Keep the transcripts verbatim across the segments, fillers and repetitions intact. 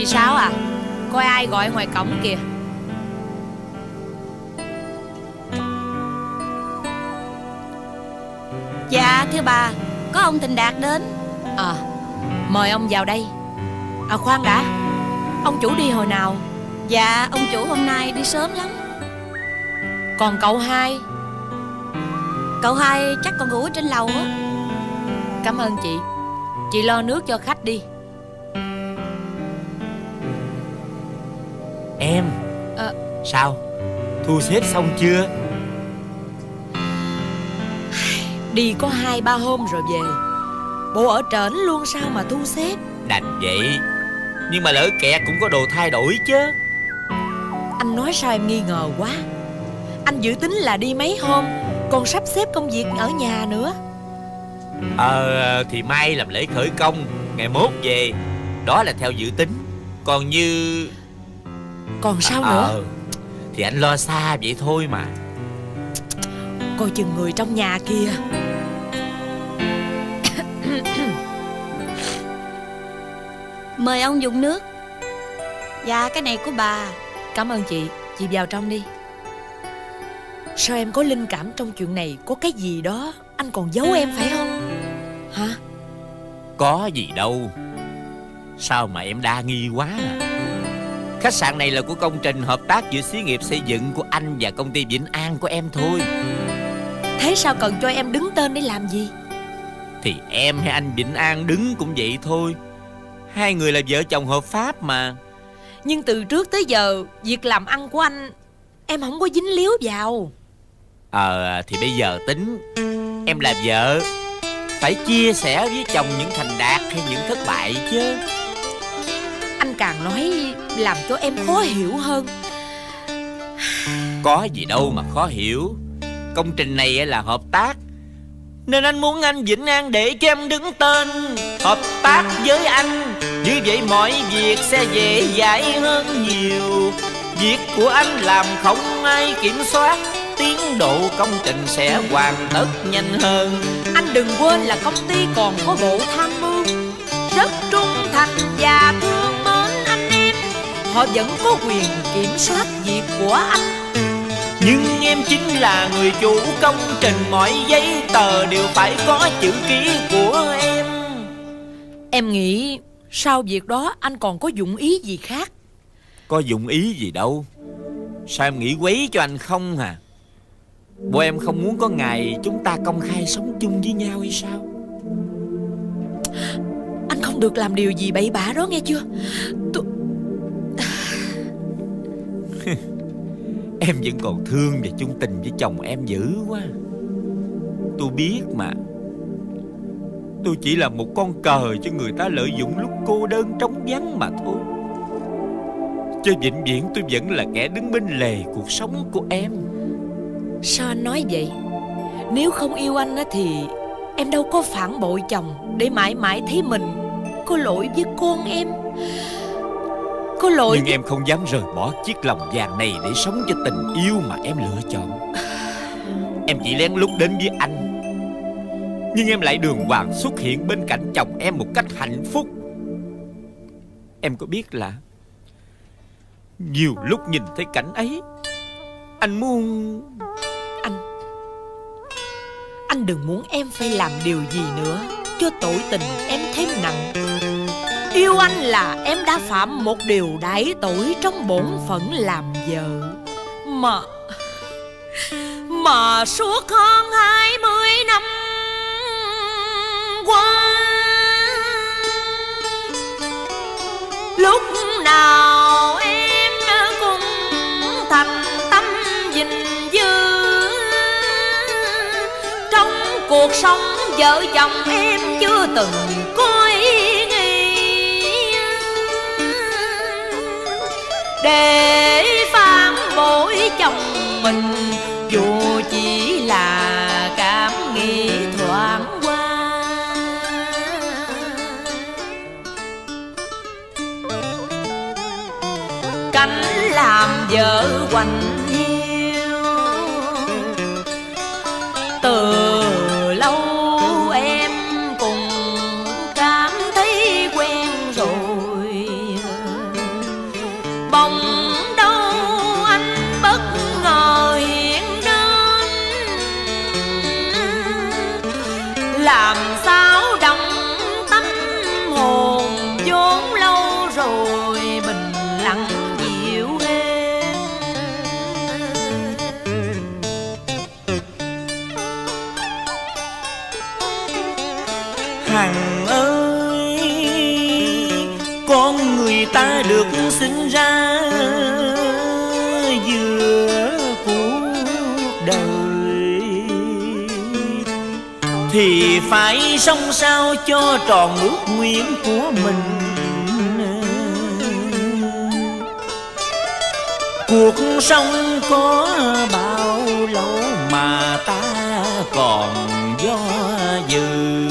Chị Sáu à, coi ai gọi ngoài cổng kìa. Dạ thưa bà, có ông Thành Đạt đến. À, mời ông vào đây. À khoan đã, ông chủ đi hồi nào? Dạ ông chủ hôm nay đi sớm lắm. Còn cậu hai? Cậu hai chắc còn ngủ ở trên lầu á. Cảm ơn chị. Chị lo nước cho khách đi. Em à... Sao, thu xếp xong chưa? Đi có hai ba hôm rồi về. Bộ ở trển luôn sao mà thu xếp? Đành vậy. Nhưng mà lỡ kẹt cũng có đồ thay đổi chứ. Anh nói sao em nghi ngờ quá. Anh dự tính là đi mấy hôm, còn sắp xếp công việc ở nhà nữa. Ờ thì mai làm lễ khởi công, ngày mốt về. Đó là theo dự tính. Còn như... Còn sao à, nữa? Ờ thì anh lo xa vậy thôi mà. Coi chừng người trong nhà kìa. Mời ông dùng nước. Dạ cái này của bà. Cảm ơn chị. Chị vào trong đi. Sao em có linh cảm trong chuyện này có cái gì đó anh còn giấu em phải không? Hả? Có gì đâu. Sao mà em đa nghi quá à? Khách sạn này là của công trình hợp tác giữa xí nghiệp xây dựng của anh và công ty Vĩnh An của em thôi. Thế sao cần cho em đứng tên để làm gì? Thì em hay anh Vĩnh An đứng cũng vậy thôi. Hai người là vợ chồng hợp pháp mà. Nhưng từ trước tới giờ việc làm ăn của anh em không có dính líu vào. Ờ thì bây giờ tính. Em là vợ, phải chia sẻ với chồng những thành đạt hay những thất bại chứ. Anh càng nói làm cho em khó hiểu hơn. Có gì đâu mà khó hiểu. Công trình này là hợp tác, nên anh muốn anh Vĩnh An để cho em đứng tên hợp tác với anh. Như vậy mọi việc sẽ dễ dãi hơn nhiều. Việc của anh làm không ai kiểm soát, tiến độ công trình sẽ hoàn tất nhanh hơn. Anh đừng quên là công ty còn có bộ tham mưu rất trung thành và thương mến anh em. Họ vẫn có quyền kiểm soát việc của anh. Nhưng em chính là người chủ công trình, mọi giấy tờ đều phải có chữ ký của em. Em nghĩ sau việc đó anh còn có dụng ý gì khác? Có dụng ý gì đâu. Sao em nghĩ quấy cho anh không hả? Bộ em không muốn có ngày chúng ta công khai sống chung với nhau hay sao? Anh không được làm điều gì bậy bạ đó nghe chưa? Tôi... Em vẫn còn thương và chung tình với chồng em dữ quá. Tôi biết mà. Tôi chỉ là một con cờ cho người ta lợi dụng lúc cô đơn trống vắng mà thôi. Chứ vĩnh viễn tôi vẫn là kẻ đứng bên lề cuộc sống của em. Sao anh nói vậy? Nếu không yêu anh á thì em đâu có phản bội chồng để mãi mãi thấy mình có lỗi với con em. Có lỗi. Nhưng em không dám rời bỏ chiếc lòng vàng này để sống cho tình yêu mà em lựa chọn. Em chỉ lén lút đến với anh, nhưng em lại đường hoàng xuất hiện bên cạnh chồng em một cách hạnh phúc. Em có biết là nhiều lúc nhìn thấy cảnh ấy, anh muốn... Anh Anh đừng muốn em phải làm điều gì nữa cho tội tình em thêm nặng. Yêu anh là em đã phạm một điều đại tội trong bổn phận làm vợ. Mà Mà suốt hơn hai mươi năm qua, lúc nào em cũng thành tâm gìn giữ. Trong cuộc sống vợ chồng em chưa từng có ý nghĩ để phản bội chồng mình, dù chỉ là cảm nghĩ thoáng qua. Cảnh làm vợ quạnh hiu từ lâu em cũng cảm thấy quen rồi. làm sao động tâm hồn vốn lâu rồi bình lặng dịu êm. Hằng ơi, con người ta được sinh ra giữa cuộc đời thì phải sống sao cho tròn ước nguyện của mình. Cuộc sống có bao lâu mà ta còn do dự,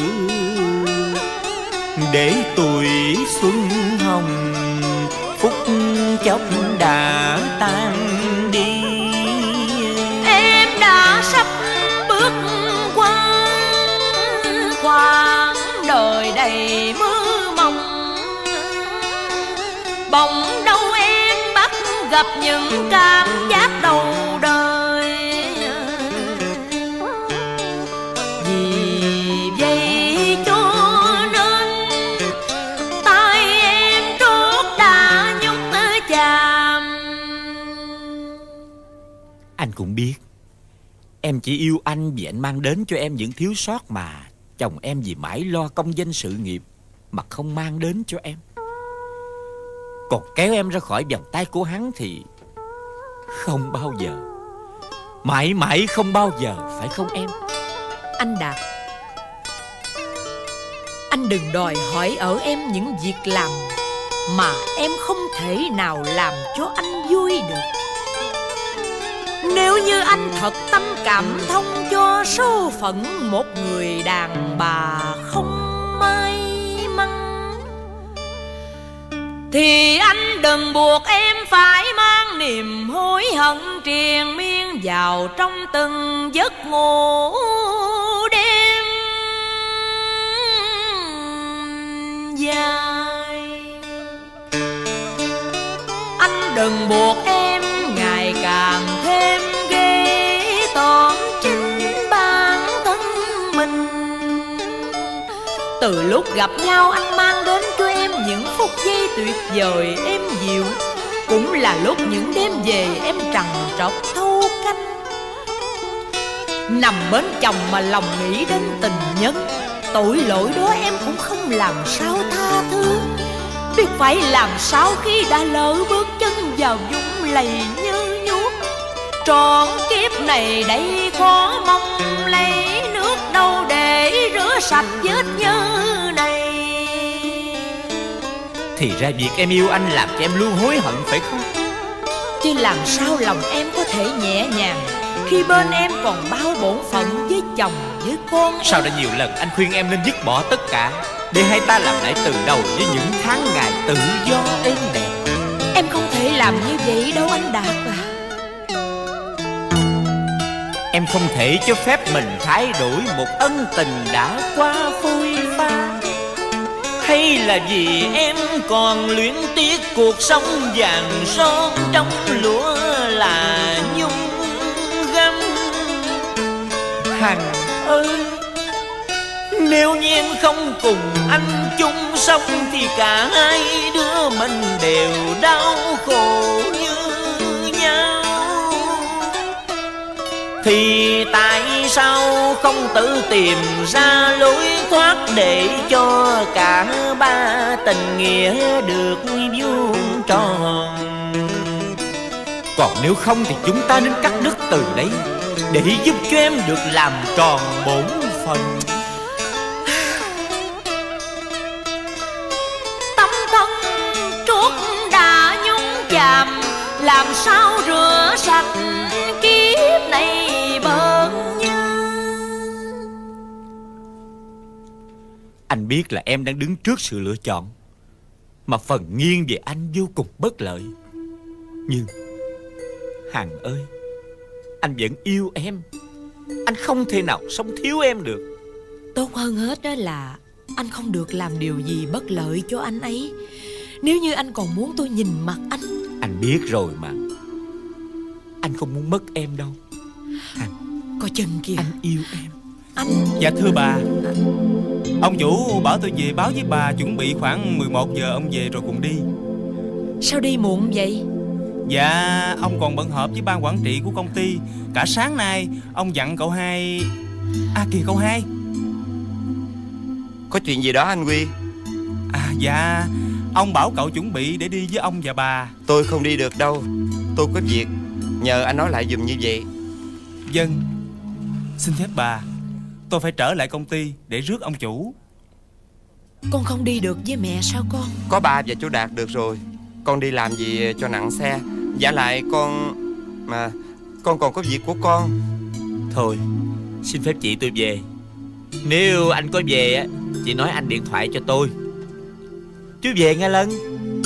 để tuổi xuân hồng phút chốc đã tan đi. Em đã sắp bước qua khoảng đời đầy mơ mộng, bỗng đâu em bắt gặp những cảm giác đầu đời. Vì vậy cho nên tay em trót đã nhúc chàm. Anh cũng biết em chỉ yêu anh vì anh mang đến cho em những thiếu sót mà chồng em vì mãi lo công danh sự nghiệp mà không mang đến cho em. Còn kéo em ra khỏi vòng tay của hắn thì không bao giờ, mãi mãi không bao giờ, phải không em? Anh Đạt, anh đừng đòi hỏi ở em những việc làm mà em không thể nào làm cho anh vui được. Nếu như anh thật tâm cảm thông cho số phận một người đàn bà không may mắn, thì anh đừng buộc em phải mang niềm hối hận triền miên vào trong từng giấc ngủ đêm dài. Anh đừng buộc em ngày càng thêm ghê tởm chính bản thân mình. Từ lúc gặp nhau anh mang đến cho em những phút giây tuyệt vời êm dịu, cũng là lúc những đêm về em trằn trọc thâu canh. Nằm bên chồng mà lòng nghĩ đến tình nhân, tội lỗi đó em cũng không làm sao tha thứ. Biết phải làm sao khi đã lỡ bước chân vào vũng lầy như nhuốc. Trọn kiếp này đây khó mong lấy nước đâu để rửa sạch vết nhơ này. Thì ra việc em yêu anh làm cho em luôn hối hận phải không? Chứ làm sao lòng em có thể nhẹ nhàng khi bên em còn bao bổn phận với chồng với con em. Sao đã nhiều lần anh khuyên em nên dứt bỏ tất cả để hai ta làm lại từ đầu với những tháng ngày tự do êm đẹp. Em không thể làm như vậy đâu anh Đạt à. Em không thể cho phép mình thay đổi một ân tình đã qua phôi pha. Hay là vì em còn luyến tiếc cuộc sống vàng son trong lúa là nhung gấm. Hằng ơi, nếu như em không cùng anh chung sống thì cả hai đứa mình đều đau khổ như nhau. Thì tại sao không tự tìm ra lối thoát để cho cả ba tình nghĩa được vuông tròn. Còn nếu không thì chúng ta nên cắt đứt từ đấy để giúp cho em được làm tròn bổn phận. Tâm thân trút đã nhúng chàm, làm sao rửa sạch kiếp này bận nhơ. Anh biết là em đang đứng trước sự lựa chọn mà phần nghiêng về anh vô cùng bất lợi. Nhưng Hằng ơi, anh vẫn yêu em. Anh không thể nào sống thiếu em được. Tốt hơn hết đó là anh không được làm điều gì bất lợi cho anh ấy. Nếu như anh còn muốn tôi nhìn mặt anh. Anh biết rồi mà. Anh không muốn mất em đâu Hằng. Coi chừng kìa. Anh yêu em. anh... Dạ thưa bà, ông chủ bảo tôi về báo với bà chuẩn bị khoảng mười một giờ ông về rồi cùng đi. Sao đi muộn vậy? Dạ ông còn bận họp với ban quản trị của công ty. Cả sáng nay ông dặn cậu hai. À kìa cậu hai. Có chuyện gì đó anh Huy? À dạ, ông bảo cậu chuẩn bị để đi với ông và bà. Tôi không đi được đâu, tôi có việc. Nhờ anh nói lại giùm như vậy. Vâng. Xin phép bà, tôi phải trở lại công ty để rước ông chủ. Con không đi được với mẹ sao con? Có ba và chú Đạt được rồi. Con đi làm gì cho nặng xe. Vả lại con... Mà con còn có việc của con. Thôi, xin phép chị tôi về. Nếu anh có về á, chị nói anh điện thoại cho tôi. Chú về nghe Lân.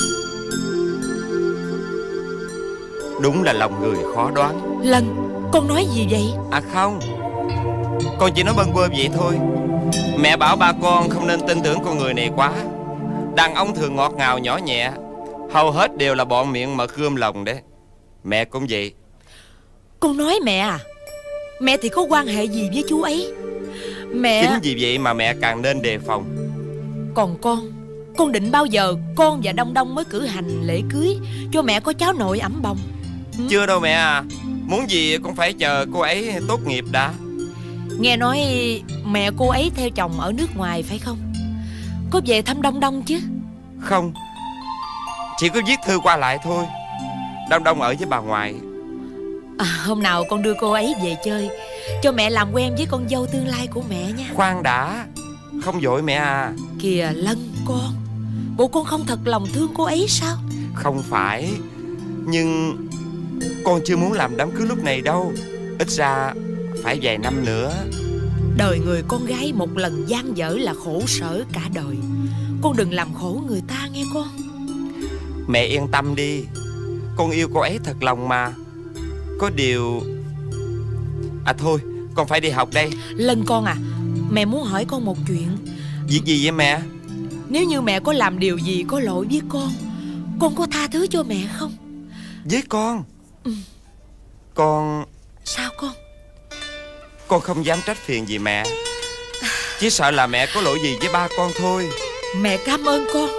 Đúng là lòng người khó đoán. Lân, con nói gì vậy? À không, con chỉ nói bâng quơ vậy thôi. Mẹ bảo ba con không nên tin tưởng con người này quá. Đàn ông thường ngọt ngào nhỏ nhẹ, hầu hết đều là bọn miệng mật gươm lòng đấy. Mẹ cũng vậy. Con nói mẹ à? Mẹ thì có quan hệ gì với chú ấy? Mẹ... Chính vì vậy mà mẹ càng nên đề phòng. Còn con, con định bao giờ con và Đông Đông mới cử hành lễ cưới cho mẹ có cháu nội ẵm bồng? Ừ? Chưa đâu mẹ à. Muốn gì cũng phải chờ cô ấy tốt nghiệp đã. Nghe nói mẹ cô ấy theo chồng ở nước ngoài phải không? Có về thăm Đông Đông chứ? Không, chỉ có viết thư qua lại thôi. Đông Đông ở với bà ngoại. À, hôm nào con đưa cô ấy về chơi, cho mẹ làm quen với con dâu tương lai của mẹ nha. Khoan đã, không vội mẹ à. Kìa Lân con, bộ con không thật lòng thương cô ấy sao? Không phải, nhưng con chưa muốn làm đám cưới lúc này đâu. Ít ra phải vài năm nữa. Đời người con gái một lần gian dở là khổ sở cả đời. Con đừng làm khổ người ta nghe con. Mẹ yên tâm đi, con yêu cô ấy thật lòng mà. Có điều... À thôi, con phải đi học đây. Lân con à, mẹ muốn hỏi con một chuyện. Việc gì vậy mẹ? Nếu như mẹ có làm điều gì có lỗi với con, con có tha thứ cho mẹ không? Với con? Ừ. Con... Sao con? Con không dám trách phiền gì mẹ. Chỉ sợ là mẹ có lỗi gì với ba con thôi. Mẹ cảm ơn con.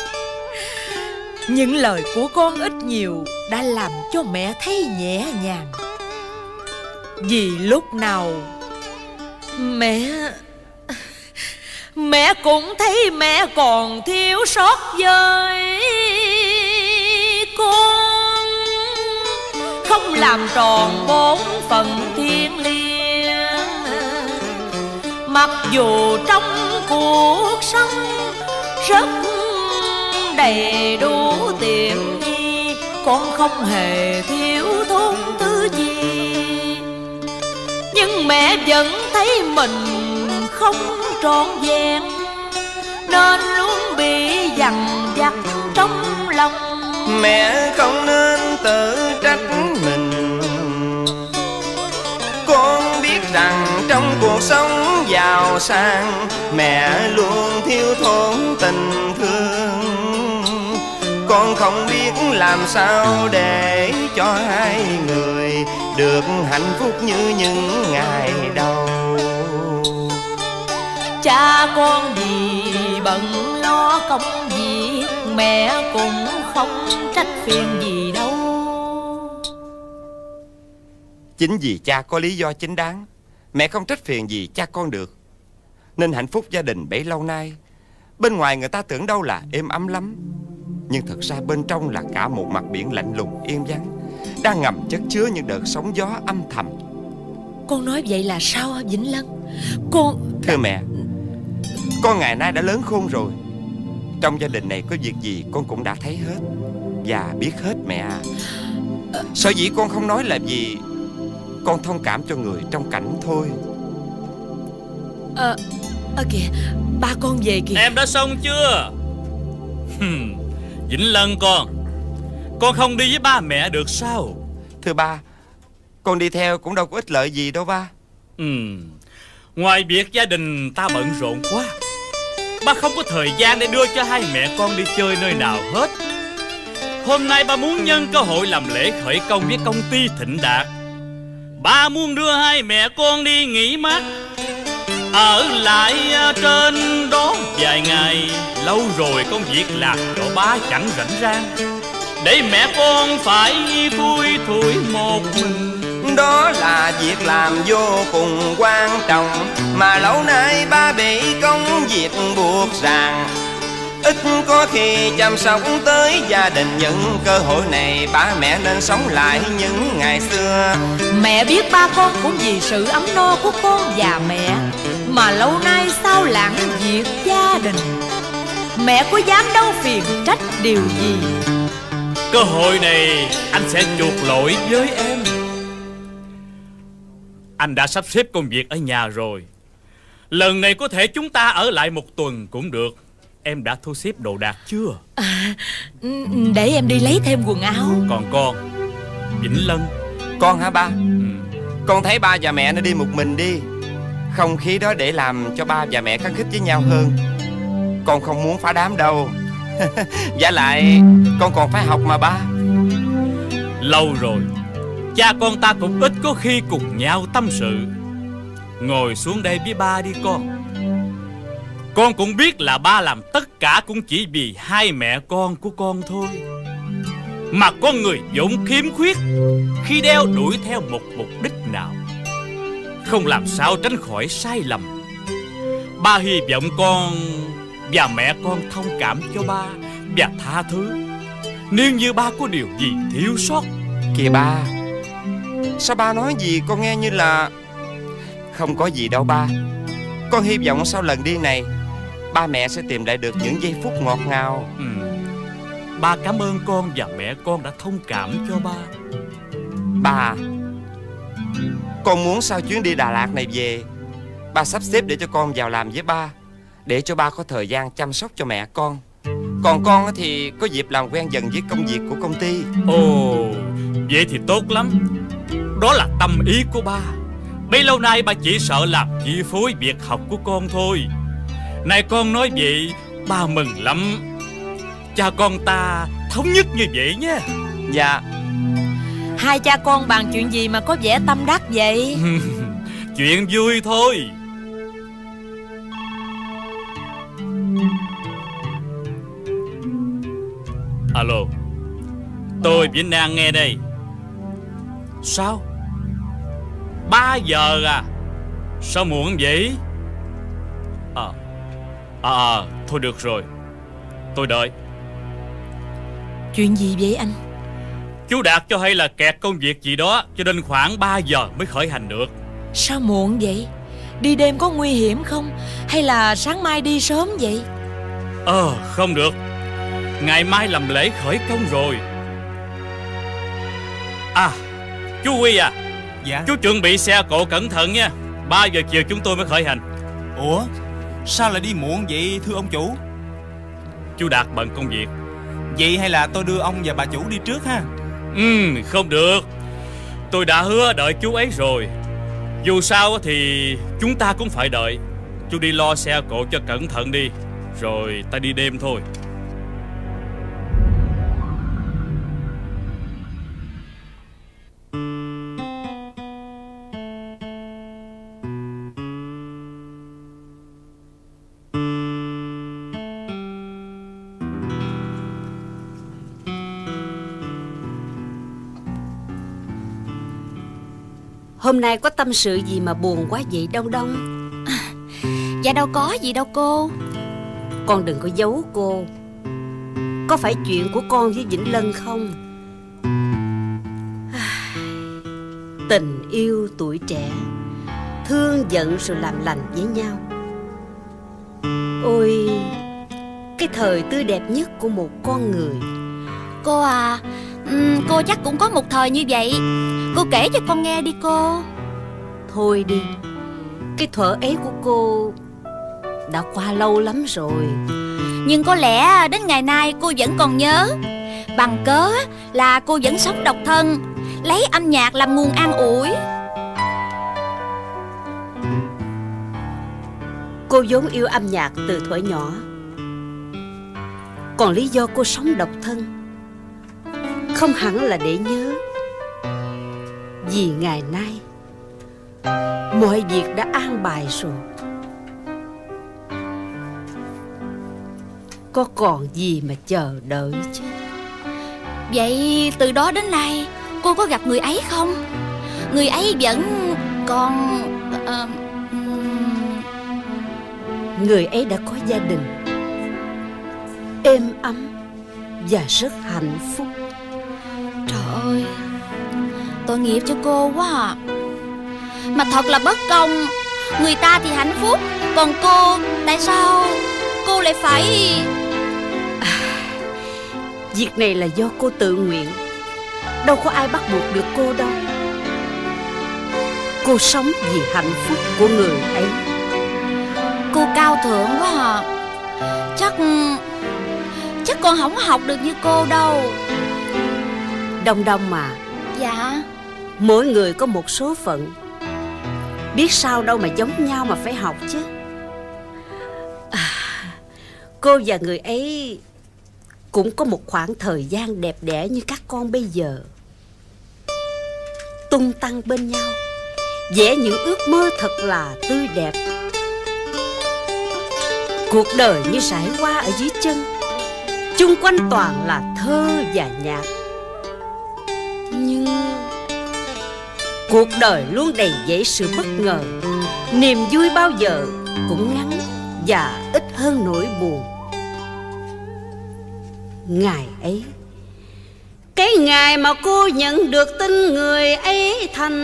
Những lời của con ít nhiều đã làm cho mẹ thấy nhẹ nhàng. Vì lúc nào Mẹ Mẹ cũng thấy mẹ còn thiếu sót với con, không làm tròn bổn phận thiêng liêng. Mặc dù trong cuộc sống rất đầy đủ tiện nghi, con không hề thiếu thốn thứ gì, nhưng mẹ vẫn thấy mình không trọn vẹn, nên luôn bị dằn vặt trong lòng. Mẹ không nên tự trách mình. Con biết rằng trong cuộc sống giàu sang, mẹ luôn thiếu thốn tình thương. Con không biết làm sao để cho hai người được hạnh phúc như những ngày đầu. Cha con vì bận lo công việc, mẹ cũng không trách phiền gì đâu. Chính vì cha có lý do chính đáng, mẹ không trách phiền gì cha con được, nên hạnh phúc gia đình bấy lâu nay, bên ngoài người ta tưởng đâu là êm ấm lắm, nhưng thật ra bên trong là cả một mặt biển lạnh lùng yên vắng, đang ngầm chất chứa những đợt sóng gió âm thầm. Con nói vậy là sao hả Vĩnh Lân? Con... Thưa mẹ, con ngày nay đã lớn khôn rồi. Trong gia đình này có việc gì con cũng đã thấy hết và biết hết mẹ à. Sở dĩ con không nói là vì con thông cảm cho người trong cảnh thôi. Ờ, à, kìa, ba con về kìa. Em đã xong chưa? Vĩnh Lân con, con không đi với ba mẹ được sao? Thưa ba, con đi theo cũng đâu có ích lợi gì đâu ba. Ừ, ngoài việc gia đình ta bận rộn quá, ba không có thời gian để đưa cho hai mẹ con đi chơi nơi nào hết. Hôm nay ba muốn nhân cơ hội làm lễ khởi công với công ty Thịnh Đạt. Ba muốn đưa hai mẹ con đi nghỉ mát, ở lại trên đó vài ngày. Lâu rồi công việc làm cho ba chẳng rảnh rang, để mẹ con phải thui thủi một mình. Đó là việc làm vô cùng quan trọng, mà lâu nay ba bị công việc buộc ràng, ít có khi chăm sóc tới gia đình. Những cơ hội này ba mẹ nên sống lại những ngày xưa. Mẹ biết ba con cũng vì sự ấm no của con và mẹ mà lâu nay sao lãng việc gia đình. Mẹ có dám đâu phiền trách điều gì. Cơ hội này anh sẽ chuộc lỗi với em. Anh đã sắp xếp công việc ở nhà rồi. Lần này có thể chúng ta ở lại một tuần cũng được. Em đã thu xếp đồ đạc chưa? À, để em đi lấy thêm quần áo. Còn con, Vĩnh Lân. Con hả ba? Ừ. Con thấy ba và mẹ nó đi một mình đi. Không khí đó để làm cho ba và mẹ khăng khít với nhau hơn. Con không muốn phá đám đâu. Vả lại con còn phải học mà ba. Lâu rồi cha con ta cũng ít có khi cùng nhau tâm sự. Ngồi xuống đây với ba đi con. Con cũng biết là ba làm tất cả cũng chỉ vì hai mẹ con của con thôi. Mà con người vốn khiếm khuyết khi đeo đuổi theo một mục đích nào, không làm sao tránh khỏi sai lầm. Ba hy vọng con và mẹ con thông cảm cho ba và tha thứ nếu như ba có điều gì thiếu sót. Kìa ba, sao ba nói gì con nghe như là không có gì đâu ba. Con hy vọng sau lần đi này ba mẹ sẽ tìm lại được những giây phút ngọt ngào. Ừ. Ba cảm ơn con và mẹ con đã thông cảm cho ba. Ba, con muốn sau chuyến đi Đà Lạt này về, ba sắp xếp để cho con vào làm với ba, để cho ba có thời gian chăm sóc cho mẹ con. Còn con thì có dịp làm quen dần với công việc của công ty. Ồ, vậy thì tốt lắm. Đó là tâm ý của ba. Bấy lâu nay ba chỉ sợ làm chi phối việc học của con thôi. Này con nói vậy ba mừng lắm. Cha con ta thống nhất như vậy nha. Dạ. Hai cha con bàn chuyện gì mà có vẻ tâm đắc vậy? Chuyện vui thôi. Alo, tôi Vĩnh An nghe đây. Sao? Ba giờ à? Sao muộn vậy? À, à, à thôi được rồi, tôi đợi. Chuyện gì vậy anh? Chú Đạt cho hay là kẹt công việc gì đó, cho nên khoảng ba giờ mới khởi hành được. Sao muộn vậy? Đi đêm có nguy hiểm không? Hay là sáng mai đi sớm vậy? Ờ không được, ngày mai làm lễ khởi công rồi. À chú Huy à. Dạ. Chú chuẩn bị xe cộ cẩn thận nha. Ba giờ chiều chúng tôi mới khởi hành. Ủa sao lại đi muộn vậy thưa ông chủ? Chú Đạt bận công việc. Vậy hay là tôi đưa ông và bà chủ đi trước ha? Ừ không được, tôi đã hứa đợi chú ấy rồi. Dù sao thì chúng ta cũng phải đợi. Chú đi lo xe cộ cho cẩn thận đi, rồi ta đi đêm thôi. Hôm nay có tâm sự gì mà buồn quá vậy Đông Đông? À, dạ đâu có gì đâu cô. Con đừng có giấu cô. Có phải chuyện của con với Vĩnh Lân không? Tình yêu tuổi trẻ, thương giận rồi làm lành với nhau. Ôi, cái thời tươi đẹp nhất của một con người. Cô à, um, cô chắc cũng có một thời như vậy. Cô kể cho con nghe đi cô. Thôi đi, cái thuở ấy của cô đã qua lâu lắm rồi. Nhưng có lẽ đến ngày nay cô vẫn còn nhớ. Bằng cớ là cô vẫn sống độc thân, lấy âm nhạc làm nguồn an ủi. Cô vốn yêu âm nhạc từ thuở nhỏ. Còn lý do cô sống độc thân không hẳn là để nhớ. Vì ngày nay mọi việc đã an bài rồi. có còn gì mà chờ đợi chứ. Vậy từ đó đến nay cô có gặp người ấy không? Người ấy vẫn còn... Uh, Người ấy đã có gia đình êm ấm và rất hạnh phúc. Trời ơi, tội nghiệp cho cô quá à. Mà thật là bất công. Người ta thì hạnh phúc, còn cô, tại sao cô lại phải... à, Việc này là do cô tự nguyện, đâu có ai bắt buộc được cô đâu. Cô sống vì hạnh phúc của người ấy. Cô cao thượng quá à. Chắc... Chắc con không học được như cô đâu. Đông Đông mà. Dạ. Mỗi người có một số phận, biết sao đâu mà giống nhau mà phải học chứ. à, Cô và người ấy cũng có một khoảng thời gian đẹp đẽ như các con bây giờ, tung tăng bên nhau, vẽ những ước mơ thật là tươi đẹp. Cuộc đời như sải hoa ở dưới chân, chung quanh toàn là thơ và nhạc. Nhưng cuộc đời luôn đầy dẫy sự bất ngờ. Niềm vui bao giờ cũng ngắn và ít hơn nỗi buồn. Ngày ấy, cái ngày mà cô nhận được tin người ấy thành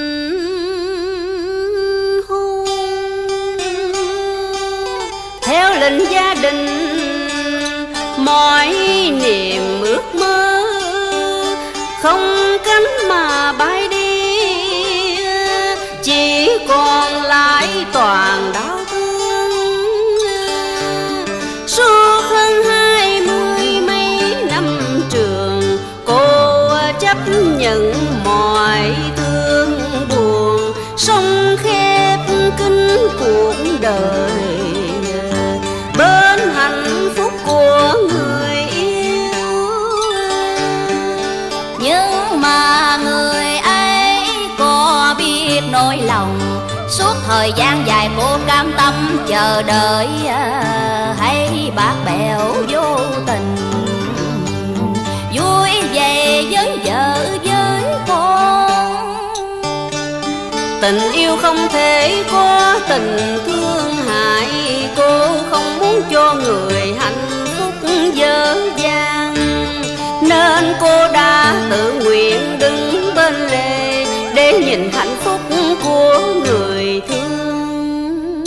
hôn, theo lệnh gia đình, mọi niềm ước mơ không cánh mà bay đi, chỉ còn lại toàn đau thương. Suốt hơn hai mươi mấy năm trường, cô chấp nhận mọi thương buồn, sống khép kín cuộc đời bên hạnh phúc của người yêu. Nhưng mà người ấy có biết nỗi lòng, suốt thời gian dài cô cam tâm chờ đợi, hay bạc bẽo vô tình vui về với vợ với con. Tình yêu không thể có tình thương hại, cô không muốn cho người hạnh phúc dở dang, nên cô đã tự nguyện đứng bên lề để nhìn hạnh phúc của người thương.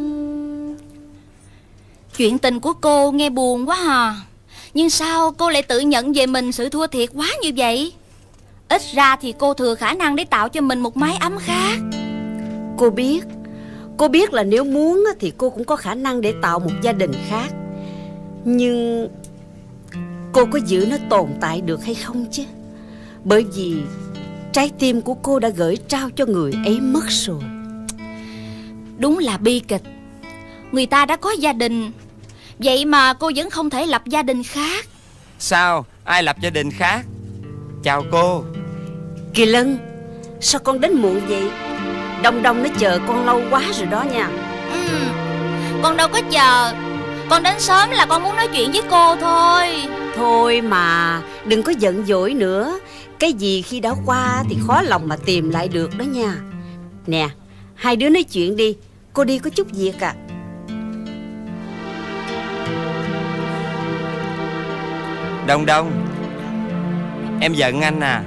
Chuyện tình của cô nghe buồn quá à. Nhưng sao cô lại tự nhận về mình sự thua thiệt quá như vậy? Ít ra thì cô thừa khả năng để tạo cho mình một mái ấm khác. Cô biết, cô biết là nếu muốn thì cô cũng có khả năng để tạo một gia đình khác. Nhưng cô có giữ nó tồn tại được hay không chứ? Bởi vì trái tim của cô đã gửi trao cho người ấy mất rồi. Đúng là bi kịch. Người ta đã có gia đình, vậy mà cô vẫn không thể lập gia đình khác. Sao? Ai lập gia đình khác? Chào cô. Kỳ Lân, sao con đến muộn vậy? Đông Đông nó chờ con lâu quá rồi đó nha. Ừ, con đâu có chờ. Con đến sớm là con muốn nói chuyện với cô thôi. Thôi mà, đừng có giận dỗi nữa. Cái gì khi đã qua thì khó lòng mà tìm lại được đó nha. Nè, hai đứa nói chuyện đi, cô đi có chút việc à. Đông Đông, em giận anh à?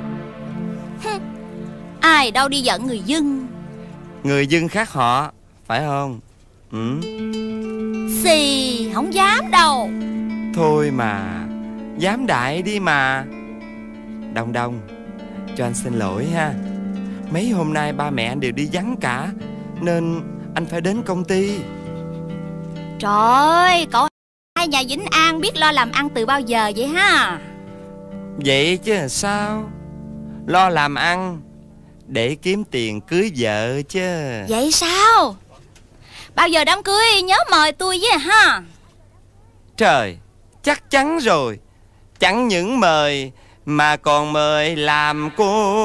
Ai đâu đi giận người dưng. Người dưng khác họ, phải không? Ừ. Xì, không dám đâu. Thôi mà, dám đại đi mà. Đông Đông, cho anh xin lỗi ha. Mấy hôm nay ba mẹ anh đều đi vắng cả, nên anh phải đến công ty. Trời ơi, cậu hai nhà Vĩnh An biết lo làm ăn từ bao giờ vậy ha? Vậy chứ sao? Lo làm ăn để kiếm tiền cưới vợ chứ. Vậy sao? Bao giờ đám cưới nhớ mời tôi với ha. Trời, chắc chắn rồi. Chẳng những mời mà còn mời làm cô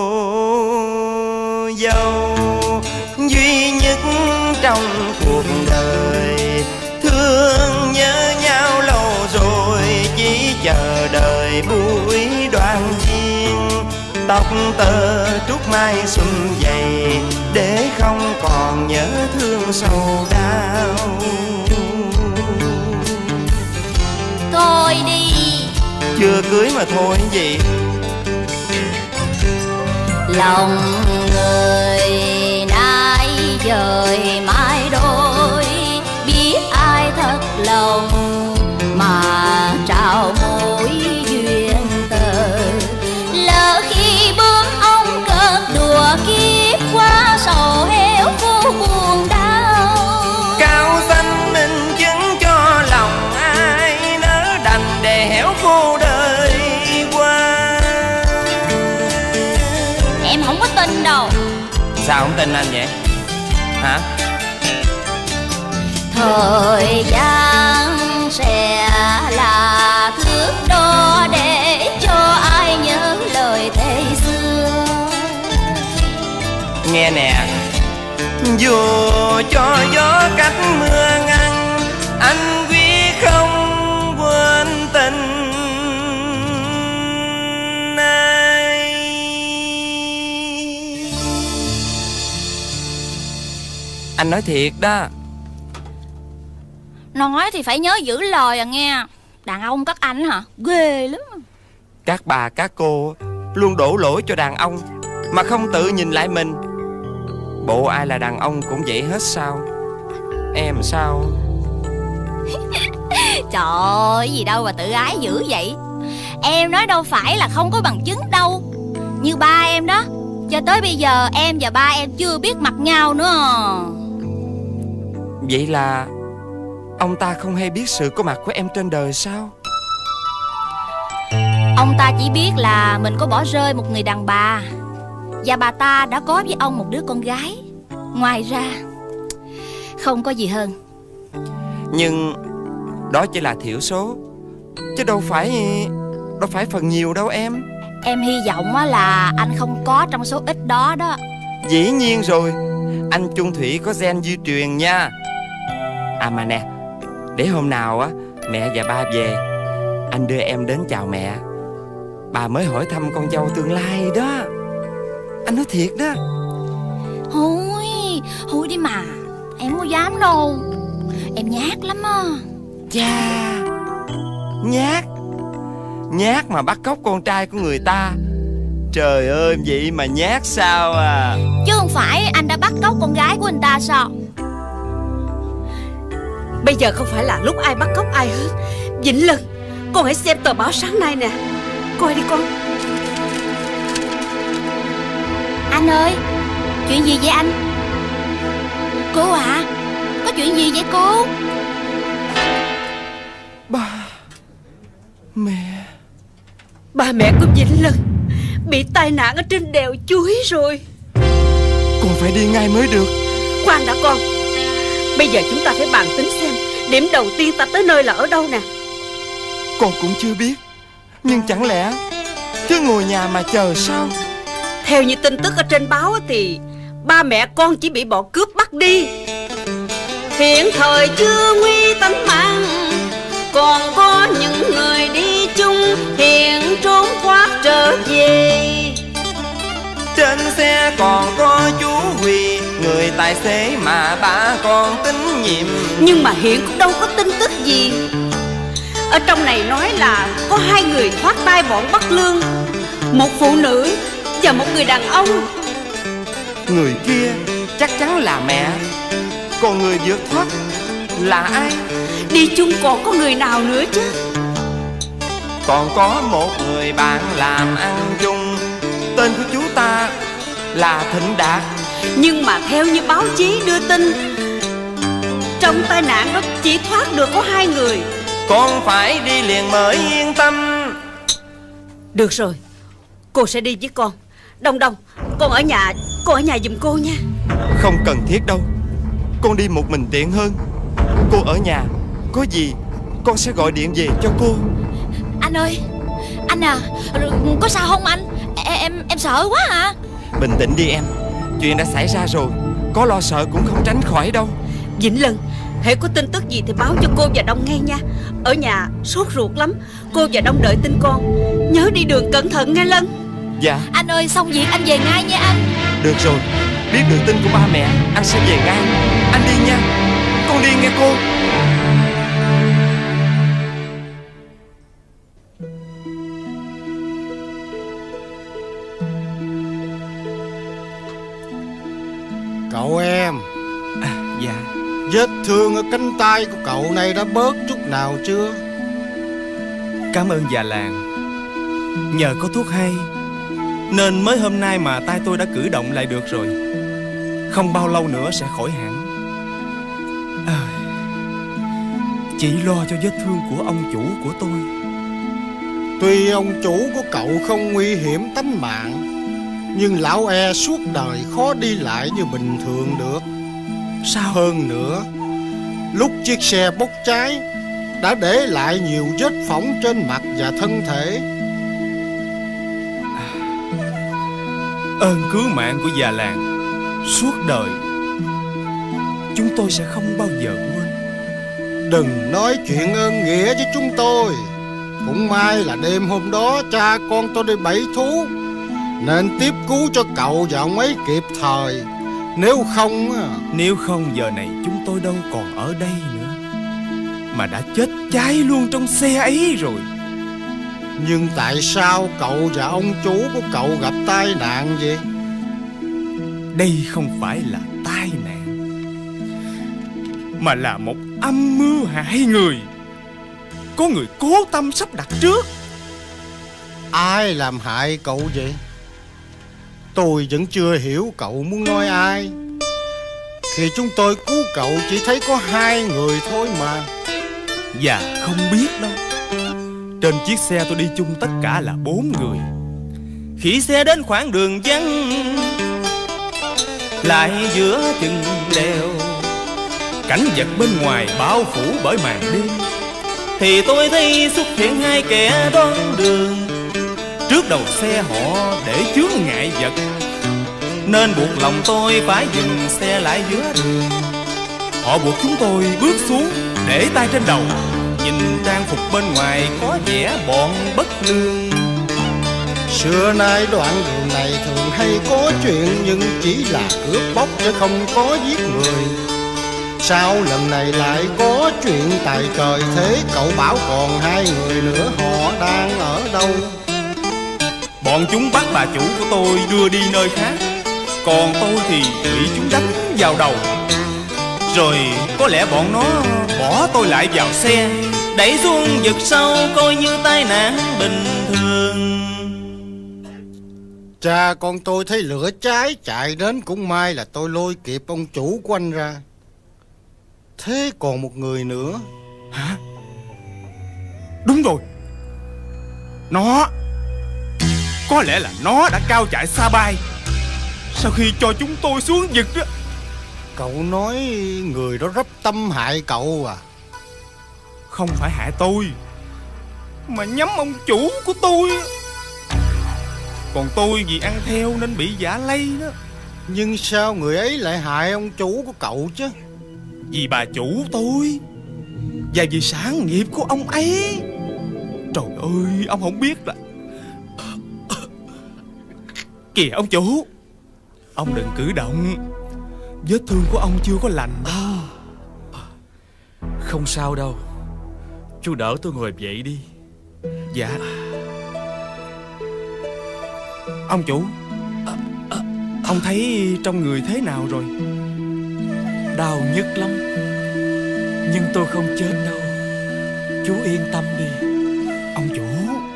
dâu duy nhất trong cuộc đời. Thương nhớ nhau lâu rồi buổi đoàn viên, tóc tơ trúc mai xuân dày, để không còn nhớ thương sầu đau. Thôi đi. Chưa cưới mà thôi gì. Lòng người nay dời mai đôi, biết ai thật lòng mà trao mối duyên tờ. Lỡ khi bướm ông cợt đùa kiếp qua, sầu héo vô buồn đau. Cao xanh minh chứng cho lòng ai, nỡ đành để héo khô đời qua. Em không có tin đâu. Sao không tin anh vậy hả? Thời gian sẽ là thước đo để cho ai nhớ lời thề xưa. Nghe nè, dù cho gió cách mưa ngăn, anh quyết không quên tình ai. Anh nói thiệt đó. Nói thì phải nhớ giữ lời à nghe. Đàn ông các anh hả? Ghê lắm. Các bà các cô luôn đổ lỗi cho đàn ông mà không tự nhìn lại mình. Bộ ai là đàn ông cũng vậy hết sao? Em sao? Trời ơi, gì đâu mà tự ái dữ vậy. Em nói đâu phải là không có bằng chứng đâu. Như ba em đó, cho tới bây giờ em và ba em chưa biết mặt nhau nữa. Vậy là ông ta không hay biết sự có mặt của em trên đời sao? Ông ta chỉ biết là mình có bỏ rơi một người đàn bà, và bà ta đã có với ông một đứa con gái. Ngoài ra không có gì hơn. Nhưng đó chỉ là thiểu số, chứ đâu phải Đâu phải phần nhiều đâu em. Em hy vọng là anh không có trong số ít đó đó. Dĩ nhiên rồi, anh chung thủy có gen di truyền nha. À mà nè, để hôm nào á mẹ và ba về, anh đưa em đến chào mẹ. Bà mới hỏi thăm con dâu tương lai đó. Anh nói thiệt đó. Hôi, hôi đi mà. Em không dám đâu. Em nhát lắm á. Chà, nhát. Nhát mà bắt cóc con trai của người ta. Trời ơi, vậy mà nhát sao à? Chứ không phải anh đã bắt cóc con gái của anh ta sao? Bây giờ không phải là lúc ai bắt cóc ai hết. Vĩnh Lân, con hãy xem tờ báo sáng nay nè. Coi đi con. Anh ơi, chuyện gì vậy anh? Cô ạ, à, có chuyện gì vậy cô? Ba Mẹ Ba mẹ của Vĩnh Lân bị tai nạn ở trên đèo Chuối rồi. Con phải đi ngay mới được. Khoan đã con. Bây giờ chúng ta phải bàn tính xem điểm đầu tiên ta tới nơi là ở đâu nè. Con cũng chưa biết. Nhưng chẳng lẽ cứ ngồi nhà mà chờ sao? Theo như tin tức ở trên báo thì ba mẹ con chỉ bị bọn cướp bắt đi. Hiện thời chưa nguy tính mạng, còn có những người đi chung hiện trốn thoát trở về. Trên xe còn có chú Huy, người tài xế mà ba con tín nhiệm. Nhưng mà hiện cũng đâu có tin tức gì. Ở trong này nói là có hai người thoát tay bọn bắt lương, một phụ nữ và một người đàn ông. Người kia chắc chắn là mẹ. Còn người vượt thoát là ai? Đi chung còn có người nào nữa chứ? Còn có một người bạn làm ăn chung, tên của chú ta là Thịnh Đạt. Nhưng mà theo như báo chí đưa tin, trong tai nạn đó chỉ thoát được có hai người. Con phải đi liền mới yên tâm. Được rồi, cô sẽ đi với con. Đông Đông, con ở nhà, con ở nhà giùm cô nha. Không cần thiết đâu, con đi một mình tiện hơn. Cô ở nhà, có gì con sẽ gọi điện về cho cô. Anh ơi, anh à, có sao không anh? Em em sợ quá hả? Bình tĩnh đi em, chuyện đã xảy ra rồi, có lo sợ cũng không tránh khỏi đâu. Vĩnh Lân, Hễ có tin tức gì thì báo cho cô và Đông nghe nha. Ở nhà sốt ruột lắm. Cô và Đông đợi tin con. Nhớ đi đường cẩn thận nghe Lân. Dạ. Anh ơi, xong việc anh về ngay nha anh. Được rồi, biết được tin của ba mẹ anh sẽ về ngay. Anh đi nha. Con đi nghe cô. Cậu em. À, dạ. Vết thương ở cánh tay của cậu này đã bớt chút nào chưa? Cảm ơn già làng. Nhờ có thuốc hay nên mới hôm nay mà tay tôi đã cử động lại được rồi. Không bao lâu nữa sẽ khỏi hẳn. À, chỉ lo cho vết thương của ông chủ của tôi. Tuy ông chủ của cậu không nguy hiểm tính mạng, nhưng lão e suốt đời khó đi lại như bình thường được. Sao? Hơn nữa, lúc chiếc xe bốc cháy đã để lại nhiều vết phỏng trên mặt và thân thể. À, ơn cứu mạng của già làng suốt đời chúng tôi sẽ không bao giờ quên. Đừng nói chuyện ơn nghĩa với chúng tôi. Cũng may là đêm hôm đó cha con tôi đi bẫy thú nên tiếp cứu cho cậu và ông ấy kịp thời. Nếu không Nếu không giờ này chúng tôi đâu còn ở đây nữa, mà đã chết cháy luôn trong xe ấy rồi. Nhưng tại sao cậu và ông chủ của cậu gặp tai nạn vậy? Đây không phải là tai nạn, mà là một âm mưu hại người. Có người cố tâm sắp đặt trước. Ai làm hại cậu vậy? Tôi vẫn chưa hiểu cậu muốn nói ai. Khi chúng tôi cứu cậu chỉ thấy có hai người thôi mà. Dạ không biết đâu. Trên chiếc xe tôi đi chung tất cả là bốn người. Khi xe đến khoảng đường vắng lại giữa chừng đèo, cảnh vật bên ngoài bao phủ bởi màn đêm, thì tôi thấy xuất hiện hai kẻ đón đường. Trước đầu xe họ để chướng ngại vật, nên buộc lòng tôi phải dừng xe lại giữa đường. Họ buộc chúng tôi bước xuống, để tay trên đầu. Nhìn trang phục bên ngoài có vẻ bọn bất lương. Xưa nay đoạn đường này thường hay có chuyện, nhưng chỉ là cướp bóc chứ không có giết người. Sao lần này lại có chuyện tài trời thế? Cậu bảo còn hai người nữa, họ đang ở đâu? Bọn chúng bắt bà chủ của tôi đưa đi nơi khác, còn tôi thì bị chúng đánh vào đầu. Rồi có lẽ bọn nó bỏ tôi lại vào xe, đẩy xuống vực sâu coi như tai nạn bình thường. Cha con tôi thấy lửa cháy chạy đến, cũng may là tôi lôi kịp ông chủ của anh ra. Thế còn một người nữa. Hả? Đúng rồi, nó. Có lẽ là nó đã cao chạy xa bay sau khi cho chúng tôi xuống vực đó. Cậu nói người đó rất tâm hại cậu à? Không phải hại tôi, mà nhắm ông chủ của tôi. Còn tôi vì ăn theo nên bị giả lây đó. Nhưng sao người ấy lại hại ông chủ của cậu chứ? Vì bà chủ tôi, và vì sản nghiệp của ông ấy. Trời ơi, ông không biết là... Kìa ông chủ, ông đừng cử động. Vết thương của ông chưa có lành đâu. Không sao đâu. Chú đỡ tôi ngồi dậy đi. Dạ. Ông chủ, ông thấy trong người thế nào rồi? Đau nhức lắm, nhưng tôi không chết đâu. Chú yên tâm đi. Ông chủ.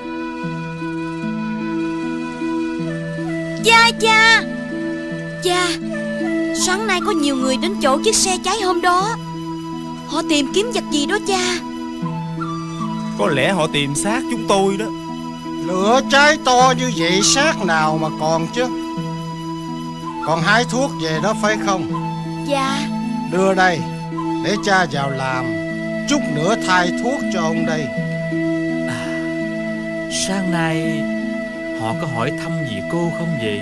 Cha cha Cha, sáng nay có nhiều người đến chỗ chiếc xe cháy hôm đó. Họ tìm kiếm vật gì đó cha. Có lẽ họ tìm xác chúng tôi đó. Lửa cháy to như vậy xác nào mà còn chứ? Còn hái thuốc về đó phải không? Dạ. Đưa đây, để cha vào làm. Chút nữa thay thuốc cho ông đây. À, sáng nay họ có hỏi thăm gì cô không vậy?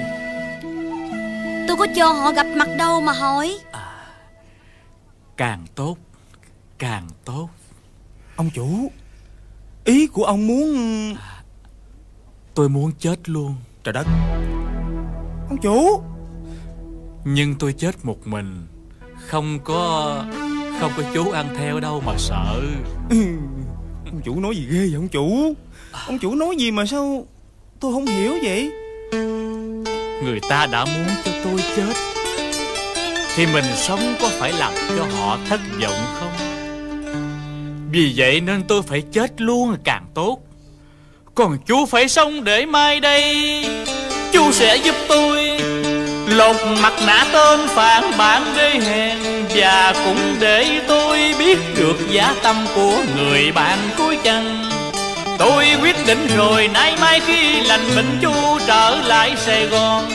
Tôi có cho họ gặp mặt đâu mà hỏi. À, càng tốt, càng tốt. Ông chủ, ý của ông muốn... Tôi muốn chết luôn. Trời đất. Ông chủ. Nhưng tôi chết một mình, Không có Không có chú ăn theo đâu mà sợ. Ừ. Ông chủ nói gì ghê vậy ông chủ? Ông chủ nói gì mà sao tôi không hiểu vậy? Người ta đã muốn cho tôi chết thì mình sống có phải làm cho họ thất vọng không? Vì vậy nên tôi phải chết luôn càng tốt. Còn chú phải sống để mai đây chú sẽ giúp tôi lột mặt nạ tên phản bản đê hèn, và cũng để tôi biết được giá tâm của người bạn cuối chân. Tôi quyết định rồi, nay mai khi lành bệnh chú trở lại Sài Gòn,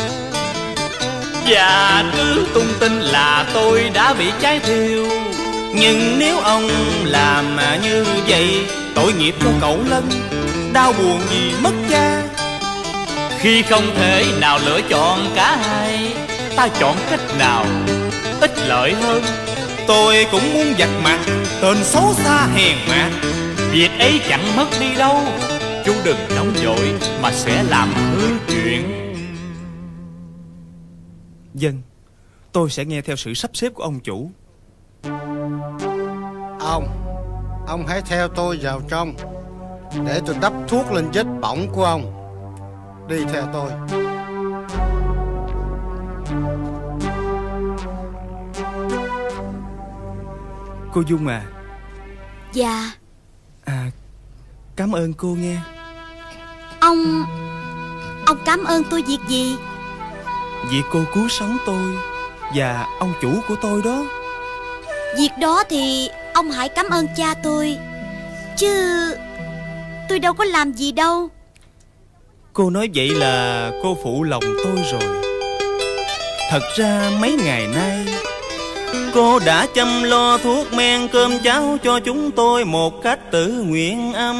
và cứ tung tin là tôi đã bị cháy thiêu. Nhưng nếu ông làm mà như vậy, tội nghiệp cho cậu Lân, đau buồn vì mất cha. Khi không thể nào lựa chọn cả hai, ta chọn cách nào ích lợi hơn? Tôi cũng muốn vạch mặt tên xấu xa hèn mạt. Việc ấy chẳng mất đi đâu, chú đừng nóng vội mà sẽ làm hư chuyện. Vâng, tôi sẽ nghe theo sự sắp xếp của ông chủ. Ông Ông hãy theo tôi vào trong để tôi đắp thuốc lên vết bỏng của ông. Đi theo tôi. Cô Dung à. Dạ. À, cảm ơn cô nghe. Ông Ông cảm ơn tôi việc gì? Vì cô cứu sống tôi và ông chủ của tôi đó. Việc đó thì ông hãy cảm ơn cha tôi, chứ tôi đâu có làm gì đâu. Cô nói vậy là cô phụ lòng tôi rồi. Thật ra mấy ngày nay cô đã chăm lo thuốc men cơm cháo cho chúng tôi một cách tự nguyện âm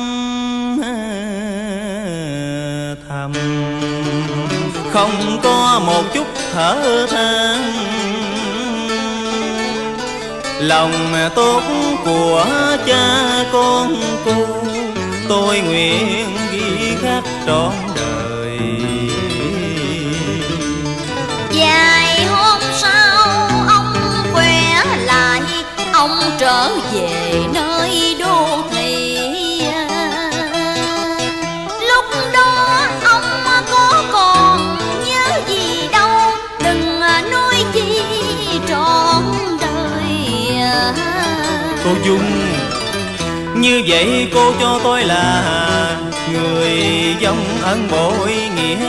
thầm, không có một chút thở than. Lòng tốt của cha con cô tôi nguyện ghi khắc trọn đời. Vài hôm sau ông khỏe lại, ông trở về nơi đô thị. Lúc đó ông có còn nhớ gì đâu, đừng nói chi trọn đời. Cô Dung, như vậy cô cho tôi là người dòng ân bội nghĩa.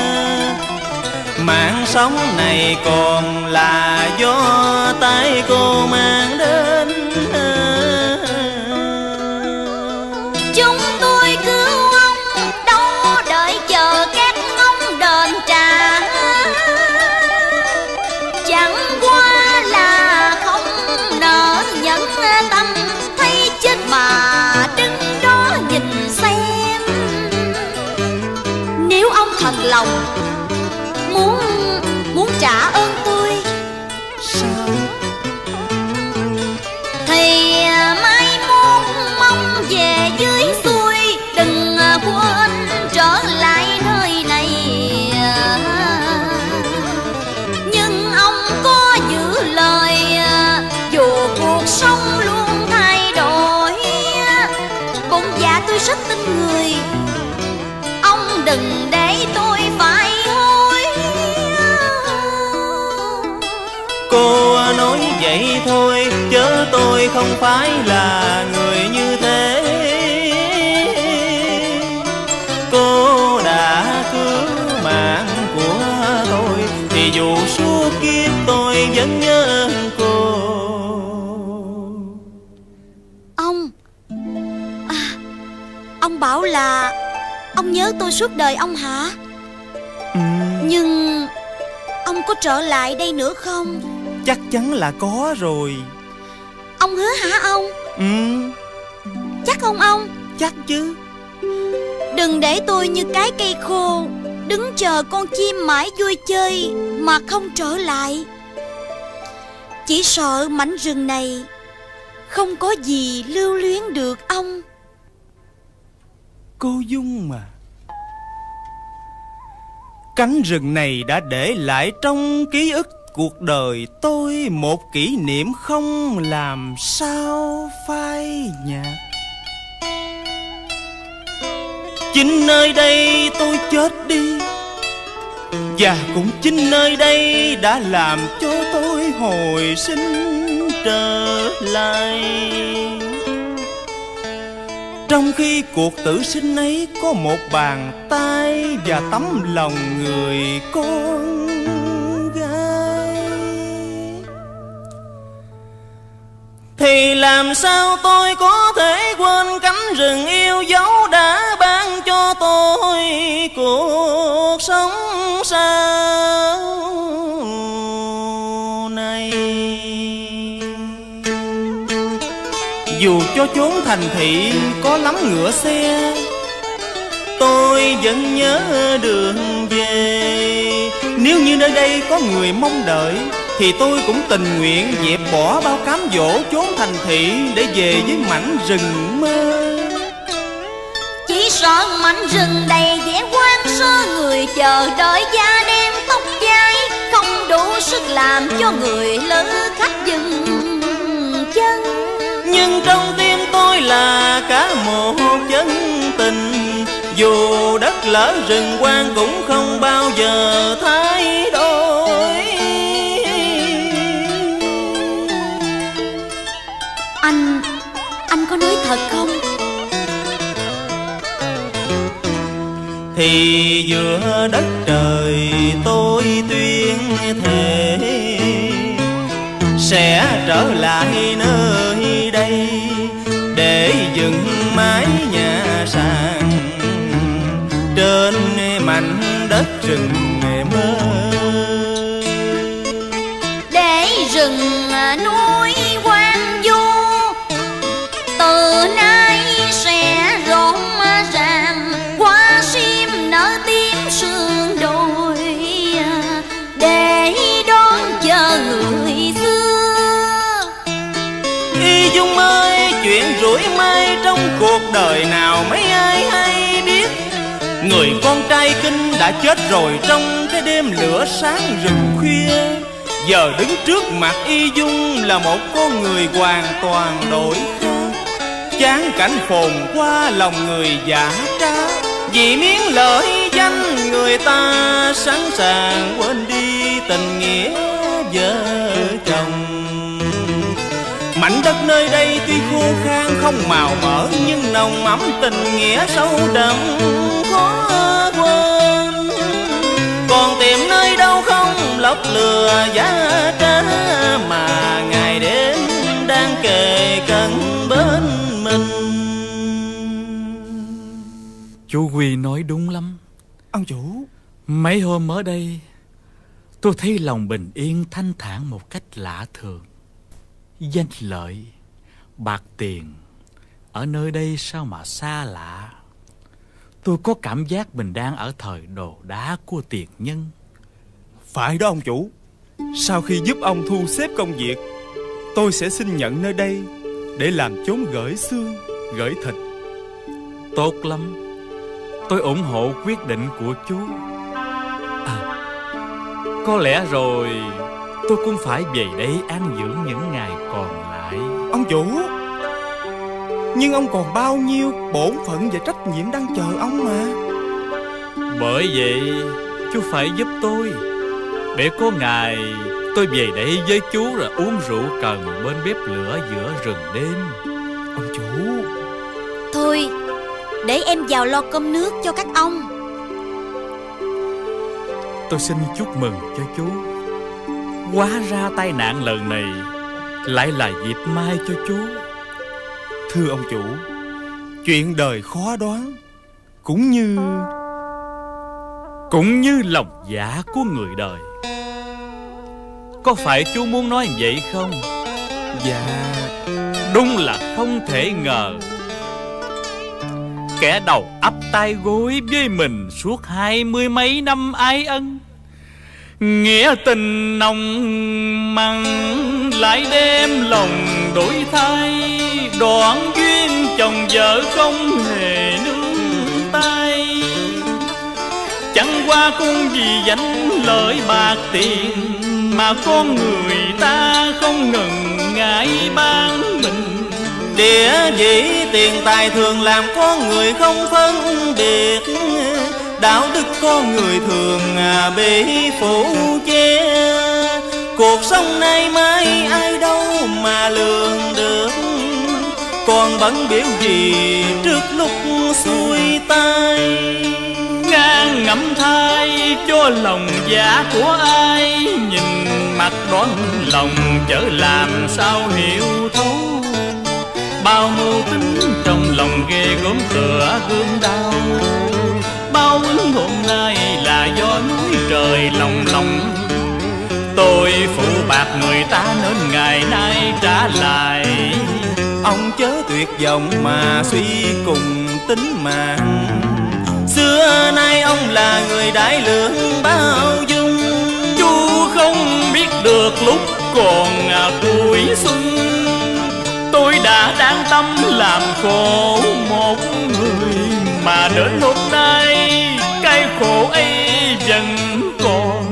Mạng sống này còn là do tay cô mang đến. Chúng tôi cứu ông, đâu đợi chờ các ông đền trả. Chẳng qua là không nỡ nhẫn tâm, thấy chết mà đứng đó nhìn xem. Nếu ông thật lòng muốn muốn trả ơn tôi, sao? Thì mai mốt mong về dưới xuôi, đừng quên trở lại nơi này. Nhưng ông có giữ lời, dù cuộc sống luôn thay đổi. Bụng dạ tôi rất tin người, ông đừng để tôi phải hối. Cô nói vậy thôi, chớ tôi không phải là người như thế. Cô đã cứu mạng của tôi, thì dù suốt kiếp tôi vẫn nhớ cô. Ông à, ông bảo là ông nhớ tôi suốt đời ông hả? Ừ. Nhưng ông có trở lại đây nữa không? Chắc chắn là có rồi. Ông hứa hả ông? Ừ. Chắc không ông? Chắc chứ. Đừng để tôi như cái cây khô, đứng chờ con chim mãi vui chơi mà không trở lại. Chỉ sợ mảnh rừng này không có gì lưu luyến được ông. Cô Dung mà, cánh rừng này đã để lại trong ký ức cuộc đời tôi một kỷ niệm không làm sao phai nhạt. Chính nơi đây tôi chết đi, và cũng chính nơi đây đã làm cho tôi hồi sinh trở lại. Trong khi cuộc tử sinh ấy có một bàn tay và tấm lòng người con gái, thì làm sao tôi có thể quên cánh rừng yêu dấu đã ban cho tôi cuộc sống sau này. Dù cho chốn thành thị có lắm ngựa xe, tôi vẫn nhớ đường về. Nếu như nơi đây có người mong đợi, thì tôi cũng tình nguyện dẹp bỏ bao cám dỗ chốn thành thị để về với mảnh rừng mơ. Chỉ sợ mảnh rừng đầy vẻ hoang sơ, người chờ đợi da đen tóc dài, không đủ sức làm cho người lữ khách dừng chân. Nhưng trong tim tôi là cả một chân tình, dù đất lở rừng quang cũng không bao giờ thay đổi. Anh, anh có nói thật không? Thì giữa đất trời tôi tuyên thề sẽ trở lại nơi đây để dựng mái nhà sàn trên mảnh đất rừng mơ. Để rừng núi hoang vu từ nay sẽ rộn ràng, hoa sim nở tím sương đồi để đón chờ người xưa. Y Dung ơi, chuyện rủi mai trong cuộc đời nào mấy ai hay biết. Người con trai Kinh đã chết rồi trong cái đêm lửa sáng rừng khuya. Giờ đứng trước mặt Y Dung là một con người hoàn toàn đổi khác. Chán cảnh phồn qua lòng người giả trá, vì miếng lợi danh người ta sẵn sàng quên đi tình nghĩa vợ chồng. Mảnh đất nơi đây tuy khô khan không màu mỡ, nhưng nồng ấm tình nghĩa sâu đậm khó quên. Còn tìm nơi đâu không lọc lừa giá trá, mà ngày đêm đang kề cận bên mình. Chú Huy nói đúng lắm. Ông chủ, mấy hôm ở đây tôi thấy lòng bình yên thanh thản một cách lạ thường. Danh lợi, bạc tiền ở nơi đây sao mà xa lạ. Tôi có cảm giác mình đang ở thời đồ đá của tiền nhân. phải đó ông chủ. Sau khi giúp ông thu xếp công việc, tôi sẽ xin nhận nơi đây để làm chốn gửi xương, gửi thịt. Tốt lắm, tôi ủng hộ quyết định của chú. À, có lẽ rồi tôi cũng phải về đây an dưỡng những ngày còn lại. Ông chủ, nhưng ông còn bao nhiêu bổn phận và trách nhiệm đang chờ ông mà. Bởi vậy chú phải giúp tôi, để có ngày tôi về đây với chú rồi uống rượu cần bên bếp lửa giữa rừng đêm. Ông chủ, thôi để em vào lo cơm nước cho các ông. Tôi xin chúc mừng cho chú. Hóa ra tai nạn lần này lại là dịp mai cho chú. thưa ông chủ, chuyện đời khó đoán, cũng như Cũng như lòng dạ của người đời. Có phải chú muốn nói vậy không? Dạ, đúng là không thể ngờ. Kẻ đầu ấp tay gối với mình suốt hai mươi mấy năm ái ân, nghĩa tình nồng mặn lại đem lòng đổi thay. không hề nương tay. Chẳng qua con vì danh lợi bạc tiền mà con người ta không ngần ngại ban mình. Địa vị tiền tài thường làm con người không phân biệt, đạo đức con người thường bị phủ che. Cuộc sống nay mai ai đâu mà lường được, còn bận biểu gì trước lúc xuôi tay. Ngang ngẫm thay cho lòng dạ của ai, nhìn mặt đoán lòng chớ làm sao hiểu thấu. Bao mưu tính trong lòng ghê gớm tựa gươm đau, bao ứng hôm nay là do núi trời lòng lòng. Tôi phụ bạc người ta nên ngày nay trả lại. Ông chớ tuyệt vọng mà suy cùng tính mạng, xưa nay ông là người đại lượng bao dung. Chú không biết được lúc còn tuổi xuân, tôi đã đáng tâm làm khổ một người, mà đến hôm nay cái khổ ấy vẫn còn.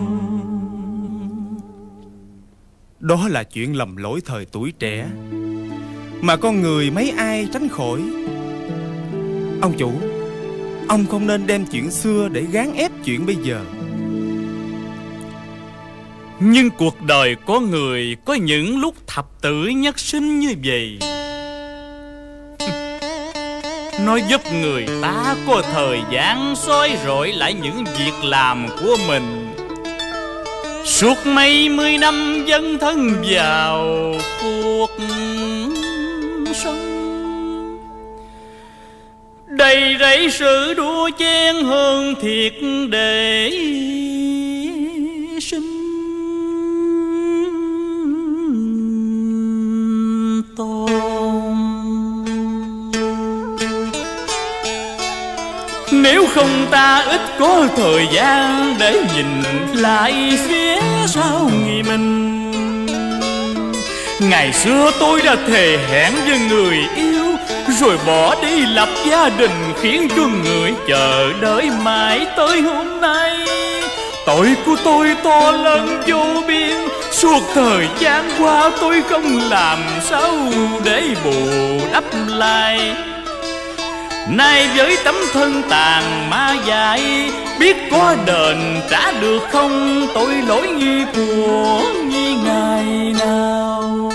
Đó là chuyện lầm lỗi thời tuổi trẻ mà con người mấy ai tránh khỏi. Ông chủ, ông không nên đem chuyện xưa để gán ép chuyện bây giờ. Nhưng cuộc đời có người có những lúc thập tử nhất sinh như vậy, nó giúp người ta có thời gian soi rọi lại những việc làm của mình. Suốt mấy mươi năm dấn thân vào cuộc sống, đầy rẫy sự đua chen hơn thiệt để sinh tồn. Nếu không ta ít có thời gian để nhìn lại phía sau người mình. Ngày xưa tôi đã thề hẹn với người yêu, rồi bỏ đi lập gia đình, khiến cho người chờ đợi mãi tới hôm nay. Tội của tôi to lớn vô biên, suốt thời gian qua tôi không làm sao để bù đắp lại. Nay với tấm thân tàn ma dại, biết có đền trả được không tội lỗi nghi của nghi ngày nào.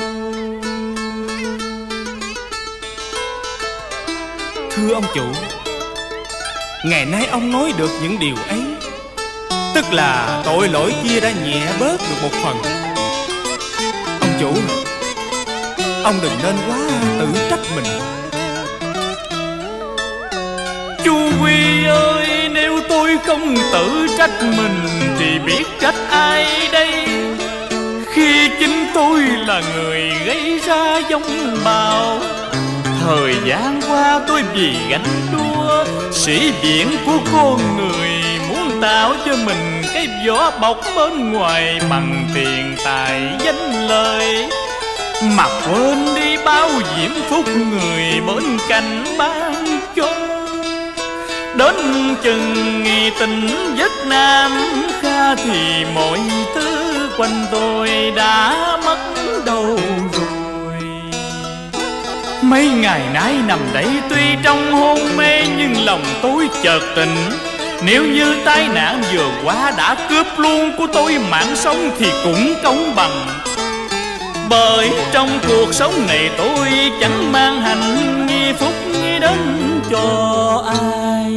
Thưa ông chủ, ngày nay ông nói được những điều ấy, tức là tội lỗi kia đã nhẹ bớt được một phần. Ông chủ, ông đừng nên quá tự trách mình. Chú Quy ơi, nếu tôi không tự trách mình thì biết trách ai đây? Khi chính tôi là người gây ra giống bào. Thời gian qua tôi vì gánh đua sĩ biển của con người, muốn tạo cho mình cái vỏ bọc bên ngoài bằng tiền tài danh lợi, mà quên đi bao diễm phúc người bên cạnh ban cho. Đến chừng nghi tình giấc Nam Kha thì mọi thứ quanh tôi đã mất đâu rồi. Mấy ngày nay nằm đây tuy trong hôn mê nhưng lòng tôi chợt tỉnh. Nếu như tai nạn vừa qua đã cướp luôn của tôi mạng sống thì cũng công bằng. Bởi trong cuộc sống này tôi chẳng mang hạnh nghi phúc nghi đến cho ai.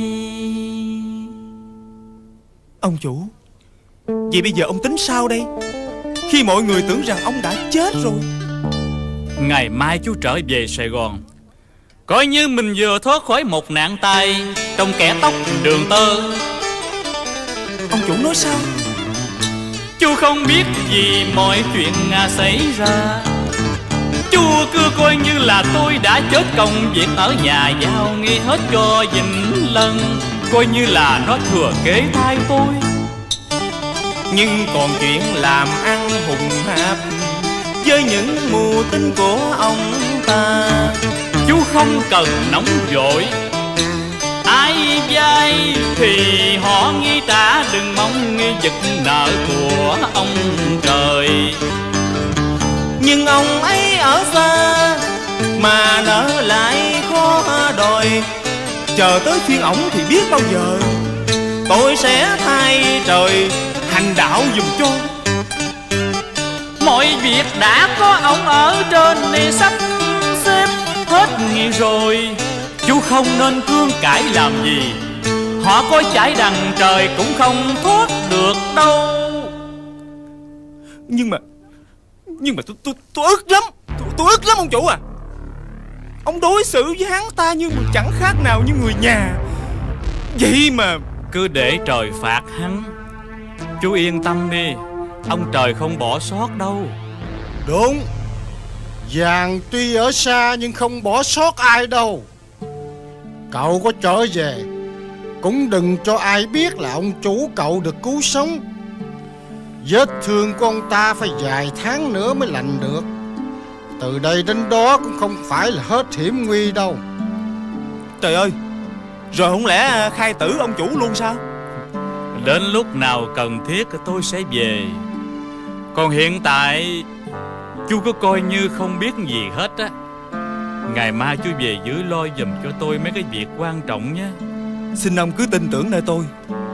Ông chủ, vậy bây giờ ông tính sao đây? Khi mọi người tưởng rằng ông đã chết rồi. Ngày mai chú trở về Sài Gòn, coi như mình vừa thoát khỏi một nạn tai trong kẻ tóc đường tơ. Ông chủ nói sao? Chú không biết gì mọi chuyện xảy ra. Chú cứ coi như là tôi đã chết công việc ở nhà giao nghi hết cho Vĩnh Lân, coi như là nó thừa kế thay tôi. Nhưng còn chuyện làm ăn hùng hạp với những mưu tính của ông ta, chú không cần nóng vội. Ai vay thì họ nghi trả, đừng mong nghi giật nợ của ông trời. Nhưng ông ấy ở xa mà nợ lại khó đòi, chờ tới phiên ổng thì biết bao giờ tôi sẽ thay trời hành đạo giùm cho. Mọi việc đã có ông ở trên này sắp xếp hết nghị rồi, chú không nên cương cãi làm gì. Họ có chải đằng trời cũng không thoát được đâu. Nhưng mà Nhưng mà tôi tôi tôi ức lắm. Tôi, tôi ức lắm ông chủ à. Ông đối xử với hắn ta như mà chẳng khác nào như người nhà. Vậy mà cứ để trời phạt hắn. Chú yên tâm đi, ông trời không bỏ sót đâu. Đúng. Vàng tuy ở xa nhưng không bỏ sót ai đâu. Cậu có trở về cũng đừng cho ai biết là ông chủ cậu được cứu sống. Vết thương của ông ta phải vài tháng nữa mới lành được. Từ đây đến đó cũng không phải là hết hiểm nguy đâu. Trời ơi, rồi không lẽ khai tử ông chủ luôn sao? Đến lúc nào cần thiết tôi sẽ về. Còn hiện tại chú cứ coi như không biết gì hết á. Ngày mai chú về giữ lo giùm cho tôi mấy cái việc quan trọng nhé. Xin ông cứ tin tưởng nơi tôi.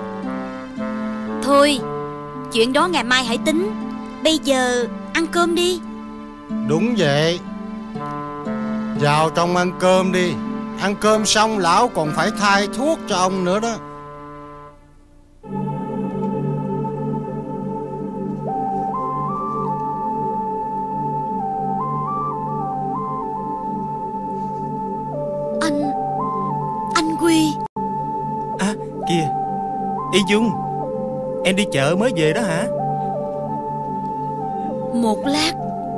Thôi, chuyện đó ngày mai hãy tính. Bây giờ ăn cơm đi. Đúng vậy. Vào trong ăn cơm đi. Ăn cơm xong lão còn phải thay thuốc cho ông nữa đó. Anh... Anh Quy. À kìa, Y Dung, em đi chợ mới về đó hả? Một lát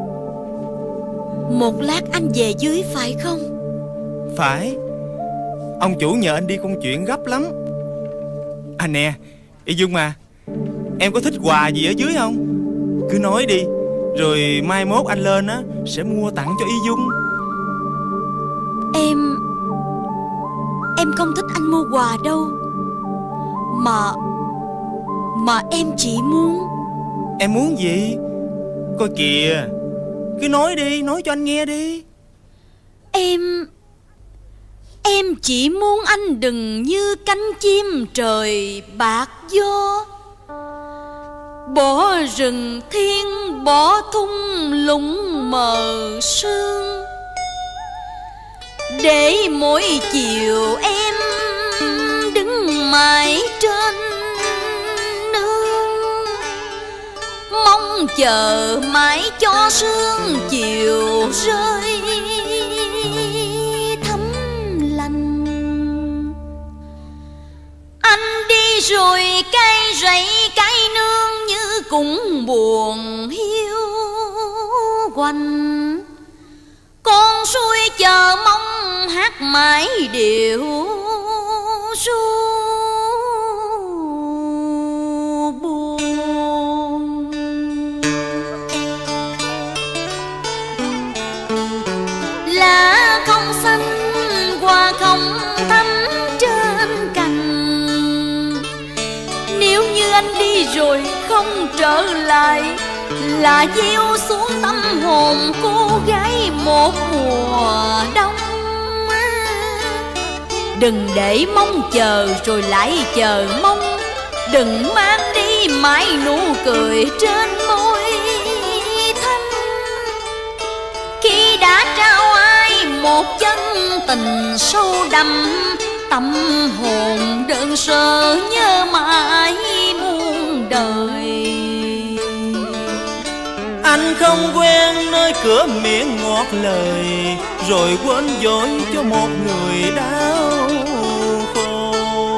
Một lát anh về dưới phải không? Phải. Ông chủ nhờ anh đi công chuyện gấp lắm. À nè, Y Dung à, em có thích quà gì ở dưới không? Cứ nói đi, rồi mai mốt anh lên á sẽ mua tặng cho Y Dung. Em... Em không thích anh mua quà đâu. Mà... Mà em chỉ muốn... Em muốn gì? Coi kìa, cứ nói đi, nói cho anh nghe đi. Em... Em chỉ muốn anh đừng như cánh chim trời bạc gió, bỏ rừng thiên, bỏ thung lũng mờ sương, để mỗi chiều em đứng mãi trên nương, mong chờ mãi cho sương chiều rơi thấm lành. Anh đi rồi cây rẫy cái nương như cũng buồn hiu quạnh, con suối chờ mong hát mãi điệu ru buồn. Lá không xanh, hoa không thắm trên cành, nếu như anh đi rồi không trở lại, là gieo xuống tâm hồn cô gái một mùa đông. Đừng để mong chờ rồi lại chờ mong, đừng mang đi mãi nụ cười trên môi thanh. Khi đã trao ai một chân tình sâu đậm, tâm hồn đơn sơ nhớ mãi muôn đời. Anh không quen nơi cửa miệng ngọt lời, rồi quên dối cho một người đau khổ.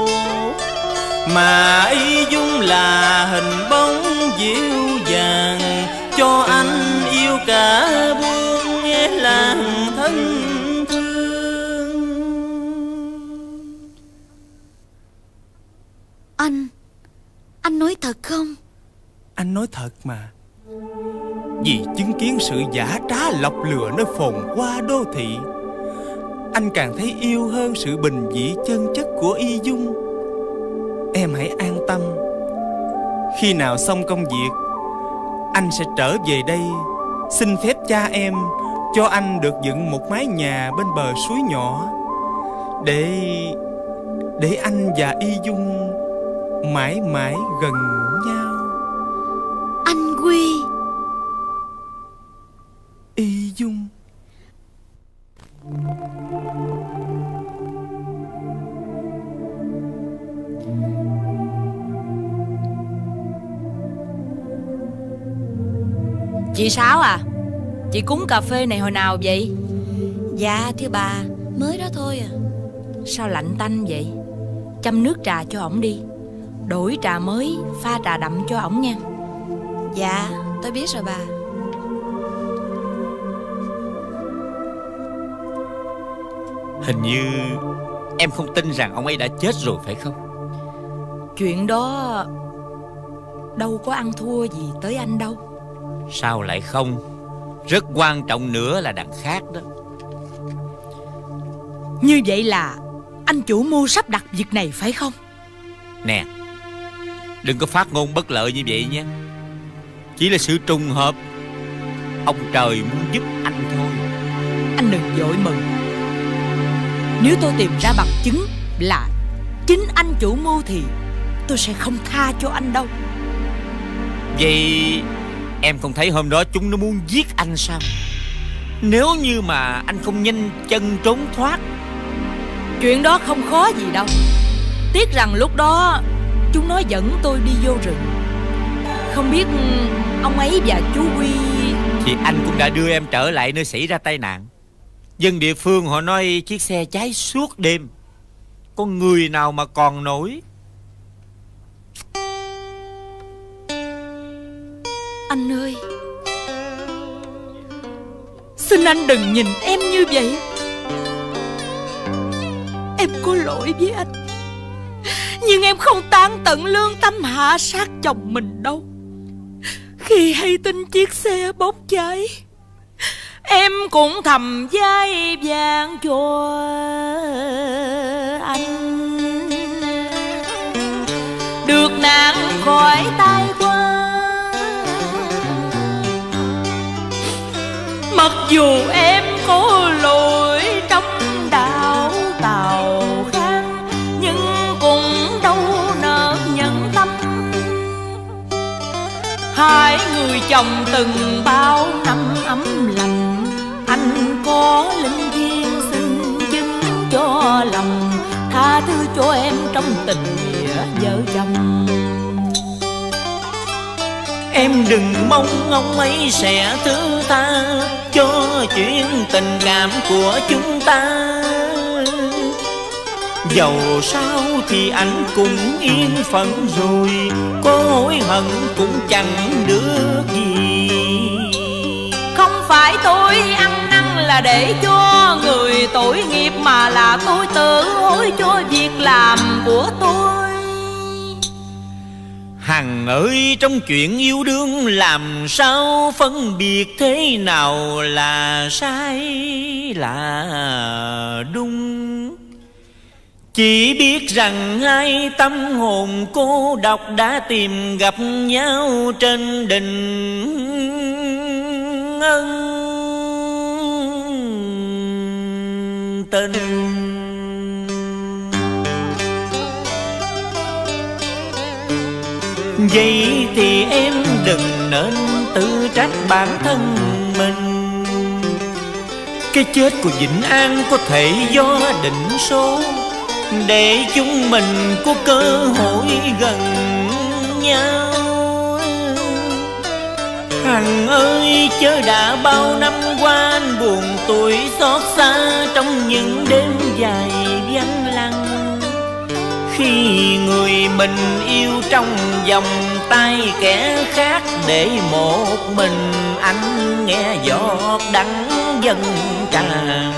Mà Y Dung là hình bóng dịu dàng, cho anh yêu cả buông nghe làng thân thương. Anh, anh nói thật không? Anh nói thật mà. Vì chứng kiến sự giả trá lọc lừa nơi phồn hoa đô thị, anh càng thấy yêu hơn sự bình dị chân chất của Y Dung. Em hãy an tâm. Khi nào xong công việc, anh sẽ trở về đây xin phép cha em cho anh được dựng một mái nhà bên bờ suối nhỏ, Để Để anh và Y Dung mãi mãi gần nhau. Anh Quy. Y Dung. Chị Sáu à, chị cúng cà phê này hồi nào vậy? Dạ thưa bà, mới đó thôi à. Sao lạnh tanh vậy? Chăm nước trà cho ổng đi. Đổi trà mới, pha trà đậm cho ổng nha. Dạ, tôi biết rồi bà. Hình như em không tin rằng ông ấy đã chết rồi phải không? Chuyện đó đâu có ăn thua gì tới anh đâu. Sao lại không? Rất quan trọng nữa là đằng khác đó. Như vậy là anh chủ mưu sắp đặt việc này phải không? Nè, đừng có phát ngôn bất lợi như vậy nhé. Chỉ là sự trùng hợp. Ông trời muốn giúp anh thôi. Anh đừng vội mừng. Nếu tôi tìm ra bằng chứng là chính anh chủ mưu thì tôi sẽ không tha cho anh đâu. Vậy em không thấy hôm đó chúng nó muốn giết anh sao? Nếu như mà anh không nhanh chân trốn thoát. Chuyện đó không khó gì đâu. Tiếc rằng lúc đó chúng nó dẫn tôi đi vô rừng. Không biết ông ấy và chú Quy. Thì anh cũng đã đưa em trở lại nơi xảy ra tai nạn. Dân địa phương họ nói chiếc xe cháy suốt đêm. Có người nào mà còn nổi. Anh ơi, xin anh đừng nhìn em như vậy. Em có lỗi với anh, nhưng em không tán tận lương tâm hạ sát chồng mình đâu. Khi hay tin chiếc xe bốc cháy, em cũng thầm vai vàng cho anh được nạn khỏi tai qua. Mặc dù em có lỗi trong đạo tàu khang, nhưng cũng đâu nỡ nhận tâm. Hai người chồng từng bao năm ấm lành, anh có linh duyên xin chứng cho lòng, tha thứ cho em trong tình nghĩa vợ chồng. Em đừng mong ông ấy sẽ thứ tha cho chuyện tình cảm của chúng ta. Dầu sao thì anh cũng yên phận rồi, có hối hận cũng chẳng được gì. Không phải tôi ăn năn là để cho người tội nghiệp, mà là tôi tự hối cho việc làm của tôi. Hằng ơi, trong chuyện yêu đương làm sao phân biệt thế nào là sai là đúng. Chỉ biết rằng hai tâm hồn cô độc đã tìm gặp nhau trên đình ân tình. Vậy thì em đừng nên tự trách bản thân mình. Cái chết của Vĩnh An có thể do định số, để chúng mình có cơ hội gần nhau. Hằng ơi, chớ đã bao năm qua anh buồn tuổi xót xa trong những đêm dài vắng lặng. Khi người mình yêu trong vòng tay kẻ khác, để một mình anh nghe giọt đắng dâng tràn.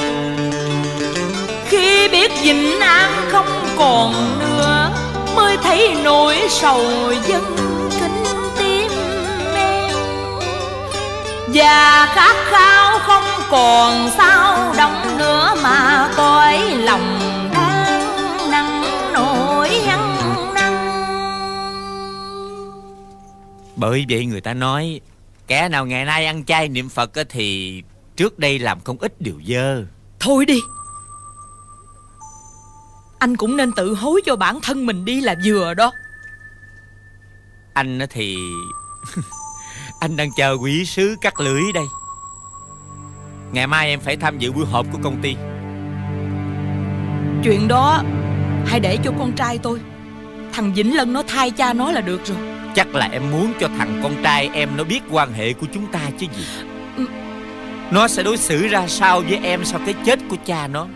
Khi biết Vĩnh An không còn nữa, mới thấy nỗi sầu dâng kín tim em. Và khát khao không còn sao động nữa, mà còn Bởi vậy người ta nói kẻ nào ngày nay ăn chay niệm Phật thì trước đây làm không ít điều dơ. Thôi đi, anh cũng nên tự hối cho bản thân mình đi là vừa đó. Anh thì anh đang chờ quỷ sứ cắt lưỡi đây. Ngày mai em phải tham dự buổi họp của công ty. Chuyện đó hãy để cho con trai tôi. Thằng Vĩnh Lân nó thay cha nó là được rồi. Chắc là em muốn cho thằng con trai em nó biết quan hệ của chúng ta chứ gì. ừ. Nó sẽ đối xử ra sao với em sau cái chết của cha nó.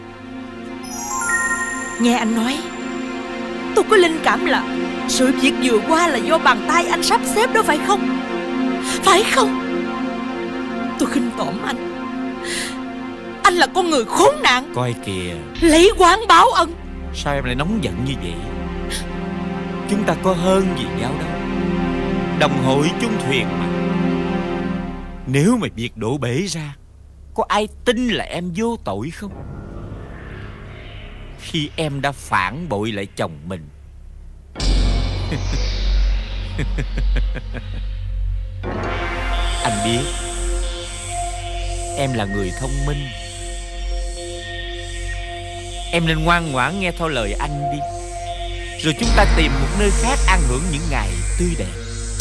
Nghe anh nói, tôi có linh cảm là sự việc vừa qua là do bàn tay anh sắp xếp đó, phải không? Phải không? Tôi khinh tởm anh. Anh là con người khốn nạn. Coi kìa, lấy oán báo ân. sao em lại nóng giận như vậy? Chúng ta có hơn gì nhau đâu, đồng hội chung thuyền mà. Nếu mà việc đổ bể ra, có ai tin là em vô tội không? Khi em đã phản bội lại chồng mình. Anh biết em là người thông minh. Em nên ngoan ngoãn nghe theo lời anh đi, rồi chúng ta tìm một nơi khác an hưởng những ngày tươi đẹp.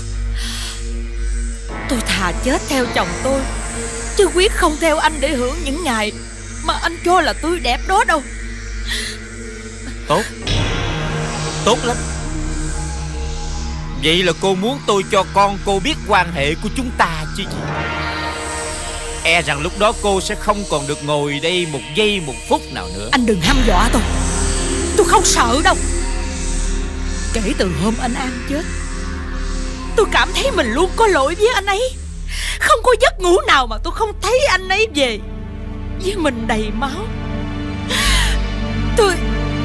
Tôi thà chết theo chồng tôi, chứ quyết không theo anh để hưởng những ngày mà anh cho là tươi đẹp đó đâu. Tốt, tốt lắm. Vậy là cô muốn tôi cho con cô biết quan hệ của chúng ta chứ gì. E rằng lúc đó cô sẽ không còn được ngồi đây một giây một phút nào nữa. Anh đừng hăm dọa tôi, tôi không sợ đâu. Kể từ hôm anh An chết, tôi cảm thấy mình luôn có lỗi với anh ấy. Không có giấc ngủ nào mà tôi không thấy anh ấy về với mình đầy máu. Tôi...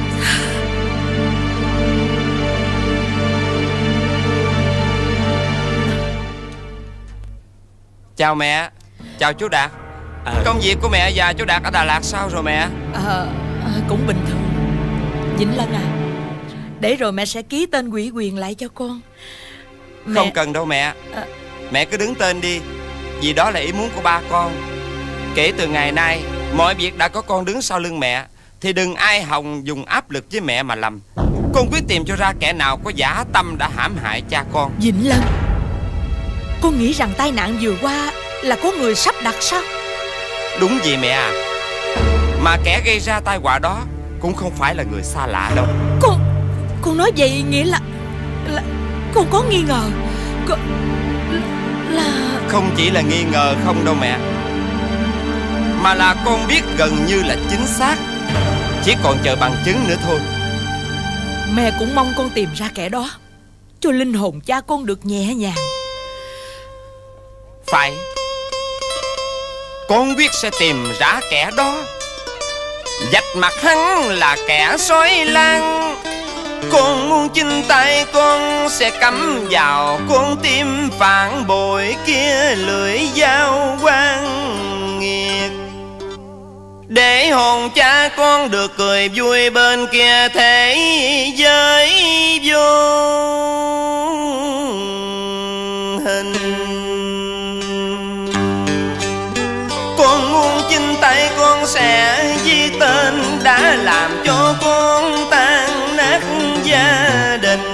Chào mẹ. Chào chú Đạt. à. Công việc của mẹ và chú Đạt ở Đà Lạt sao rồi mẹ? à, à, Cũng bình thường. Vĩnh Lân à, để rồi mẹ sẽ ký tên ủy quyền lại cho con. Mẹ... Không cần đâu mẹ. à. Mẹ cứ đứng tên đi, vì đó là ý muốn của ba con. Kể từ ngày nay, mọi việc đã có con đứng sau lưng mẹ, thì đừng ai hòng dùng áp lực với mẹ mà làm. Con quyết tìm cho ra kẻ nào có dã tâm đã hãm hại cha con. Vĩnh Lân, con nghĩ rằng tai nạn vừa qua là có người sắp đặt sao? Đúng vậy mẹ à. Mà kẻ gây ra tai họa đó cũng không phải là người xa lạ đâu. Con Con nói vậy nghĩa là là con có nghi ngờ. Con là... Không chỉ là nghi ngờ không đâu mẹ, mà là con biết gần như là chính xác. Chỉ còn chờ bằng chứng nữa thôi. Mẹ cũng mong con tìm ra kẻ đó, cho linh hồn cha con được nhẹ nhàng. Phải, con quyết sẽ tìm ra kẻ đó, vạch mặt hắn là kẻ sói lang. Con muốn chinh tay con sẽ cắm vào con tim phản bội kia lưỡi dao quan nghiệt, để hồn cha con được cười vui bên kia thế giới vô hình. Con muốn chinh tay con sẽ ghi tên đã làm cho con tan nát gia đình.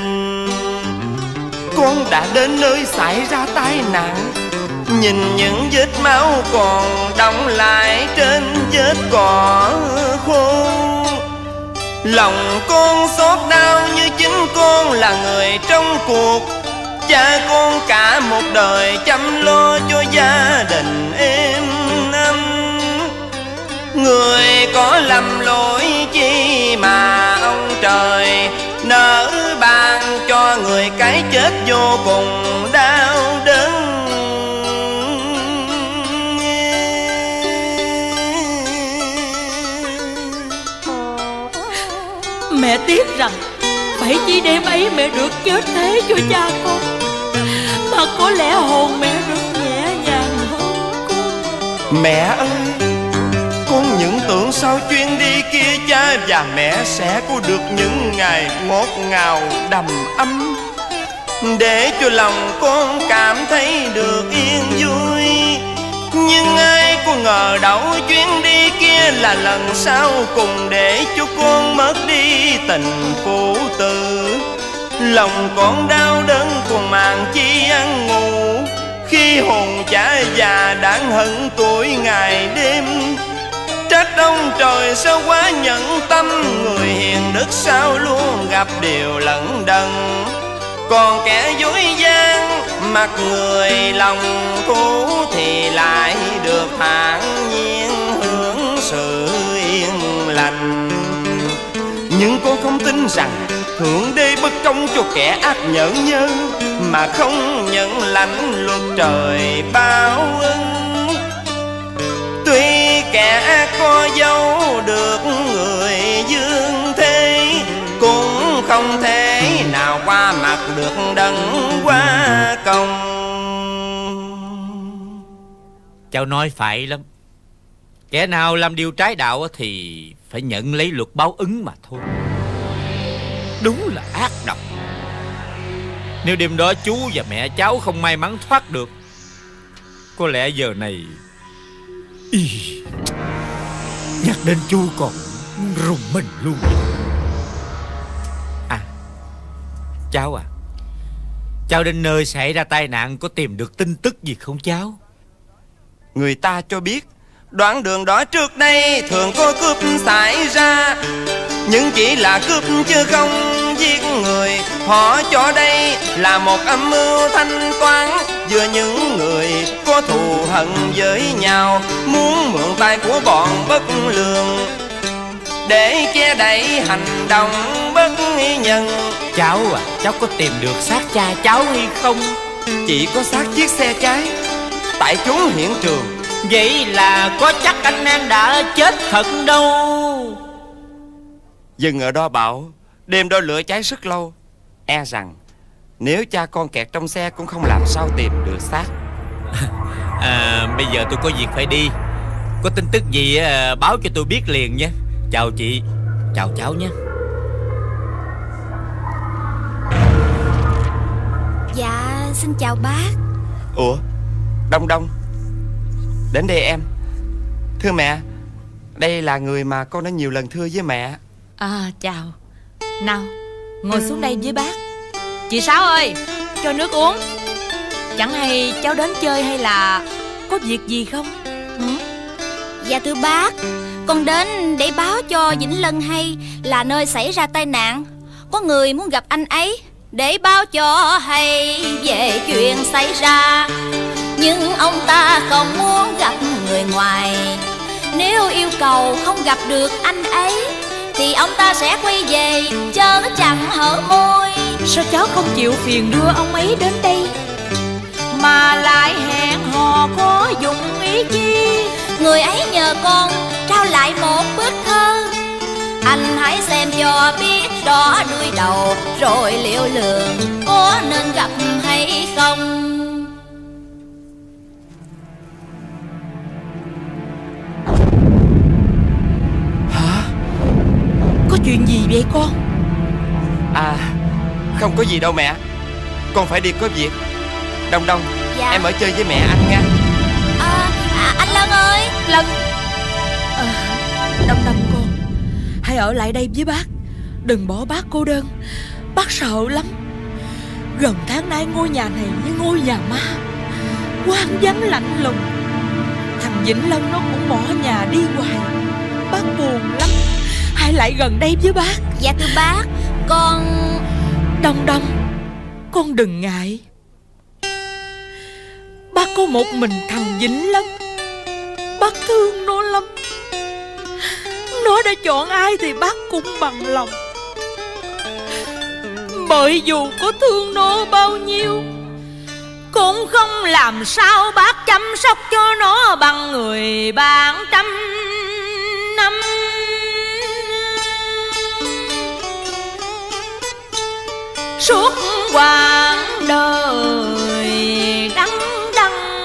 Con đã đến nơi xảy ra tai nạn, nhìn những vết máu còn đọng lại trên vết cỏ khô. Lòng con xót đau như chính con là người trong cuộc. Cha con cả một đời chăm lo cho gia đình êm ấm. Người có lầm lỗi chi mà ông trời nỡ ban cho người cái chết vô cùng đau đớn. Mẹ tiếc rằng phải chỉ đêm ấy mẹ được chết thế cho cha con, mà có lẽ hồn mẹ được nhẹ nhàng hơn con. Mẹ ơi, con những tưởng sau chuyến đi kia cha và mẹ sẽ có được những ngày ngọt ngào đầm ấm. để cho lòng con cảm thấy được yên vui. Nhưng ai có ngờ đâu chuyến đi kia là lần sau cùng, để cho con mất đi tình phụ tử. Lòng con đau đớn còn màng chi ăn ngủ, khi hồn cha già đáng hận tuổi ngày đêm. Trách ông trời sao quá nhẫn tâm, người hiền đức sao luôn gặp điều lận đận. Còn kẻ dối gian mặt người lòng thú thì lại được thản nhiên hưởng sự yên lành. Nhưng con không tin rằng Thượng Đế bất công cho kẻ ác nhẫn nhơ, mà không nhận lãnh luật trời báo ứng. Tuy kẻ ác có dấu được người dương thế, cũng không thể nào qua mặt được đấng qua công. Cháu nói phải lắm. Kẻ nào làm điều trái đạo thì phải nhận lấy luật báo ứng mà thôi. Đúng là ác độc. Nếu đêm đó chú và mẹ cháu không may mắn thoát được, có lẽ giờ này Ý, nhắc đến chú còn rùng mình luôn. À, cháu à, cháu đến nơi xảy ra tai nạn có tìm được tin tức gì không cháu? Người ta cho biết đoạn đường đó trước đây thường có cướp xảy ra, nhưng chỉ là cướp chứ không giết người. Họ cho đây là một âm mưu thanh toán giữa những người có thù hận với nhau, muốn mượn tay của bọn bất lương để che đậy hành động bất nhân. Cháu à, cháu có tìm được xác cha cháu hay không? Chỉ có xác chiếc xe cháy tại chốn hiện trường. Vậy là có chắc anh An đã chết thật đâu. Dừng ở đó bảo đêm đó lửa cháy rất lâu, e rằng nếu cha con kẹt trong xe cũng không làm sao tìm được xác. À, bây giờ tôi có việc phải đi. Có tin tức gì à, báo cho tôi biết liền nhé. Chào chị, chào cháu nhé. Dạ, xin chào bác. Ủa, Đông Đông, đến đây em. Thưa mẹ, đây là người mà con đã nhiều lần thưa với mẹ. À, chào. Nào, ngồi xuống đây với bác. Chị Sáu ơi, cho nước uống. Chẳng hay cháu đến chơi hay là có việc gì không? Ừ? Dạ thưa bác, con đến để báo cho Vĩnh Lân hay là nơi xảy ra tai nạn. Có người muốn gặp anh ấy để báo cho hay về chuyện xảy ra. Nhưng ông ta không muốn gặp người ngoài. Nếu yêu cầu không gặp được anh ấy thì ông ta sẽ quay về chớ chẳng hở môi. Sao cháu không chịu phiền đưa ông ấy đến đây, mà lại hẹn hò có dụng ý chi? Người ấy nhờ con trao lại một bức thơ. Anh hãy xem cho biết rõ đuôi đầu, rồi liệu lường có nên gặp hay không. Hả? Có chuyện gì vậy con? À, không có gì đâu mẹ. Con phải đi có việc. Đông Đông, dạ. Em ở chơi với mẹ anh nha. À, à, anh Lân ơi. Lân à, Đông Đông con, hãy ở lại đây với bác. Đừng bỏ bác cô đơn. Bác sợ lắm. Gần tháng nay ngôi nhà này như ngôi nhà ma, hoang vắng lạnh lùng. Thằng Vĩnh Lân nó cũng bỏ nhà đi hoài. Bác buồn lắm. Hãy lại gần đây với bác. Dạ thưa bác, con... Đông Đông, con đừng ngại. Bác có một mình thằng Vĩnh Lân. Bác thương nó lắm. Nó đã chọn ai thì bác cũng bằng lòng. Bởi dù có thương nó bao nhiêu, cũng không làm sao bác chăm sóc cho nó bằng người bạn trăm năm. Suốt quãng đời đắng đắng,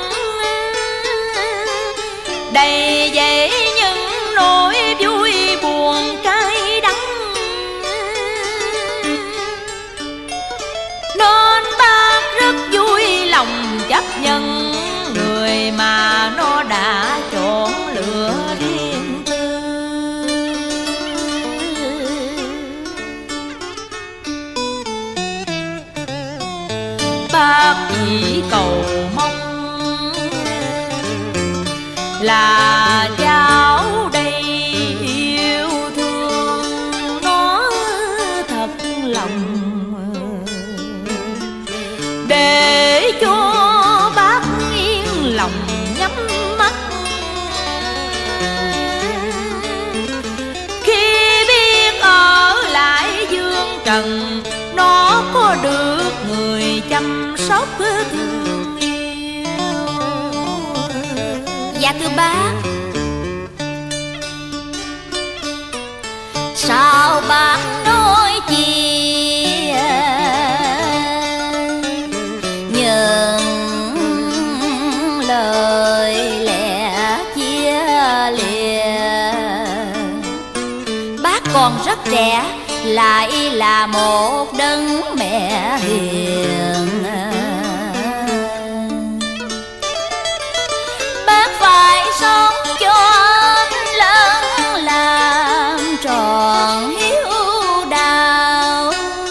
đầy dẫy những nỗi vui buồn cay đắng, nên ta riêng tư. Bác chỉ cầu mong là cháu đây yêu thương nó thật lòng, để cho bác yên lòng nhắm mắt. Khi biết ở lại dương trần, nó có được người chăm sóc thương yêu. Dạ thưa bác. Sao bác nói chi những lời lẽ chia lìa? Bác còn rất trẻ, lại là một đấng mẹ hiền. Bác phải sống cho anh lớn, làm tròn hiếu đạo.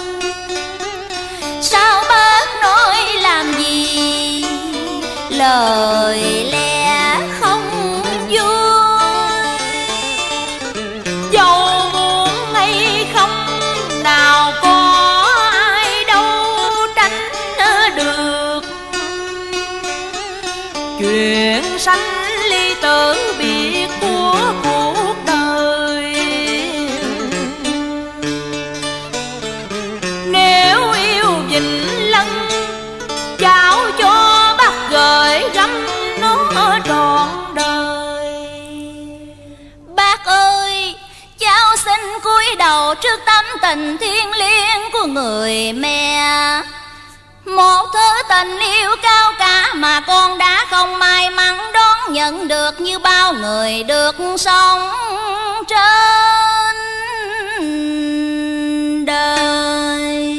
Sao bác nói làm gì lời lẽ không vui? Dẫu muốn hay không, nào có ai đâu tránh được. Chuyện sanh ly tử biệt của cuộc đời, nếu yêu Vĩnh Lân, cháu cho bác gửi gắm nó trọn đời. Bác ơi, cháu xin cúi đầu trước tấm tình thiêng liêng của người mẹ. Một thứ tình yêu cao cả mà con đã không may mắn đón nhận được như bao người được sống trên đời.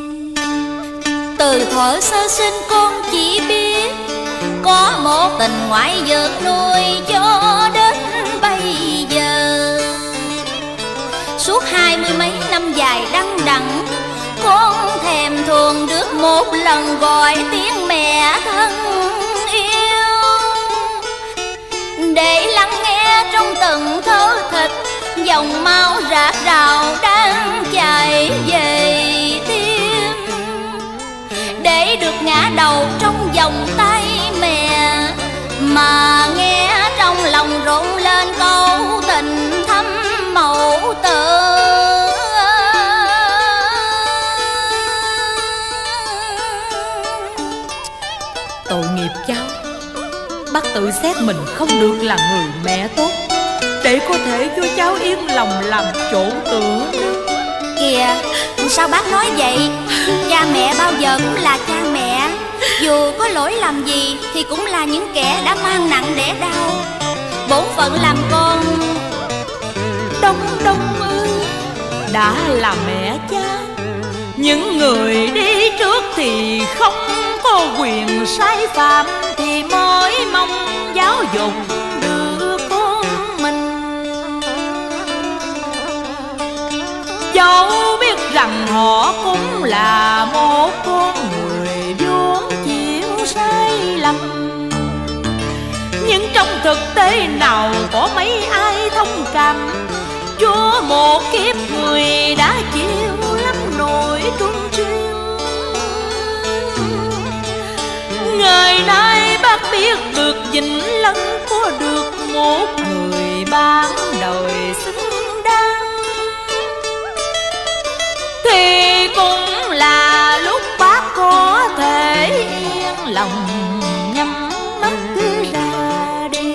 Từ thuở sơ sinh con chỉ biết có một tình ngoại vượt nuôi cho đến bây giờ. Suốt hai mươi mấy năm dài đăng đẵng, con thèm thuồng được một lần gọi tiếng mẹ thân yêu, để lắng nghe trong từng thớ thịt dòng máu rạc rào đang chảy về tim, để được ngã đầu trong vòng tay mẹ mà nghe trong lòng rộn lên câu tình thâm mẫu tử. Tội nghiệp cháu, bác tự xét mình không được là người mẹ tốt, để có thể cho cháu yên lòng làm chỗ tựa nữa. Kìa, sao bác nói vậy? Cha mẹ bao giờ cũng là cha mẹ, dù có lỗi làm gì thì cũng là những kẻ đã mang nặng đẻ đau. Bổn phận làm con Đông Đông ơi, đã là mẹ cha, những người đi trước thì không có quyền sai phạm, thì mới mong giáo dục được con mình. Dẫu biết rằng họ cũng là một con người vốn chịu sai lầm, nhưng trong thực tế nào có mấy ai thông cảm cho một kiếp người đã chịu lắm nỗi trung chuyên. Ngày nay bác biết được Vĩnh Lân có được một người bán đời xứng đáng, thì cũng là lúc bác có thể yên lòng nhắm mắt ra đi.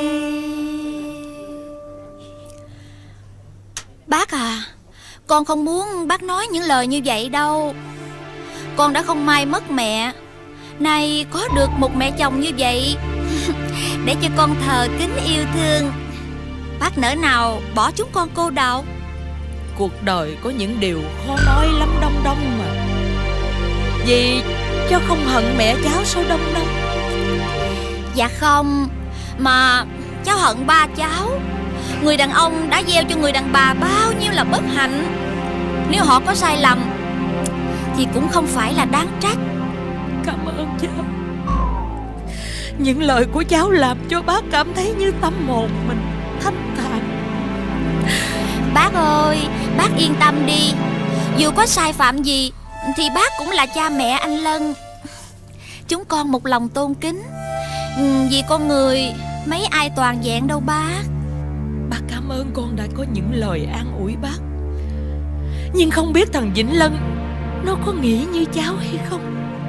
Bác à, con không muốn bác nói những lời như vậy đâu. Con đã không may mất mẹ, nay có được một mẹ chồng như vậy để cho con thờ kính yêu thương. Bác nỡ nào bỏ chúng con cô độc. Cuộc đời có những điều khó nói lắm Đông Đông mà. Vì cháu không hận mẹ cháu sao Đông Đông? Dạ không, mà cháu hận ba cháu. Người đàn ông đã gieo cho người đàn bà bao nhiêu là bất hạnh. Nếu họ có sai lầm thì cũng không phải là đáng trách. Cảm ơn cháu. Những lời của cháu làm cho bác cảm thấy như tâm hồn mình thanh thản. Bác ơi, bác yên tâm đi. Dù có sai phạm gì thì bác cũng là cha mẹ anh Lân. Chúng con một lòng tôn kính. Vì con người mấy ai toàn vẹn đâu bác. Bác cảm ơn con đã có những lời an ủi bác. Nhưng không biết thằng Vĩnh Lân nó có nghĩ như cháu hay không.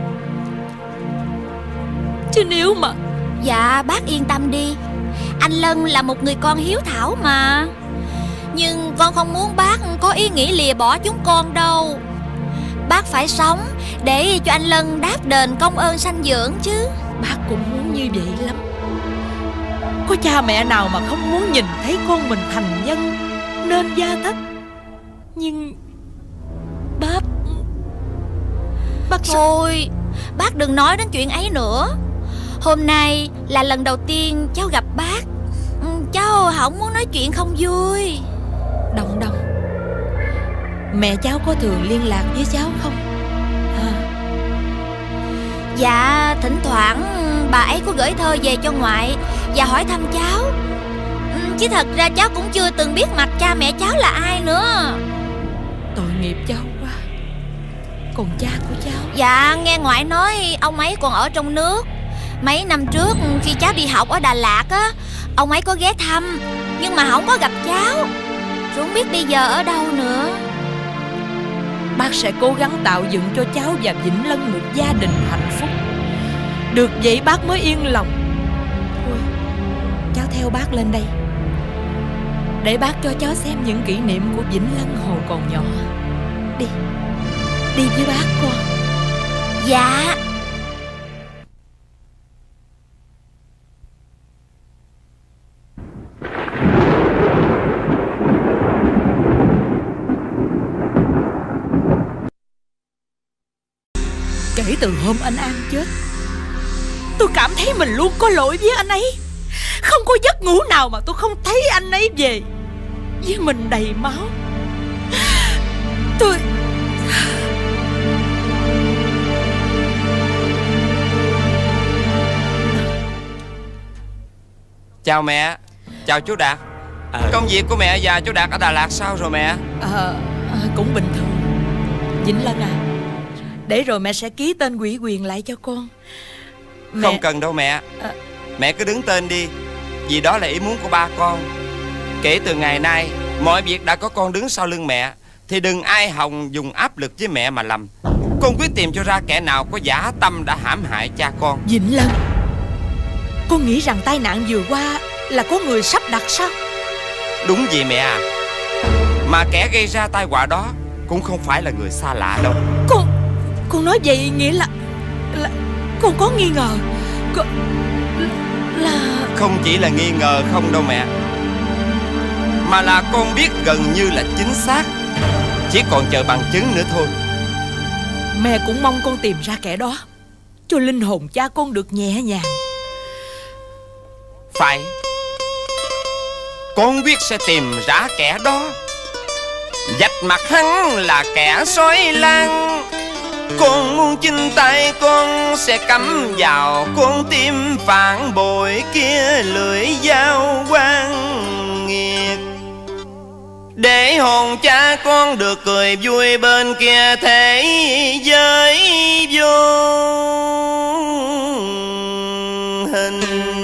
Chứ nếu mà... Dạ bác yên tâm đi. Anh Lân là một người con hiếu thảo mà. Nhưng con không muốn bác có ý nghĩ lìa bỏ chúng con đâu. Bác phải sống để cho anh Lân đáp đền công ơn sanh dưỡng chứ. Bác cũng muốn như vậy lắm. Có cha mẹ nào mà không muốn nhìn thấy con mình thành nhân nên gia thất. Nhưng bác... Bác Thôi bác đừng nói đến chuyện ấy nữa. Hôm nay là lần đầu tiên cháu gặp bác. Cháu không muốn nói chuyện không vui. Đồng Đồng, mẹ cháu có thường liên lạc với cháu không à? Dạ thỉnh thoảng bà ấy có gửi thơ về cho ngoại và hỏi thăm cháu. Chứ thật ra cháu cũng chưa từng biết mặt cha mẹ cháu là ai nữa. Tội nghiệp cháu quá. Còn cha của cháu? Dạ nghe ngoại nói ông ấy còn ở trong nước. Mấy năm trước khi cháu đi học ở Đà Lạt á, ông ấy có ghé thăm nhưng mà không có gặp cháu. Rồi không biết bây giờ ở đâu nữa. Bác sẽ cố gắng tạo dựng cho cháu và Vĩnh Lân một gia đình hạnh phúc. Được vậy bác mới yên lòng. Thôi, cháu theo bác lên đây để bác cho cháu xem những kỷ niệm của Vĩnh Lân hồi còn nhỏ. Đi, đi với bác con. Dạ. Kể từ hôm anh An chết, tôi cảm thấy mình luôn có lỗi với anh ấy. Không có giấc ngủ nào mà tôi không thấy anh ấy về với mình đầy máu. Tôi... Chào mẹ. Chào chú Đạt. à. Công việc của mẹ và chú Đạt ở Đà Lạt sao rồi mẹ? à, à, Cũng bình thường. Vĩnh Lân à, để rồi mẹ sẽ ký tên ủy quyền lại cho con. Mẹ... Không cần đâu mẹ. à... Mẹ cứ đứng tên đi, vì đó là ý muốn của ba con. Kể từ ngày nay, mọi việc đã có con đứng sau lưng mẹ thì đừng ai hòng dùng áp lực với mẹ mà làm. Con quyết tìm cho ra kẻ nào có dã tâm đã hãm hại cha con. Vĩnh Lân, con nghĩ rằng tai nạn vừa qua là có người sắp đặt sao? Đúng vậy mẹ à. Mà kẻ gây ra tai họa đó cũng không phải là người xa lạ đâu. Con Con nói vậy nghĩa là là con có nghi ngờ. Con, là... Không chỉ là nghi ngờ không đâu mẹ, mà là con biết gần như là chính xác. Chỉ còn chờ bằng chứng nữa thôi. Mẹ cũng mong con tìm ra kẻ đó, cho linh hồn cha con được nhẹ nhàng. Phải. Con biết sẽ tìm ra kẻ đó, vạch mặt hắn là kẻ sói lang. Con muốn chinh tay con sẽ cắm vào con tim phản bội kia lưỡi dao quang nghiệt, để hồn cha con được cười vui bên kia thế giới vô hình.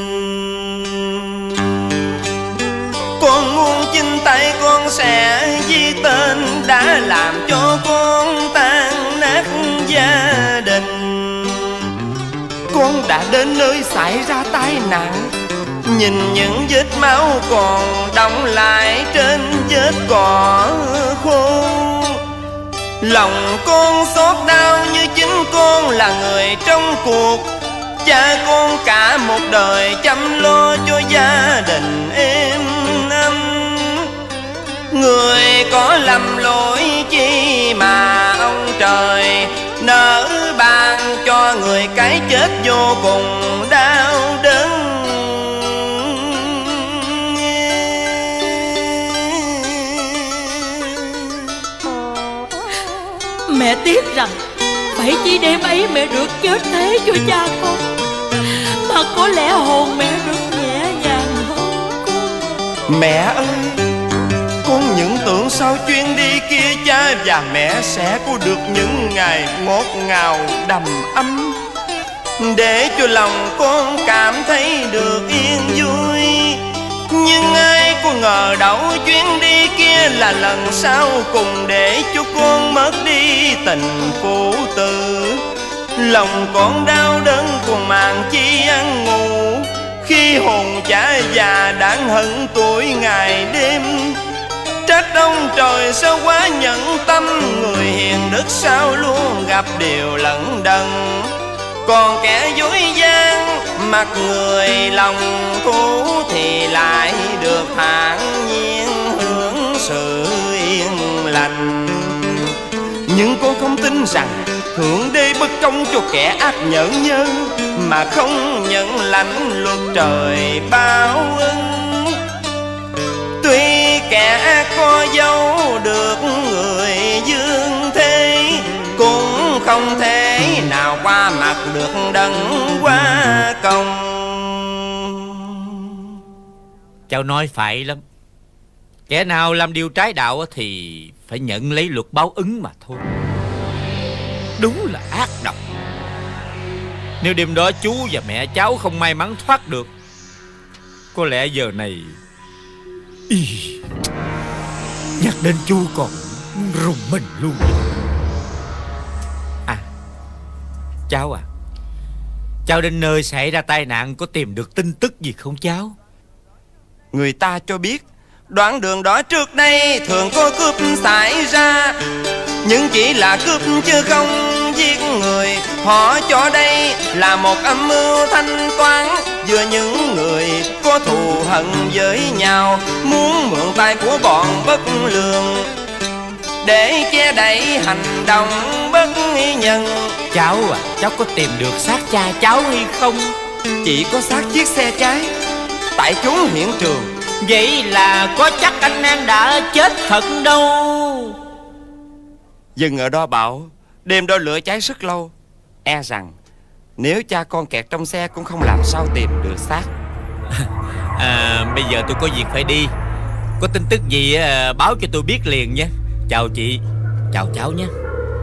Con muốn chinh tay con sẽ ghi tên đã làm cho con tan nát gia đình. Con đã đến nơi xảy ra tai nạn, nhìn những vết máu còn đọng lại trên vết cỏ khô. Lòng con xót đau như chính con là người trong cuộc. Cha con cả một đời chăm lo cho gia đình êm ấm. Người có lầm lỗi chi mà ông trời nỡ ban cho người cái chết vô cùng đau đớn. Mẹ tiếc rằng phải chỉ đêm ấy mẹ được chết thế cho cha con, mà có lẽ hồn mẹ được nhẹ nhàng hơn con. Mẹ ơi, con những tưởng sau chuyến đi kia cha và mẹ sẽ có được những ngày ngọt ngào đầm ấm, để cho lòng con cảm thấy được yên vui. Nhưng ai có ngờ đâu chuyến đi kia là lần sau cùng, để cho con mất đi tình phụ tử. Lòng con đau đớn còn màng chi ăn ngủ, khi hồn cha già đáng hận tuổi ngày đêm. Trách ông trời sao quá nhẫn tâm, người hiền đức sao luôn gặp điều lận đận. Còn kẻ dối gian mặt người lòng thú thì lại được thản nhiên hưởng sự yên lành. Nhưng con không tin rằng Thượng Đế bất công cho kẻ ác nhẫn nhơ, mà không nhận lãnh luật trời báo ứng. Tuy kẻ ác có dấu được người dương thế, cũng không thể nào qua mặt được đấng quá công. Cháu nói phải lắm. Kẻ nào làm điều trái đạo thì phải nhận lấy luật báo ứng mà thôi. Đúng là ác độc. Nếu đêm đó chú và mẹ cháu không may mắn thoát được, có lẽ giờ này Ý, nhắc đến chú còn rùng mình luôn. À, cháu à, cháu đến nơi xảy ra tai nạn có tìm được tin tức gì không cháu? Người ta cho biết đoạn đường đó trước đây thường có cướp xảy ra, nhưng chỉ là cướp chứ không giết người. Họ cho đây là một âm mưu thanh toán giữa những người có thù hận với nhau, muốn mượn tay của bọn bất lương để che đậy hành động bất nhân. Cháu à, cháu có tìm được xác cha cháu hay không? Chỉ có xác chiếc xe cháy tại chốn hiện trường. Vậy là có chắc anh An đã chết thật đâu. Dừng ở đó bảo đêm đó lửa cháy rất lâu, e rằng nếu cha con kẹt trong xe cũng không làm sao tìm được xác. À, bây giờ tôi có việc phải đi. Có tin tức gì báo cho tôi biết liền nhé. Chào chị, chào cháu nhé.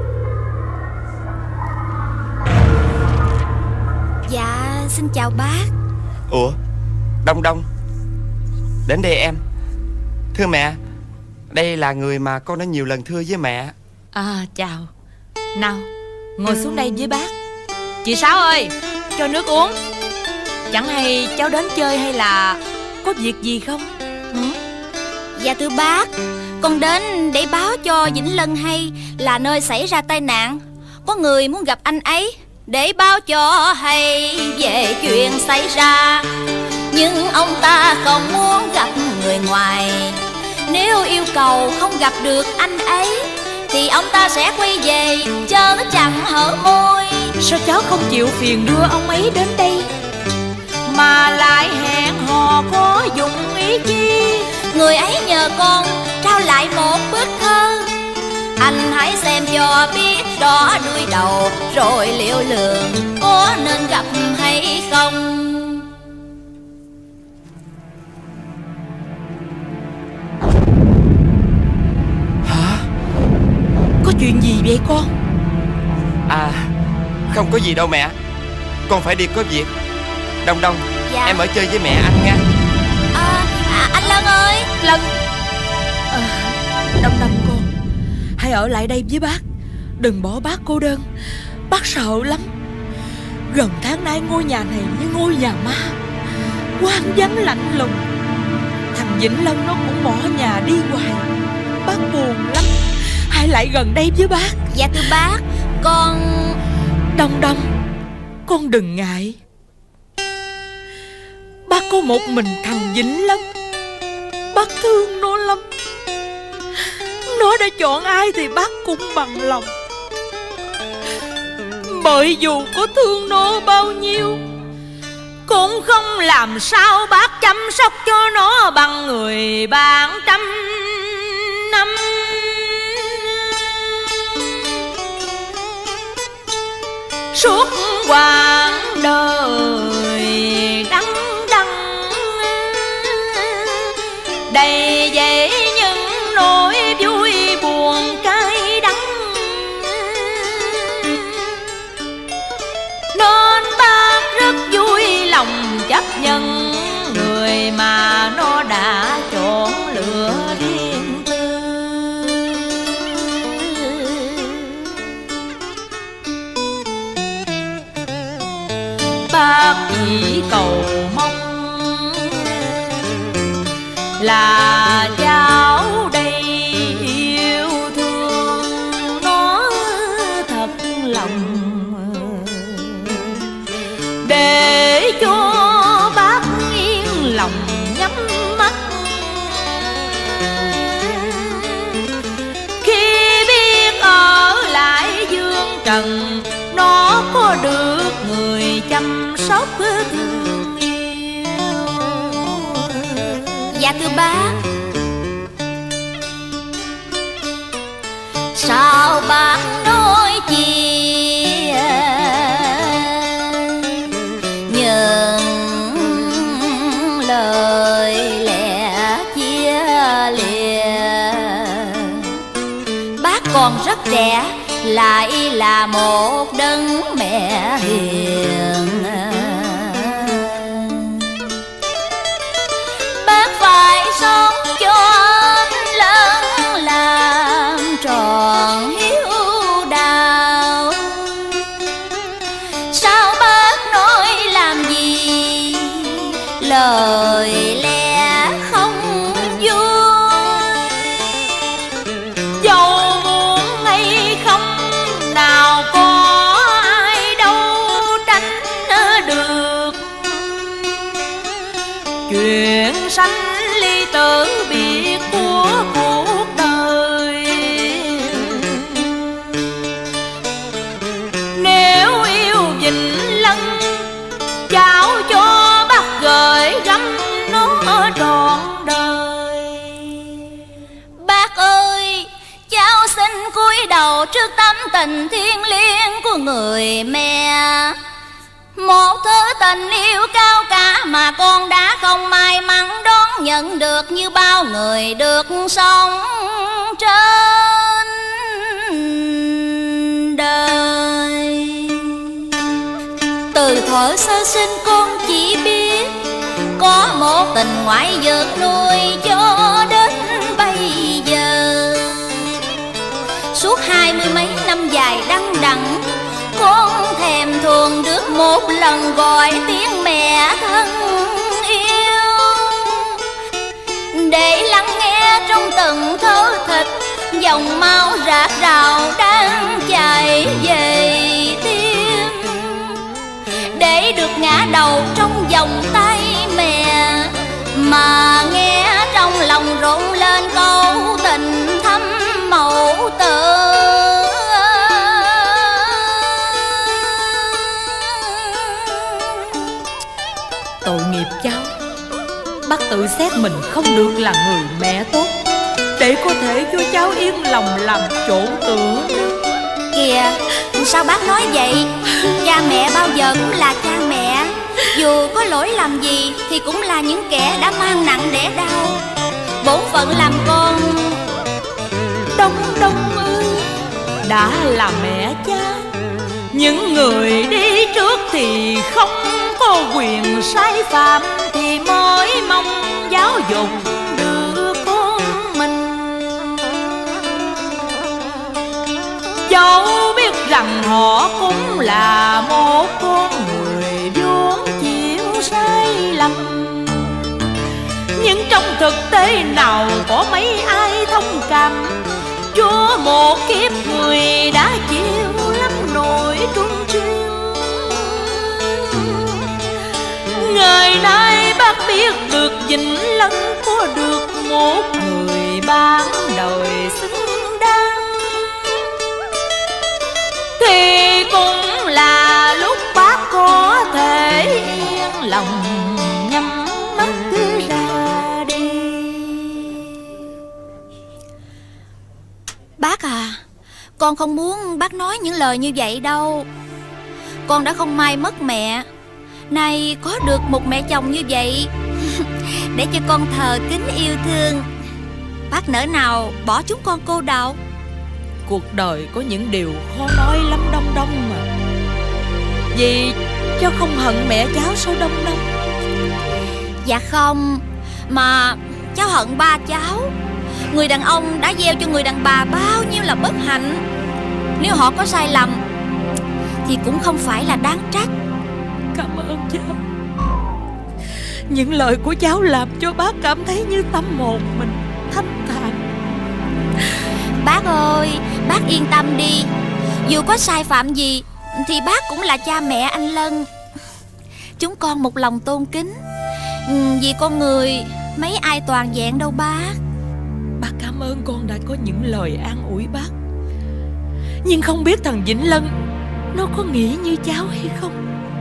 Dạ, xin chào bác. Ủa, Đông Đông, đến đây em. Thưa mẹ, đây là người mà con đã nhiều lần thưa với mẹ. À, chào. Nào, ngồi xuống đây với bác. Chị Sáu ơi, cho nước uống. Chẳng hay cháu đến chơi hay là có việc gì không? Ừ? Dạ thưa bác, con đến để báo cho Vĩnh Lân hay là nơi xảy ra tai nạn. Có người muốn gặp anh ấy để báo cho hay về chuyện xảy ra, nhưng ông ta không muốn gặp người ngoài. Nếu yêu cầu không gặp được anh ấy thì ông ta sẽ quay về chớ chẳng hở môi. Sao cháu không chịu phiền đưa ông ấy đến đây, mà lại hẹn hò có dụng ý chi? Người ấy nhờ con trao lại một bức thơ, anh hãy xem cho biết rõ đuôi đầu, rồi liệu lường có nên gặp hay không. Hả? Có chuyện gì vậy con? À, không có gì đâu mẹ, con phải đi có việc. Đông Đông, dạ. Em ở chơi với mẹ anh nha. À, à, anh Lân ơi. Lân à, Đông Đông con, hãy ở lại đây với bác. Đừng bỏ bác cô đơn. Bác sợ lắm. Gần tháng nay ngôi nhà này như ngôi nhà ma, hoang vắng lạnh lùng. Thằng Vĩnh Lân nó cũng bỏ nhà đi hoài. Bác buồn lắm. Hãy lại gần đây với bác. Dạ thưa bác, con... Đông Đông, con đừng ngại. Bác có một mình thằng Vĩnh Lân. Bác thương nó lắm. Nó đã chọn ai thì bác cũng bằng lòng. Bởi dù có thương nó bao nhiêu, cũng không làm sao bác chăm sóc cho nó bằng người bạn trăm năm. suốt quãng đời đắng đắng, đầy dẫy những nỗi vui buồn cay đắng. Nên bác rất vui lòng chấp nhận người mà nó đã chọn lựa riêng tư. Bác chỉ cầu mong là cháu đây yêu thương nó thật lòng, để cho bác yên lòng nhắm mắt. Khi biết ở lại dương trần, nó có được người chăm sóc thương yêu. Dạ thưa bác. Sao bác nói chi những lời lẽ chia lìa? Bác còn rất trẻ, lại là một đấng mẹ hiền. Bác phải sống cho anh lớn, làm tròn hiếu đạo. Sao bác nói làm gì lời lẽ không vui? Dẫu muốn hay không, nào có ai đâu tránh được. Chuyện sanh ly tử biệt của cuộc đời, nếu yêu Vĩnh Lân, cháu cho bác gửi gắm nó trọn đời. Bác ơi, cháu xin cúi đầu trước tấm tình thiêng liêng của người mẹ. Một thứ tình yêu cao cả mà con đã không may mắn đón nhận được như bao người được sống trên đời. Từ thuở sơ sinh con chỉ biết có một tình ngoại vượt nuôi cho đến bây giờ. Suốt hai mươi mấy năm dài đăng đẵng, con thèm thuồng được một lần gọi tiếng mẹ thân yêu, để lắng nghe trong từng thớ thịt dòng máu rạc rào đang chảy về tim, để được ngã đầu trong vòng tay mẹ mà nghe trong lòng rộn lên câu tình thâm mẫu tử. Tội nghiệp cháu, bác tự xét mình không được là người mẹ tốt, để có thể cho cháu yên lòng làm chỗ tựa nữa. Kìa, sao bác nói vậy? Cha mẹ bao giờ cũng là cha mẹ, dù có lỗi làm gì thì cũng là những kẻ đã mang nặng đẻ đau. Bổn phận làm con. Đông Đông ơi, đã là mẹ cha, những người đi trước thì không có quyền sai phạm, thì mới mong giáo dục được con mình. Dẫu biết rằng họ cũng là một con người vốn chịu sai lầm, nhưng trong thực tế nào có mấy ai thông cảm cho một kiếp người đã chịu lắm nỗi trung chuyên. Ngày nay bác biết được Vĩnh Lân có được một người bán đời xứng đáng, thì cũng là lúc bác có thể yên lòng nhắm mắt ra đi. Bác à, con không muốn bác nói những lời như vậy đâu. con đã không may mất mẹ, nay có được một mẹ chồng như vậy để cho con thờ kính yêu thương. Bác nỡ nào bỏ chúng con cô độc. Cuộc đời có những điều khó nói lắm Đông Đông mà. Vì cháu không hận mẹ cháu sao Đông Đông? Dạ không, mà cháu hận ba cháu. Người đàn ông đã gieo cho người đàn bà bao nhiêu là bất hạnh. Nếu họ có sai lầm thì cũng không phải là đáng trách. Cảm ơn cháu. Những lời của cháu làm cho bác cảm thấy như tâm hồn mình thanh thản. Bác ơi, bác yên tâm đi. Dù có sai phạm gì thì bác cũng là cha mẹ anh Lân. Chúng con một lòng tôn kính. Vì con người mấy ai toàn vẹn đâu bác. Bác cảm ơn con đã có những lời an ủi bác. Nhưng không biết thằng Vĩnh Lân nó có nghĩ như cháu hay không?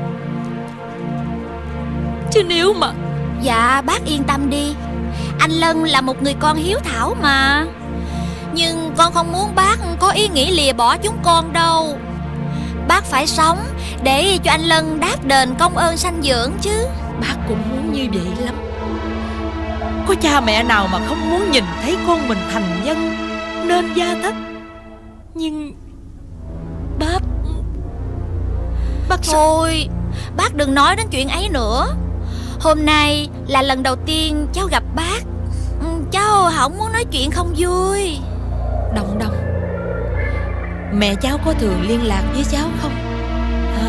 Chứ nếu mà... Dạ bác yên tâm đi. Anh Lân là một người con hiếu thảo mà. Nhưng con không muốn bác có ý nghĩ lìa bỏ chúng con đâu. Bác phải sống để cho anh Lân đáp đền công ơn sanh dưỡng chứ. Bác cũng muốn như vậy lắm. Có cha mẹ nào mà không muốn nhìn thấy con mình thành nhân nên gia thất. Nhưng bác... Bác Thôi, bác đừng nói đến chuyện ấy nữa. Hôm nay là lần đầu tiên cháu gặp bác. Cháu không muốn nói chuyện không vui. Đông Đông, mẹ cháu có thường liên lạc với cháu không? À.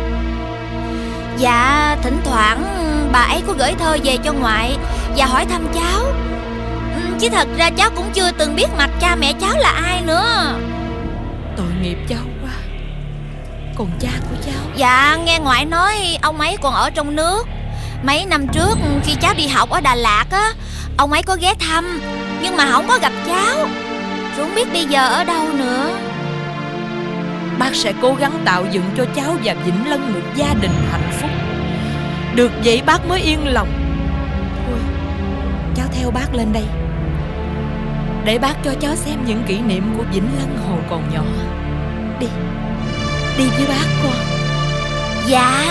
Dạ, thỉnh thoảng bà ấy có gửi thơ về cho ngoại và hỏi thăm cháu. Chứ thật ra cháu cũng chưa từng biết mặt cha mẹ cháu là ai nữa. Tội nghiệp cháu quá. Còn cha của cháu? Dạ, nghe ngoại nói ông ấy còn ở trong nước. Mấy năm trước khi cháu đi học ở Đà Lạt á, ông ấy có ghé thăm nhưng mà không có gặp cháu. Rồi không biết bây giờ ở đâu nữa. Bác sẽ cố gắng tạo dựng cho cháu và Vĩnh Lân một gia đình hạnh phúc. Được vậy bác mới yên lòng. Thôi, cháu theo bác lên đây để bác cho cháu xem những kỷ niệm của Vĩnh Lân hồi còn nhỏ. Đi, đi với bác con. Dạ.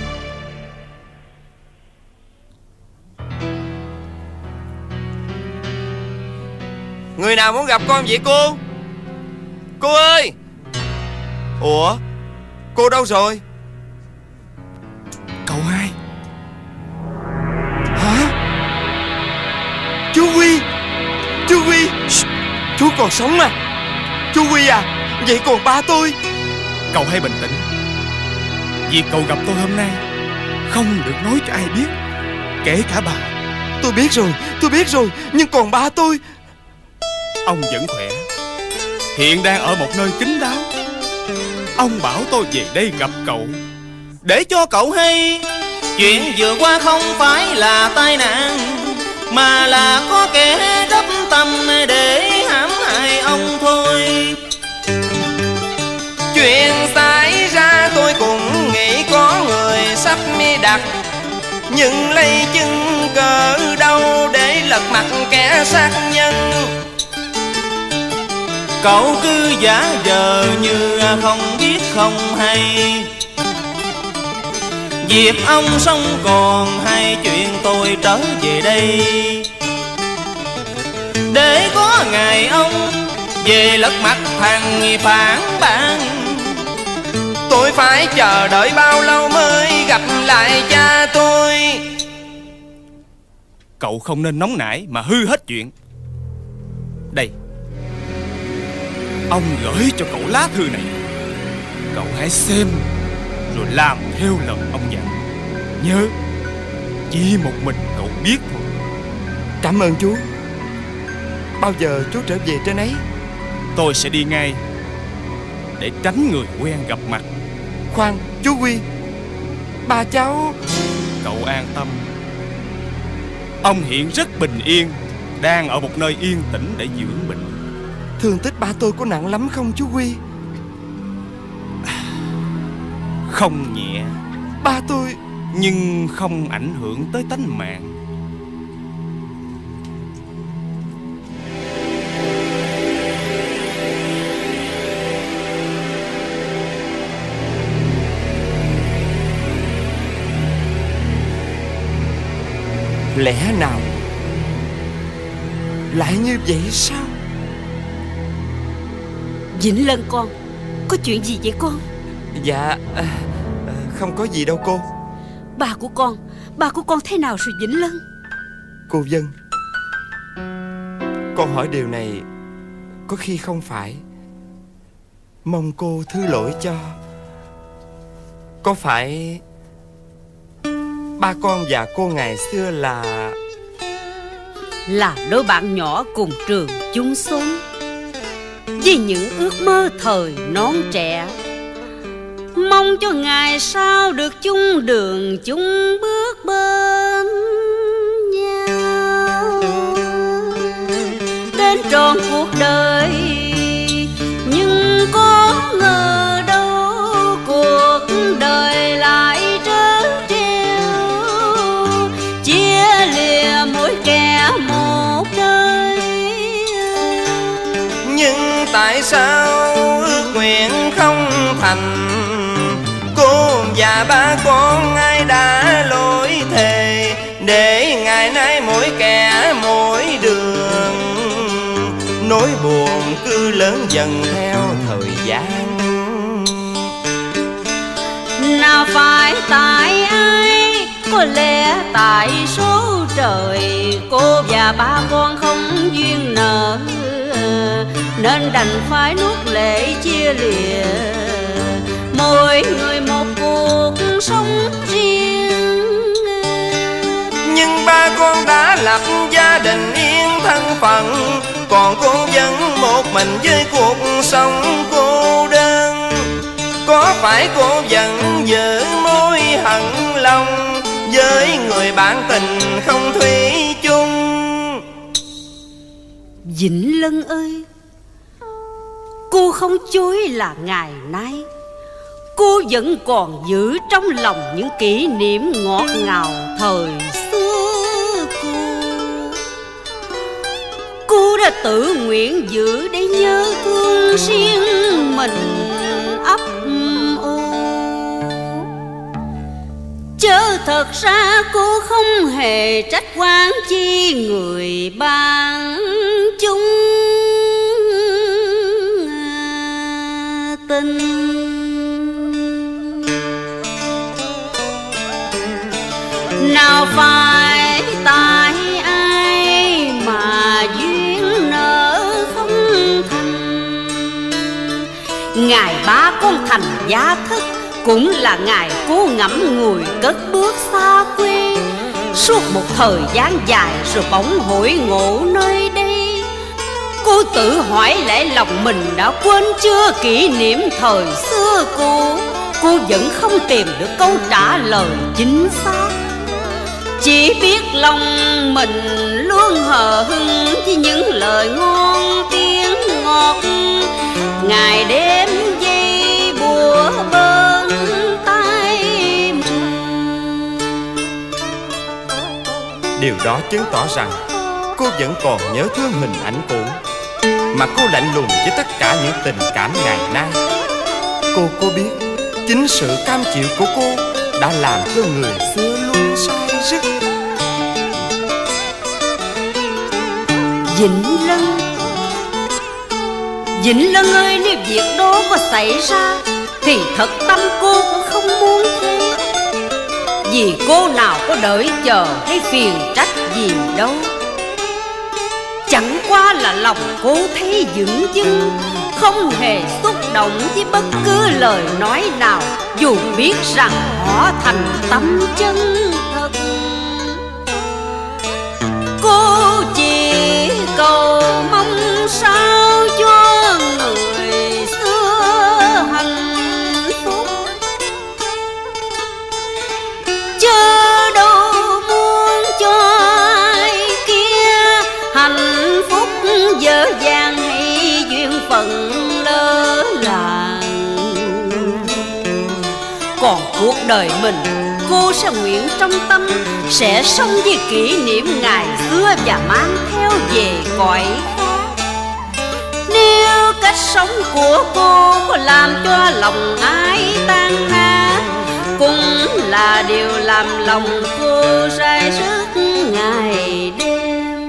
Người nào muốn gặp con vậy cô? Cô ơi! Ủa? Cô đâu rồi? Cậu hai. Hả? Chú Huy! Chú Huy! Chú còn sống à? Chú Huy à? Vậy còn ba tôi? Cậu hãy bình tĩnh. Việc cậu gặp tôi hôm nay không được nói cho ai biết, kể cả bà. Tôi biết rồi, tôi biết rồi. Nhưng còn ba tôi? Ông vẫn khỏe, hiện đang ở một nơi kín đáo. Ông bảo tôi về đây gặp cậu để cho cậu hay chuyện vừa qua không phải là tai nạn, mà là có kẻ đắp tâm để hãm hại ông thôi. Chuyện xảy ra tôi cũng nghĩ có người sắp mi đặt, nhưng lấy chứng cớ đâu để lật mặt kẻ sát nhân. Cậu cứ giả vờ như không biết không hay. Việc ông sống còn hay chuyện tôi trở về đây, để có ngày ông về lật mặt thằng phản bác. Tôi phải chờ đợi bao lâu mới gặp lại cha tôi? Cậu không nên nóng nảy mà hư hết chuyện. Đây, ông gửi cho cậu lá thư này. Cậu hãy xem rồi làm theo lời ông dặn. Nhớ, chỉ một mình cậu biết thôi. Cảm ơn chú. Bao giờ chú trở về trên ấy? Tôi sẽ đi ngay, để tránh người quen gặp mặt. Khoan, chú Huy, ba cháu... Cậu an tâm, ông hiện rất bình yên, đang ở một nơi yên tĩnh để dưỡng bệnh. Thương tích ba tôi có nặng lắm không chú Huy? Không nhẹ. Ba tôi... Nhưng không ảnh hưởng tới tánh mạng. Lẽ nào lại như vậy sao? Vĩnh Lân con, có chuyện gì vậy con? Dạ à, à, không có gì đâu cô. Ba của con, ba của con thế nào rồi Vĩnh Lân? Cô Vân, con hỏi điều này có khi không phải. Mong cô thứ lỗi cho. Có phải ba con và cô ngày xưa là Là đôi bạn nhỏ cùng trường chung xóm, vì những ước mơ thời non trẻ, mong cho ngày sau được chung đường chung bước bên nhau, đến trọn cuộc đời. Nhưng có ngờ đâu cuộc đời lại trớ trêu, chia lìa mỗi kẻ một đời. Nhưng tại sao ước nguyện không thành? Cô và ba con ai đã lỗi thề, để ngày nay mỗi kẻ mỗi đường, nỗi buồn cứ lớn dần theo thời gian. Nào phải tại ai, có lẽ tại số trời. Cô và ba con không duyên nợ, nên đành phải nuốt lệ chia lìa, mỗi người một cuộc sống riêng. Nhưng ba con đã lập gia đình yên thân phận, còn cô vẫn một mình với cuộc sống cô đơn. Có phải cô vẫn giữ mối hận lòng với người bạn tình không thủy chung? Vĩnh Lân ơi, cô không chối là ngày nay cô vẫn còn giữ trong lòng những kỷ niệm ngọt ngào thời xưa cô. Cô đã tự nguyện giữ để nhớ thương riêng mình ấp ô, chớ thật ra cô không hề trách oan chi người ban chung tình. Nào phải tại ai mà duyên nợ không thành, ngày ba con thành gia thức cũng là ngày cô ngẫm ngùi cất bước xa quê. Suốt một thời gian dài rồi bỗng hội ngộ nơi đây, cô tự hỏi lẽ lòng mình đã quên chưa kỷ niệm thời xưa cô. Cô vẫn không tìm được câu trả lời chính xác, chỉ biết lòng mình luôn hờ hững với những lời ngon tiếng ngọt, ngày đêm dây bùa bên tay mình. Điều đó chứng tỏ rằng cô vẫn còn nhớ thương hình ảnh cũ, mà cô lạnh lùng với tất cả những tình cảm ngày nay. Cô có biết chính sự cam chịu của cô đã làm cho người xưa luôn say dứt. Vĩnh Lân, Vĩnh Lân ơi, nếu việc đó có xảy ra thì thật tâm cô cũng không muốn thế, vì cô nào có đợi chờ hay phiền trách gì đâu. Chẳng qua là lòng cô thấy dửng dưng, không hề xúc động với bất cứ lời nói nào, dù biết rằng họ thành tâm chân thật. Cô chỉ cầu mong sao cho người xưa hạnh phúc, chớ đâu muốn cho ai kia hạnh phúc dở dàng hay duyên phận lỡ làng. Còn cuộc đời mình cô sẽ nguyện trong tâm, sẽ sống với kỷ niệm ngày xưa và mang theo về cõi khác. Nếu cách sống của cô có làm cho lòng ai tan nát, cũng là điều làm lòng cô say sức ngày đêm.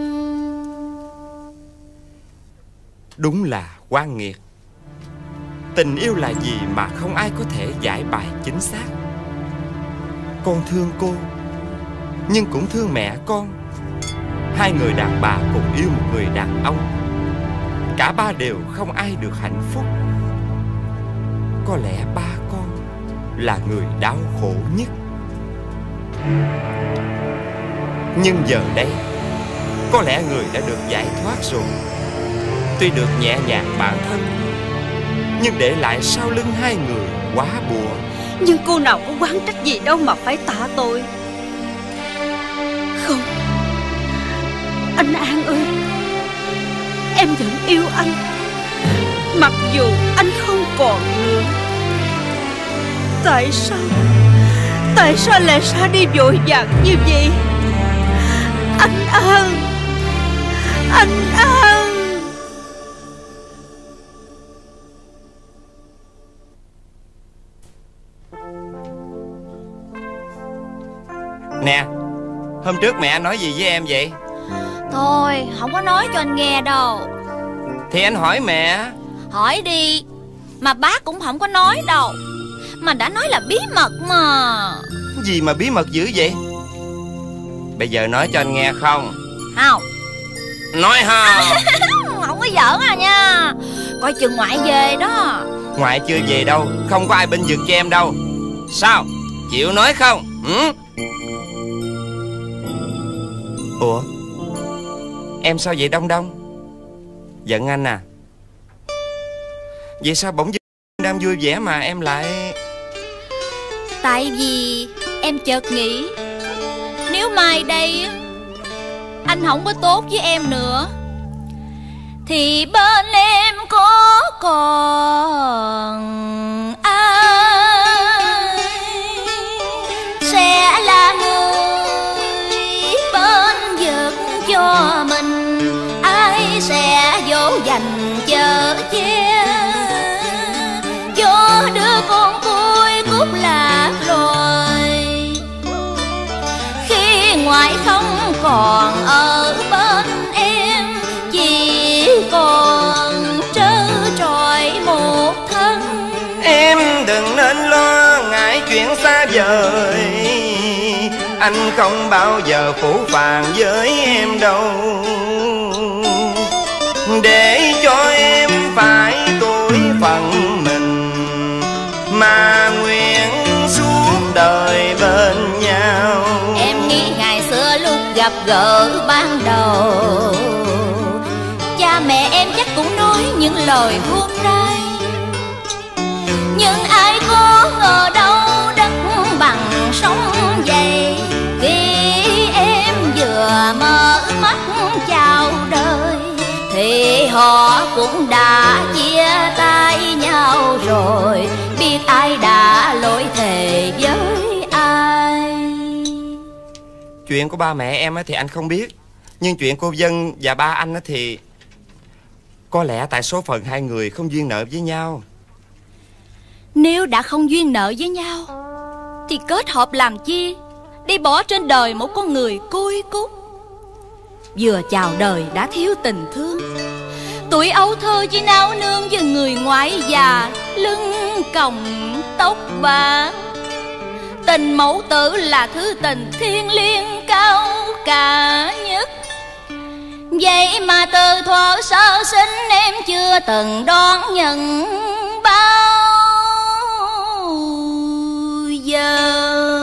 Đúng là oan nghiệt. Tình yêu là gì mà không ai có thể giải bài chính xác. Con thương cô, nhưng cũng thương mẹ con. Hai người đàn bà cùng yêu một người đàn ông. Cả ba đều không ai được hạnh phúc. Có lẽ ba con là người đau khổ nhất. Nhưng giờ đây, có lẽ người đã được giải thoát rồi. Tuy được nhẹ nhàng bản thân, nhưng để lại sau lưng hai người quá bùa. Nhưng cô nào có oán trách gì đâu mà phải tạ tội. Không, anh An ơi, em vẫn yêu anh, mặc dù anh không còn nữa. Tại sao Tại sao lại ra đi vội vàng như vậy? Anh An, anh An. Nè, hôm trước mẹ nói gì với em vậy? Thôi, không có nói cho anh nghe đâu. Thì anh hỏi mẹ. Hỏi đi. Mà bác cũng không có nói đâu. Mà đã nói là bí mật mà. Gì mà bí mật dữ vậy? Bây giờ nói cho anh nghe không? Không. Nói không? Không có giỡn à nha. Coi chừng ngoại về đó. Ngoại chưa về đâu, không có ai bên vực cho em đâu. Sao? Chịu nói không? Ừ? Ủa? Em sao vậy Đông Đông? Giận anh à? Vậy sao bỗng dưng đang vui vẻ mà em lại... Tại vì em chợt nghĩ, nếu mai đây anh không có tốt với em nữa, thì bên em có còn ai sẽ là người bên vực cho mình. Ai sẽ dỗ dành chở che cho đứa con tôi cút lạc rồi. Khi ngoại không còn ở bên em, chỉ còn trơ trọi một thân. Em đừng nên lo ngại chuyện xa vời, anh không bao giờ phũ phàng với em đâu. Để cho em phải tuổi phận mình, mà nguyện suốt đời bên nhau. Em nghĩ ngày xưa lúc gặp gỡ ban đầu, cha mẹ em chắc cũng nói những lời hôm nay. Nhưng ai có ngờ đâu đất bằng sông dày, khi em vừa mở mắt chào đời, thì họ cũng đã chia tay nhau rồi. Biết ai đã lỗi thề với ai. Chuyện của ba mẹ em thì anh không biết, nhưng chuyện cô Vân và ba anh thì có lẽ tại số phận hai người không duyên nợ với nhau. Nếu đã không duyên nợ với nhau thì kết hợp làm chi, đi bỏ trên đời một con người côi cút. Vừa chào đời đã thiếu tình thương, tuổi ấu thơ chỉ nao nương với người ngoại già lưng còng tóc bạc. Tình mẫu tử là thứ tình thiêng liêng cao cả nhất. Vậy mà từ thuở sơ sinh em chưa từng đón nhận bao giờ.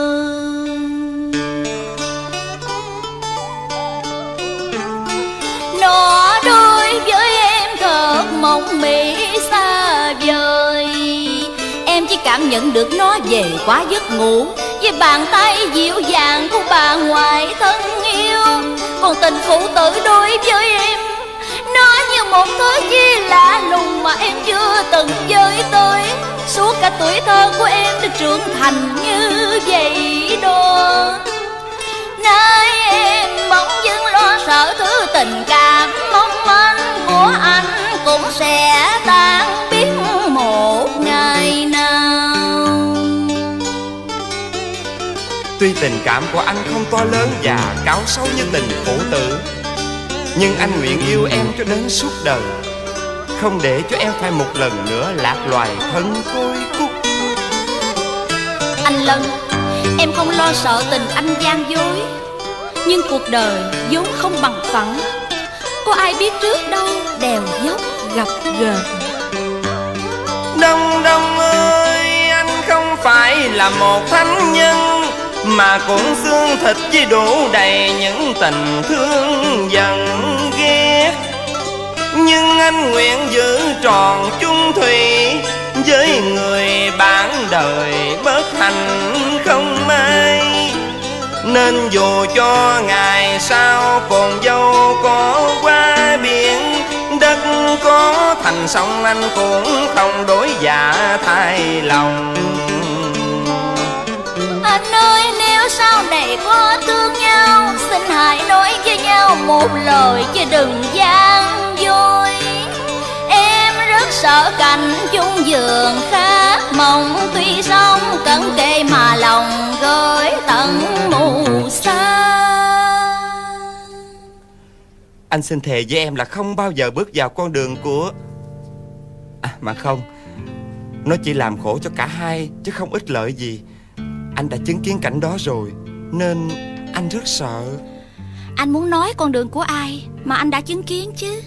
Nó đôi với em thật mộng mị xa vời. Em chỉ cảm nhận được nó về quá giấc ngủ, với bàn tay dịu dàng của bà ngoại thân yêu. Còn tình phụ tử đối với em, nó như một thứ chi lạ lùng mà em chưa từng với tới. Suốt cả tuổi thơ của em đã trưởng thành như vậy đó. Nay em bỗng dưng lo sợ thứ tình cảm mong manh của anh cũng sẽ tan biết một ngày nào. Tuy Tuy tình cảm của anh không to lớn và cao sâu như tình phụ tử, nhưng anh nguyện yêu em cho đến suốt đời, không để cho em phải một lần nữa lạc loài thân côi cút. Anh Lân, em không lo sợ tình anh gian dối, nhưng cuộc đời vốn không bằng phẳng. Có ai biết trước đâu đèo dốc gặp gờm. Đông Đông ơi, anh không phải là một thánh nhân, mà cũng xương thịt chỉ đủ đầy những tình thương giận ghét. Nhưng anh nguyện giữ tròn chung thủy với người bạn đời bất hạnh không may. Nên dù cho ngày sau còn dâu có qua biển, đất có thành sông, anh cũng không đổi dạ thay lòng. Anh ơi, nếu sau này có thương nhau, xin hãy nói với nhau một lời chứ đừng gian dối. Em rất sợ cảnh chung giường khác mộng, tuy sống cận kề mà lòng gửi tận mù xa. Anh xin thề với em là không bao giờ bước vào con đường của... À mà không, nó chỉ làm khổ cho cả hai chứ không ích lợi gì. Anh đã chứng kiến cảnh đó rồi, nên anh rất sợ. Anh muốn nói con đường của ai mà anh đã chứng kiến chứ?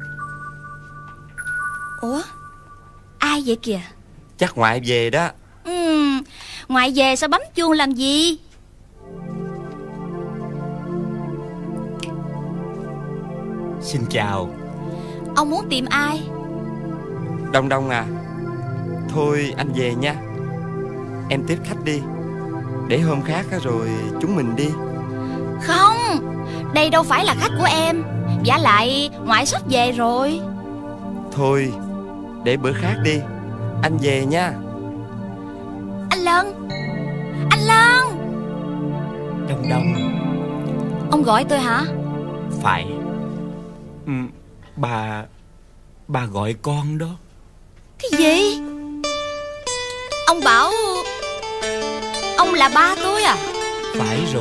Ủa, ai vậy kìa? Chắc ngoại về đó. Ừ, ngoại về sao bấm chuông làm gì? Xin chào. Ông muốn tìm ai? Đông Đông à, thôi anh về nha. Em tiếp khách đi, để hôm khác rồi chúng mình đi. Không, đây đâu phải là khách của em. Vả lại ngoại sắp về rồi. Thôi, để bữa khác đi, anh về nha. Anh Lân, anh Lân. Đông Đông. Ông gọi tôi hả? Phải. ừ, Bà Bà gọi con đó. Cái gì? Ông bảo ông là ba tôi à? Phải rồi.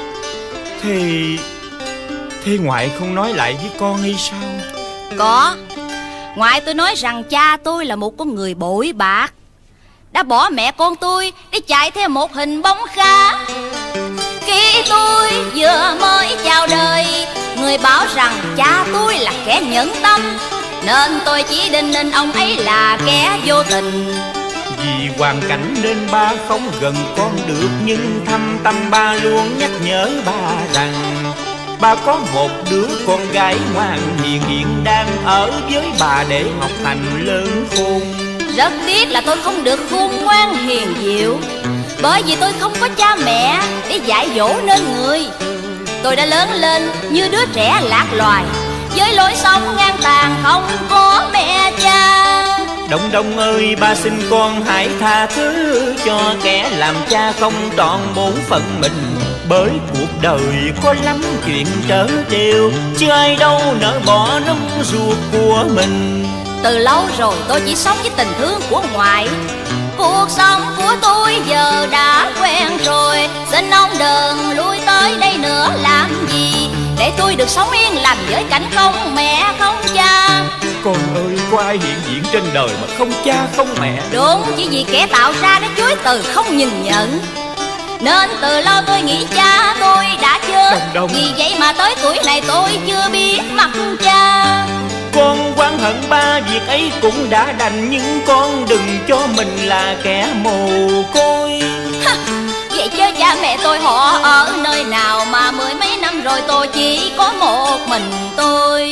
Thế Thế ngoại không nói lại với con hay sao? Có. Ngoại tôi nói rằng cha tôi là một con người bội bạc, đã bỏ mẹ con tôi để chạy theo một hình bóng khác. Khi tôi vừa mới chào đời, người bảo rằng cha tôi là kẻ nhẫn tâm, nên tôi chỉ đinh ninh ông ấy là kẻ vô tình. Vì hoàn cảnh nên ba không gần con được, nhưng thâm tâm ba luôn nhắc nhở ba rằng ba có một đứa con gái ngoan hiền hiện đang ở với bà để học hành lớn khôn. Rất tiếc là tôi không được khôn ngoan hiền diệu, bởi vì tôi không có cha mẹ để dạy dỗ nên người. Tôi đã lớn lên như đứa trẻ lạc loài, với lối sống ngang tàn không có mẹ cha. Đông Đông ơi, ba xin con hãy tha thứ cho kẻ làm cha không trọn bổn phận mình. Bởi cuộc đời có lắm chuyện trở trêu, chứ ai đâu nỡ bỏ nắm ruột của mình. Từ lâu rồi tôi chỉ sống với tình thương của ngoại. Cuộc sống của tôi giờ đã quen rồi, xin ông đừng lui tới đây nữa làm gì, để tôi được sống yên lành với cảnh không mẹ không cha. Con ơi, có ai hiện diện trên đời mà không cha không mẹ? Đúng, chỉ vì kẻ tạo ra nó chối từ không nhìn nhận, nên từ lâu tôi nghĩ cha tôi đã chết. Đông Đông. Vì vậy mà tới tuổi này tôi chưa biết mặt cha. Con oán hận ba việc ấy cũng đã đành, nhưng con đừng cho mình là kẻ mồ côi. Ha, vậy chứ cha mẹ tôi họ ở nơi nào mà mười mấy năm rồi tôi chỉ có một mình tôi.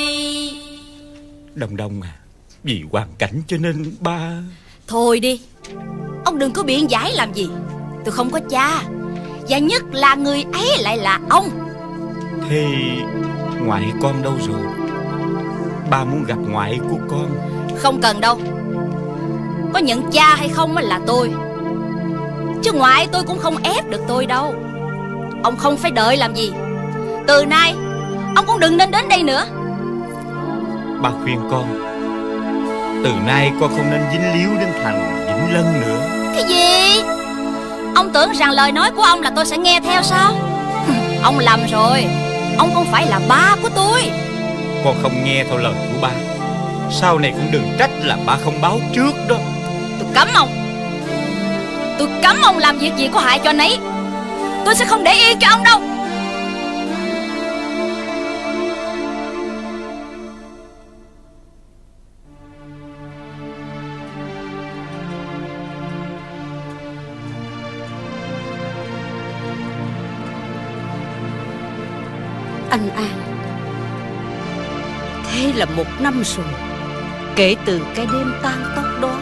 Đông Đông à, vì hoàn cảnh cho nên ba... Thôi đi, ông đừng có biện giải làm gì. Tôi không có cha, và nhất là người ấy lại là ông. Thế ngoại con đâu rồi? Ba muốn gặp ngoại của con. Không cần đâu. Có nhận cha hay không là tôi, chứ ngoại tôi cũng không ép được tôi đâu. Ông không phải đợi làm gì. Từ nay ông cũng đừng nên đến đây nữa. Ba khuyên con, từ nay con không nên dính líu đến thằng Vĩnh Lân nữa. Cái gì? Ông tưởng rằng lời nói của ông là tôi sẽ nghe theo sao? Ông lầm rồi. Ông không phải là ba của tôi. Con không nghe theo lời của ba, sau này cũng đừng trách là ba không báo trước đó. Tôi cấm ông. Tôi cấm ông làm việc gì có hại cho nấy. Tôi sẽ không để yên cho ông đâu. Anh An, thế là một năm rồi kể từ cái đêm tan tóc đó.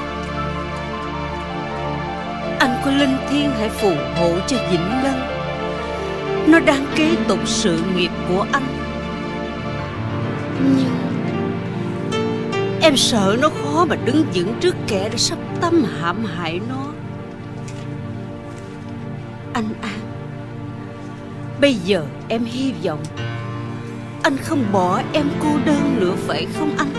Anh có linh thiêng hãy phù hộ cho Vĩnh Lân, nó đang kế tục sự nghiệp của anh. Nhưng em sợ nó khó mà đứng vững trước kẻ đã sắp tâm hãm hại nó. Anh An, bây giờ em hy vọng anh không bỏ em cô đơn nữa phải không anh?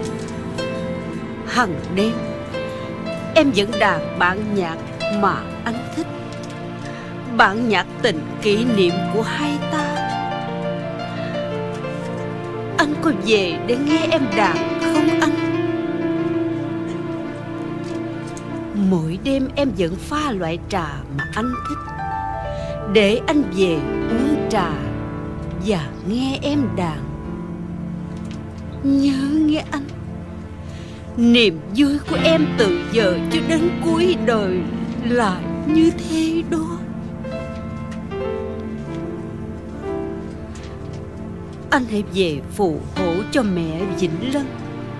Hằng đêm em vẫn đàn bản nhạc mà anh thích, bản nhạc tình kỷ niệm của hai ta. Anh có về để nghe em đàn không anh? Mỗi đêm em vẫn pha loại trà mà anh thích, để anh về uống trà và nghe em đàn. Nhớ nghe anh, niềm vui của em từ giờ cho đến cuối đời là như thế đó. Anh hãy về phù hộ cho mẹ Vĩnh Lân.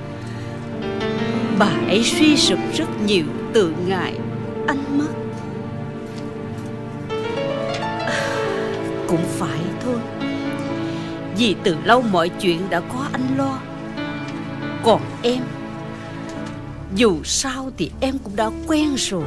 Bà ấy suy sụp rất nhiều từ ngày anh mất. À, cũng phải thôi, vì từ lâu mọi chuyện đã có anh lo. Còn em, dù sao thì em cũng đã quen rồi.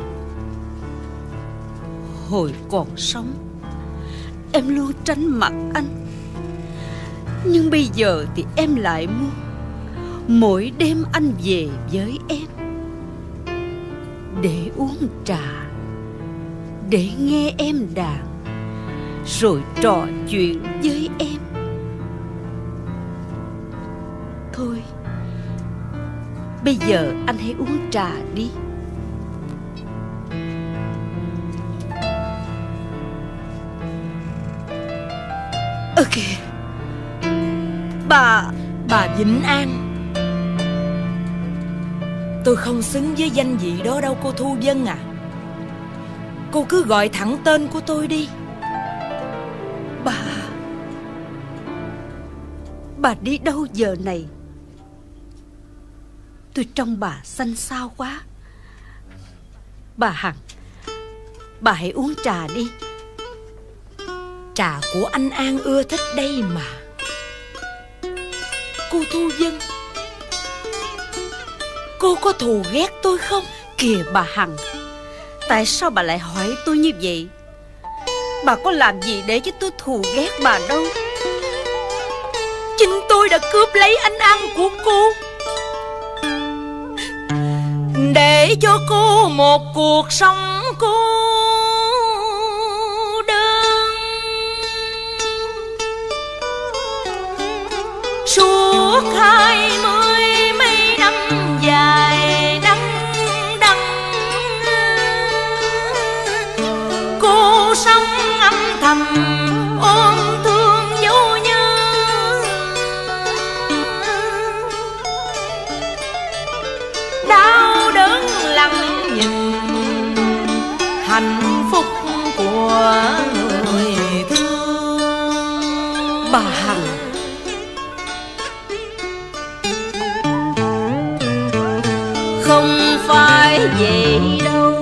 Hồi còn sống, em luôn tránh mặt anh. Nhưng bây giờ thì em lại muốn mỗi đêm anh về với em, để uống trà, để nghe em đàn, rồi trò chuyện với em. Thôi, bây giờ anh hãy uống trà đi. Ok. Bà... Bà Vĩnh An, tôi không xứng với danh vị đó đâu cô Thu Vân à. Cô cứ gọi thẳng tên của tôi đi. Bà... Bà đi đâu giờ này? Tôi trông bà xanh xao quá. Bà Hằng, bà hãy uống trà đi. Trà của anh An ưa thích đây mà. Cô Thu Vân, cô có thù ghét tôi không? Kìa bà Hằng, tại sao bà lại hỏi tôi như vậy? Bà có làm gì để cho tôi thù ghét bà đâu. Chính tôi đã cướp lấy anh An của cô, để cho cô một cuộc sống cô đơn. Suốt hai mươi mấy năm dài đắng đắng, cô sống âm thầm ôm thương vô nhớ. Đau đớn lặng nhìn hạnh phúc của người thương. Bà Hằng, không phải vậy đâu.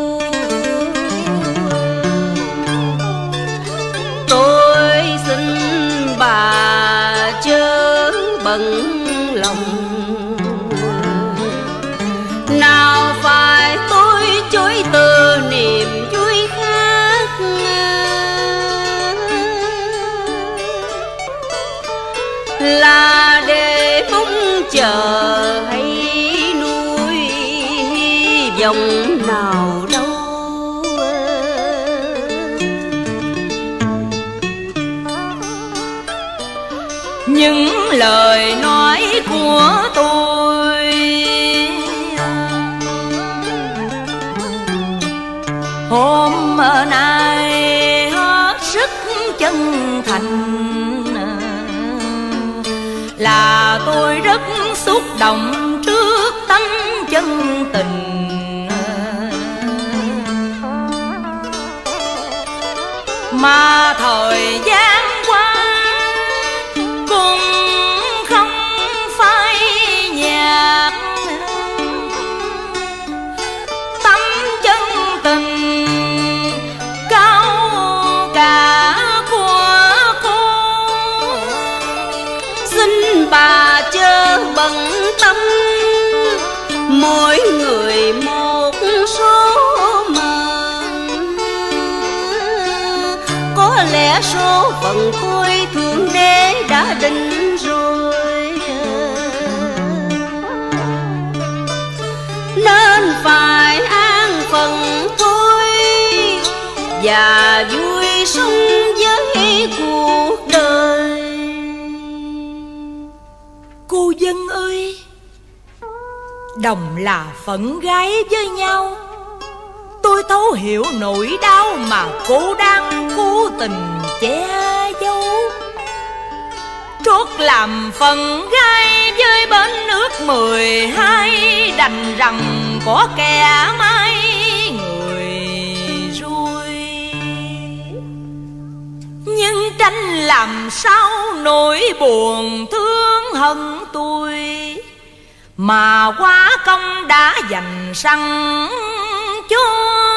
Tôi xin bà chớ bận lòng. Nào phải tôi chối từ niềm vui khác, là để mong chờ hay nuôi hy vọng nào đâu. lời nói của tôi. Hôm nay hết sức chân thành là tôi rất xúc động trước tấm chân tình. Mà thời gian qua cũng không phai nhạt tấm chân tình cao cả của cô. Xin bà chớ bận tâm, mỗi người một số mệnh. Có lẽ số phận tôi thượng đế đã định rồi, nên phải an phận tôi và vui sống với cuộc đời. Cô Dân ơi, đồng là phận gái với nhau, tôi thấu hiểu nỗi đau mà cô đang cố tình che giấu. Trót làm phận gái với bên ước mười hai, đành rằng có kẻ mai người ruôi. Nhưng tranh làm sao nỗi buồn thương hận tôi, mà quá công đã dành sẵn cho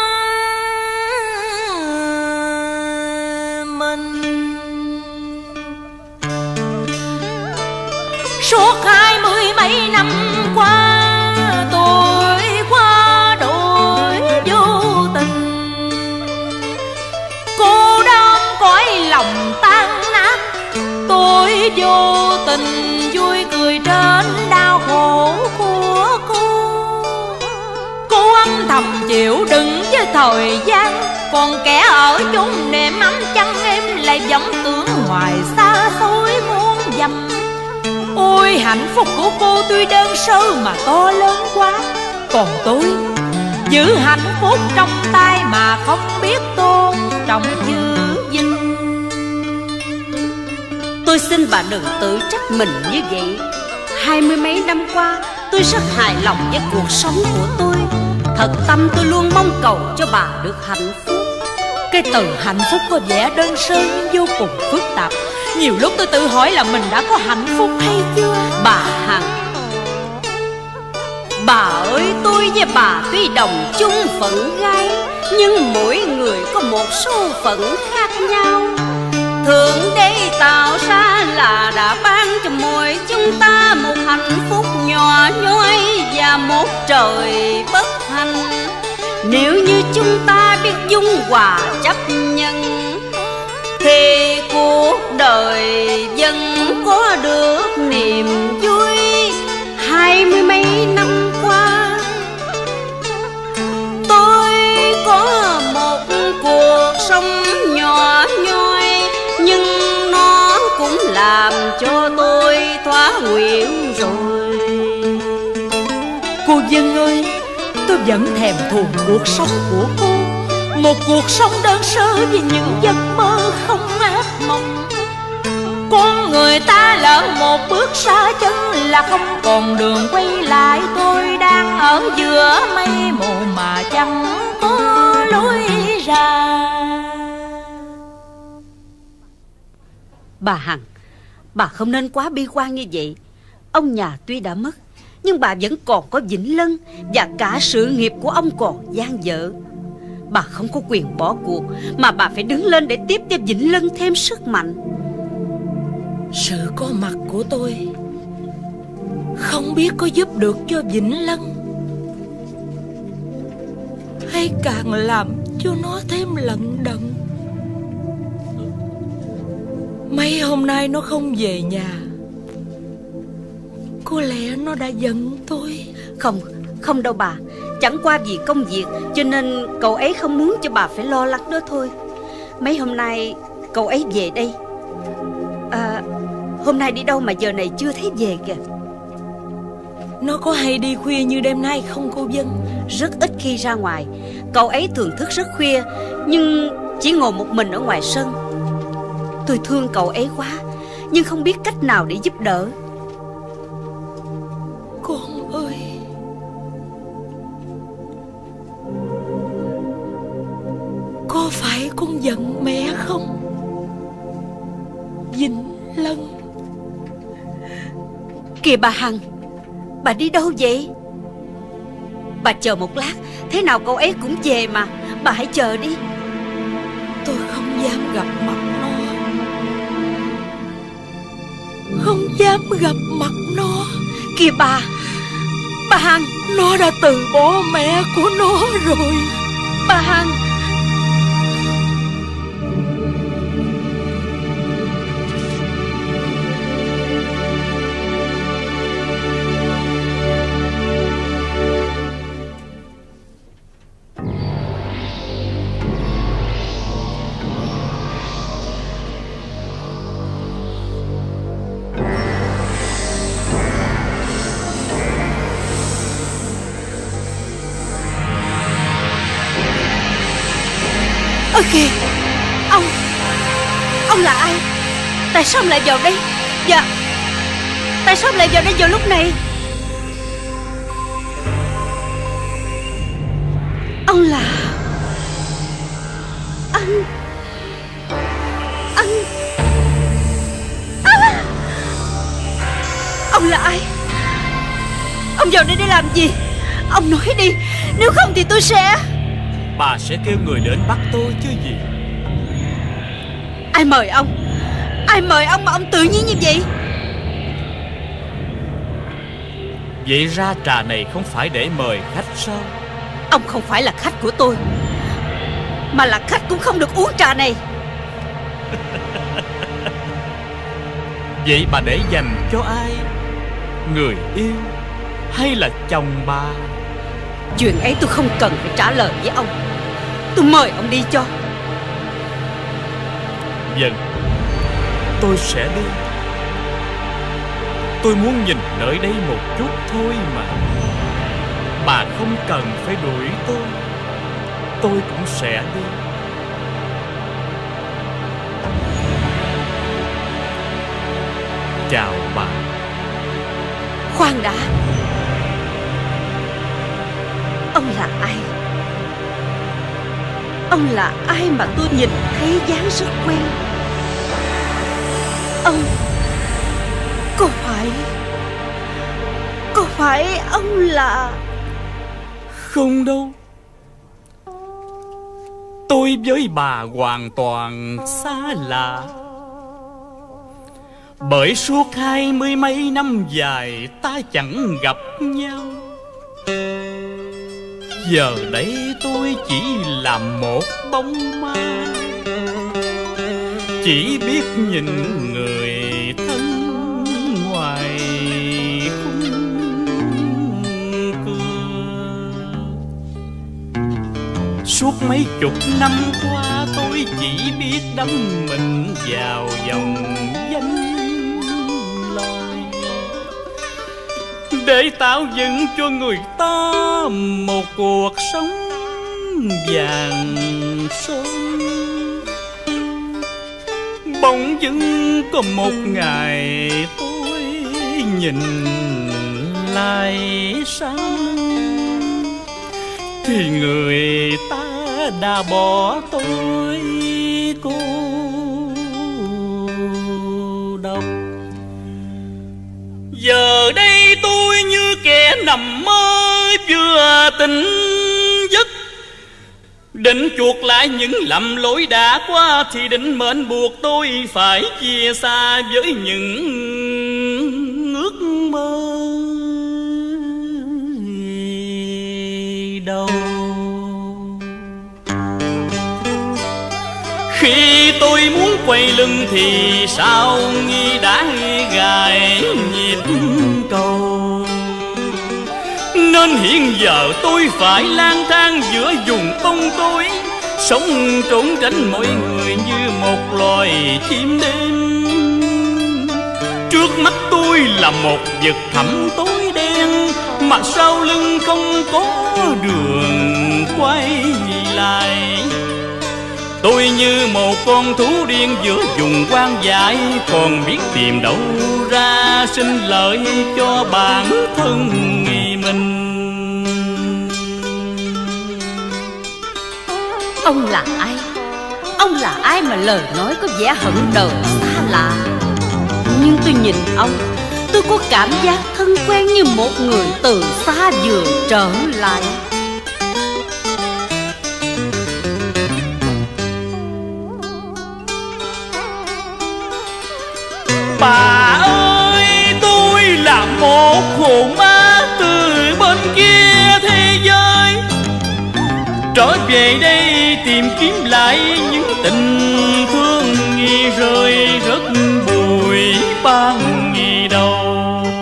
mình. Suốt hai mươi mấy năm qua tôi qua đổi vô tình, cô đơn cõi lòng tan nát. Tôi vô tình vui cười trên đau khổ của cô. Cô âm thầm chịu đựng với thời gian, còn kẻ ở chốn nệm ấm chăn em lại vẫn tưởng hoài xa xôi muôn dặm. Ôi hạnh phúc của cô tuy đơn sơ mà to lớn quá, còn tôi giữ hạnh phúc trong tay mà không biết tôn trọng giữ gìn. Tôi xin bà đừng tự trách mình như vậy. Hai mươi mấy năm qua tôi rất hài lòng với cuộc sống của tôi. Thật tâm tôi luôn mong cầu cho bà được hạnh phúc. Cái từ hạnh phúc có vẻ đơn sơ nhưng vô cùng phức tạp. Nhiều lúc tôi tự hỏi là mình đã có hạnh phúc hay chưa. Bà Hằng, bà ơi, tôi với bà tuy đồng chung phận gái, nhưng mỗi người có một số phận khác nhau. Thượng đế tạo ra là đã ban cho mỗi chúng ta một hạnh phúc nhỏ nhoi và một trời bất hạnh. Nếu như chúng ta biết dung hòa chấp nhận thì cuộc đời vẫn có được niềm vui. Hai mươi mấy năm qua tôi có một cuộc sống nhỏ nhoi, nhưng nó cũng làm cho tôi thỏa nguyện rồi. Cô Dân ơi, tôi vẫn thèm thuồng cuộc sống của cô. Một cuộc sống đơn sơ vì những giấc mơ không ác mộng. Con người ta lỡ một bước xa chân là không còn đường quay lại. Tôi đang ở giữa mây mù mà chẳng có lối ra. Bà Hằng, bà không nên quá bi quan như vậy. Ông nhà tuy đã mất, nhưng bà vẫn còn có Vĩnh Lân, và cả sự nghiệp của ông còn dang dở. Bà không có quyền bỏ cuộc, mà bà phải đứng lên để tiếp cho Vĩnh Lân thêm sức mạnh. Sự có mặt của tôi không biết có giúp được cho Vĩnh Lân, hay càng làm cho nó thêm lận đận. Mấy hôm nay nó không về nhà, có lẽ nó đã giận tôi. Không, không đâu bà. Chẳng qua vì công việc cho nên cậu ấy không muốn cho bà phải lo lắng đó thôi. Mấy hôm nay cậu ấy về đây. À, Hôm nay đi đâu mà giờ này chưa thấy về kìa? Nó có hay đi khuya như đêm nay không cô Vân? Rất ít khi ra ngoài. Cậu ấy thường thức rất khuya, nhưng chỉ ngồi một mình ở ngoài sân. Tôi thương cậu ấy quá, nhưng không biết cách nào để giúp đỡ. Con ơi, có phải con giận mẹ không? Vĩnh Lân. Kìa bà Hằng, bà đi đâu vậy? Bà chờ một lát, thế nào cậu ấy cũng về mà. Bà hãy chờ đi. Tôi không dám gặp mặt nó, không dám gặp mặt nó. Kìa bà, bà Hằng. Nó đã từ bỏ mẹ của nó rồi. Bà Hằng. Ơ kìa, ông Ông là ai? Tại sao ông lại vào đây? Dạ, tại sao ông lại vào đây vào lúc này? Ông là Anh Anh à! Ông là ai? Ông vào đây để làm gì? Ông nói đi, nếu không thì tôi sẽ... Bà sẽ kêu người đến bắt tôi chứ gì. Ai mời ông? Ai mời ông mà ông tự nhiên như vậy? Vậy ra trà này không phải để mời khách sao? Ông không phải là khách của tôi, mà là khách cũng không được uống trà này. Vậy bà để dành cho ai? Người yêu hay là chồng bà? Chuyện ấy tôi không cần phải trả lời với ông. Tôi mời ông đi cho. Vâng, tôi sẽ đi. Tôi muốn nhìn nơi đây một chút thôi mà. Bà không cần phải đuổi tôi, tôi cũng sẽ đi. Chào bà. Khoan đã. Ông là ai? Ông là ai mà tôi nhìn thấy dáng rất quen? Ông Có phải Có phải ông là... Không đâu. Tôi với bà hoàn toàn xa lạ. Bởi suốt hai mươi mấy năm dài ta chẳng gặp nhau. Giờ đây tôi chỉ là một bóng ma, chỉ biết nhìn người thân ngoài khung cửa. Suốt mấy chục năm qua tôi chỉ biết đắm mình vào dòng danh lợi, để tạo dựng cho người ta một cuộc sống vàng son. Bỗng dưng có một ngày tôi nhìn lại sang, thì người ta đã bỏ tôi cô độc. Giờ đây tôi như kẻ nằm mơ vừa tỉnh giấc, định chuộc lại những lầm lỗi đã qua, thì định mệnh buộc tôi phải chia xa với những ước mơ đâu. Khi tôi muốn quay lưng thì sao nghi đã gài nhịp cầu, nên hiện giờ tôi phải lang thang giữa vùng bóng tối, sống trốn tránh mọi người như một loài chim đêm. Trước mắt tôi là một vực thẳm tối đen, mà sau lưng không có đường quay lại. Tôi như một con thú điên giữa vùng hoang dại, còn biết tìm đâu ra sinh lợi cho bản thân mình. Ông là ai? Ông là ai mà lời nói có vẻ hận đời xa lạ? Nhưng tôi nhìn ông, tôi có cảm giác thân quen như một người từ xa vừa trở lại. Bà ơi, tôi là một hồn ma từ bên kia thế giới, trở về đây tìm kiếm lại những tình thương nghi rơi rất bụi ban nghi đầu.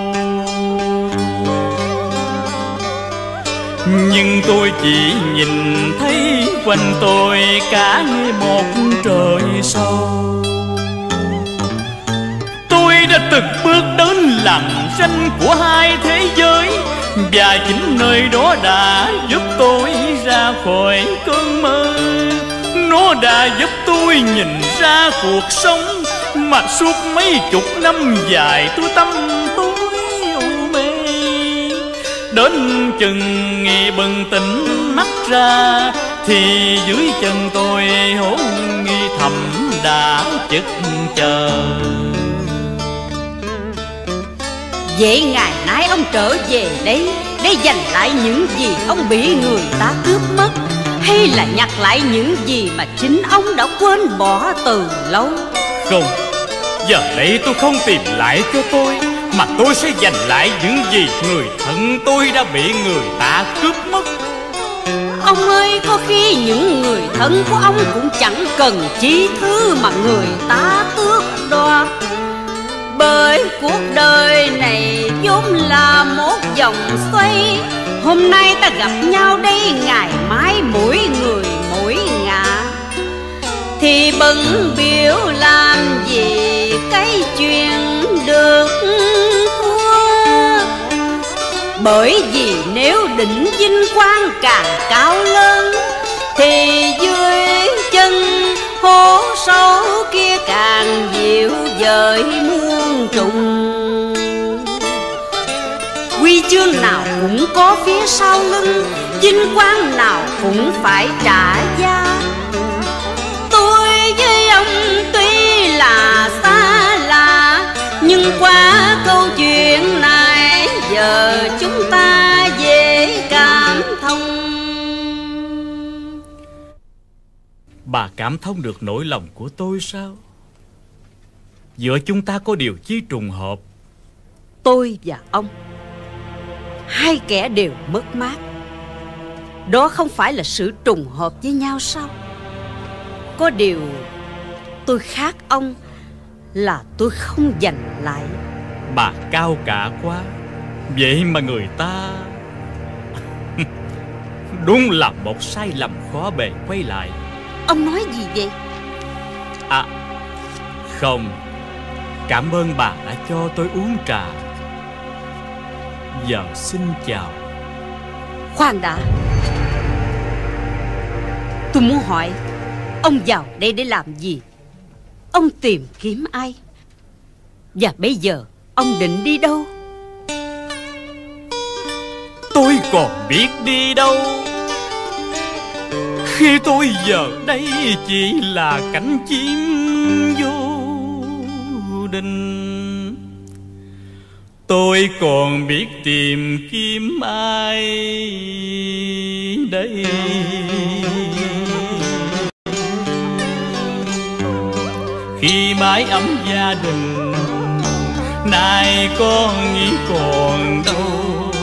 Nhưng tôi chỉ nhìn thấy quanh tôi cả như một trời sâu. Tôi đã từng bước đến lằn ranh của hai thế giới, và chính nơi đó đã giúp tôi ra khỏi cơn mơ. Nó đã giúp tôi nhìn ra cuộc sống mà suốt mấy chục năm dài tôi tâm tối u mê. Đến chừng ngày bừng tỉnh mắt ra, thì dưới chân tôi hồn nghi thầm đã chực chờ. Vậy ngày nay ông trở về đây để giành lại những gì ông bị người ta cướp mất, hay là nhặt lại những gì mà chính ông đã quên bỏ từ lâu? Không, giờ đây tôi không tìm lại cho tôi, mà tôi sẽ giành lại những gì người thân tôi đã bị người ta cướp mất. Ông ơi, có khi những người thân của ông cũng chẳng cần chi thứ mà người ta tước đoạt. Bởi cuộc đời này vốn là một vòng xoay, hôm nay ta gặp nhau đây, ngày mai mỗi người mỗi ngã. Thì bận biểu làm gì cái chuyện được thua. Bởi vì nếu định vinh quang càng cao lớn, thì dưới chân hố sâu kia càng dịu dời muôn trùng. Huy chương nào cũng có phía sau lưng, vinh quang nào cũng phải trả giá. Tôi với ông tuy là xa lạ, nhưng qua câu chuyện này giờ chúng ta dễ cảm thông. Bà cảm thông được nỗi lòng của tôi sao? Giữa chúng ta có điều chi trùng hợp. Tôi và ông, hai kẻ đều mất mát. Đó không phải là sự trùng hợp với nhau sao? Có điều tôi khác ông là tôi không giành lại. Bà cao cả quá, vậy mà người ta đúng là một sai lầm khó bề quay lại. Ông nói gì vậy? À, không. Cảm ơn bà đã cho tôi uống trà. Giờ xin chào. Khoan đã. Tôi muốn hỏi, ông vào đây để làm gì? Ông tìm kiếm ai? Và bây giờ ông định đi đâu? Tôi còn biết đi đâu, khi tôi giờ đây chỉ là cánh chim vô định. Tôi còn biết tìm kiếm ai đây? Khi mái ấm gia đình nay con nghĩ còn đâu,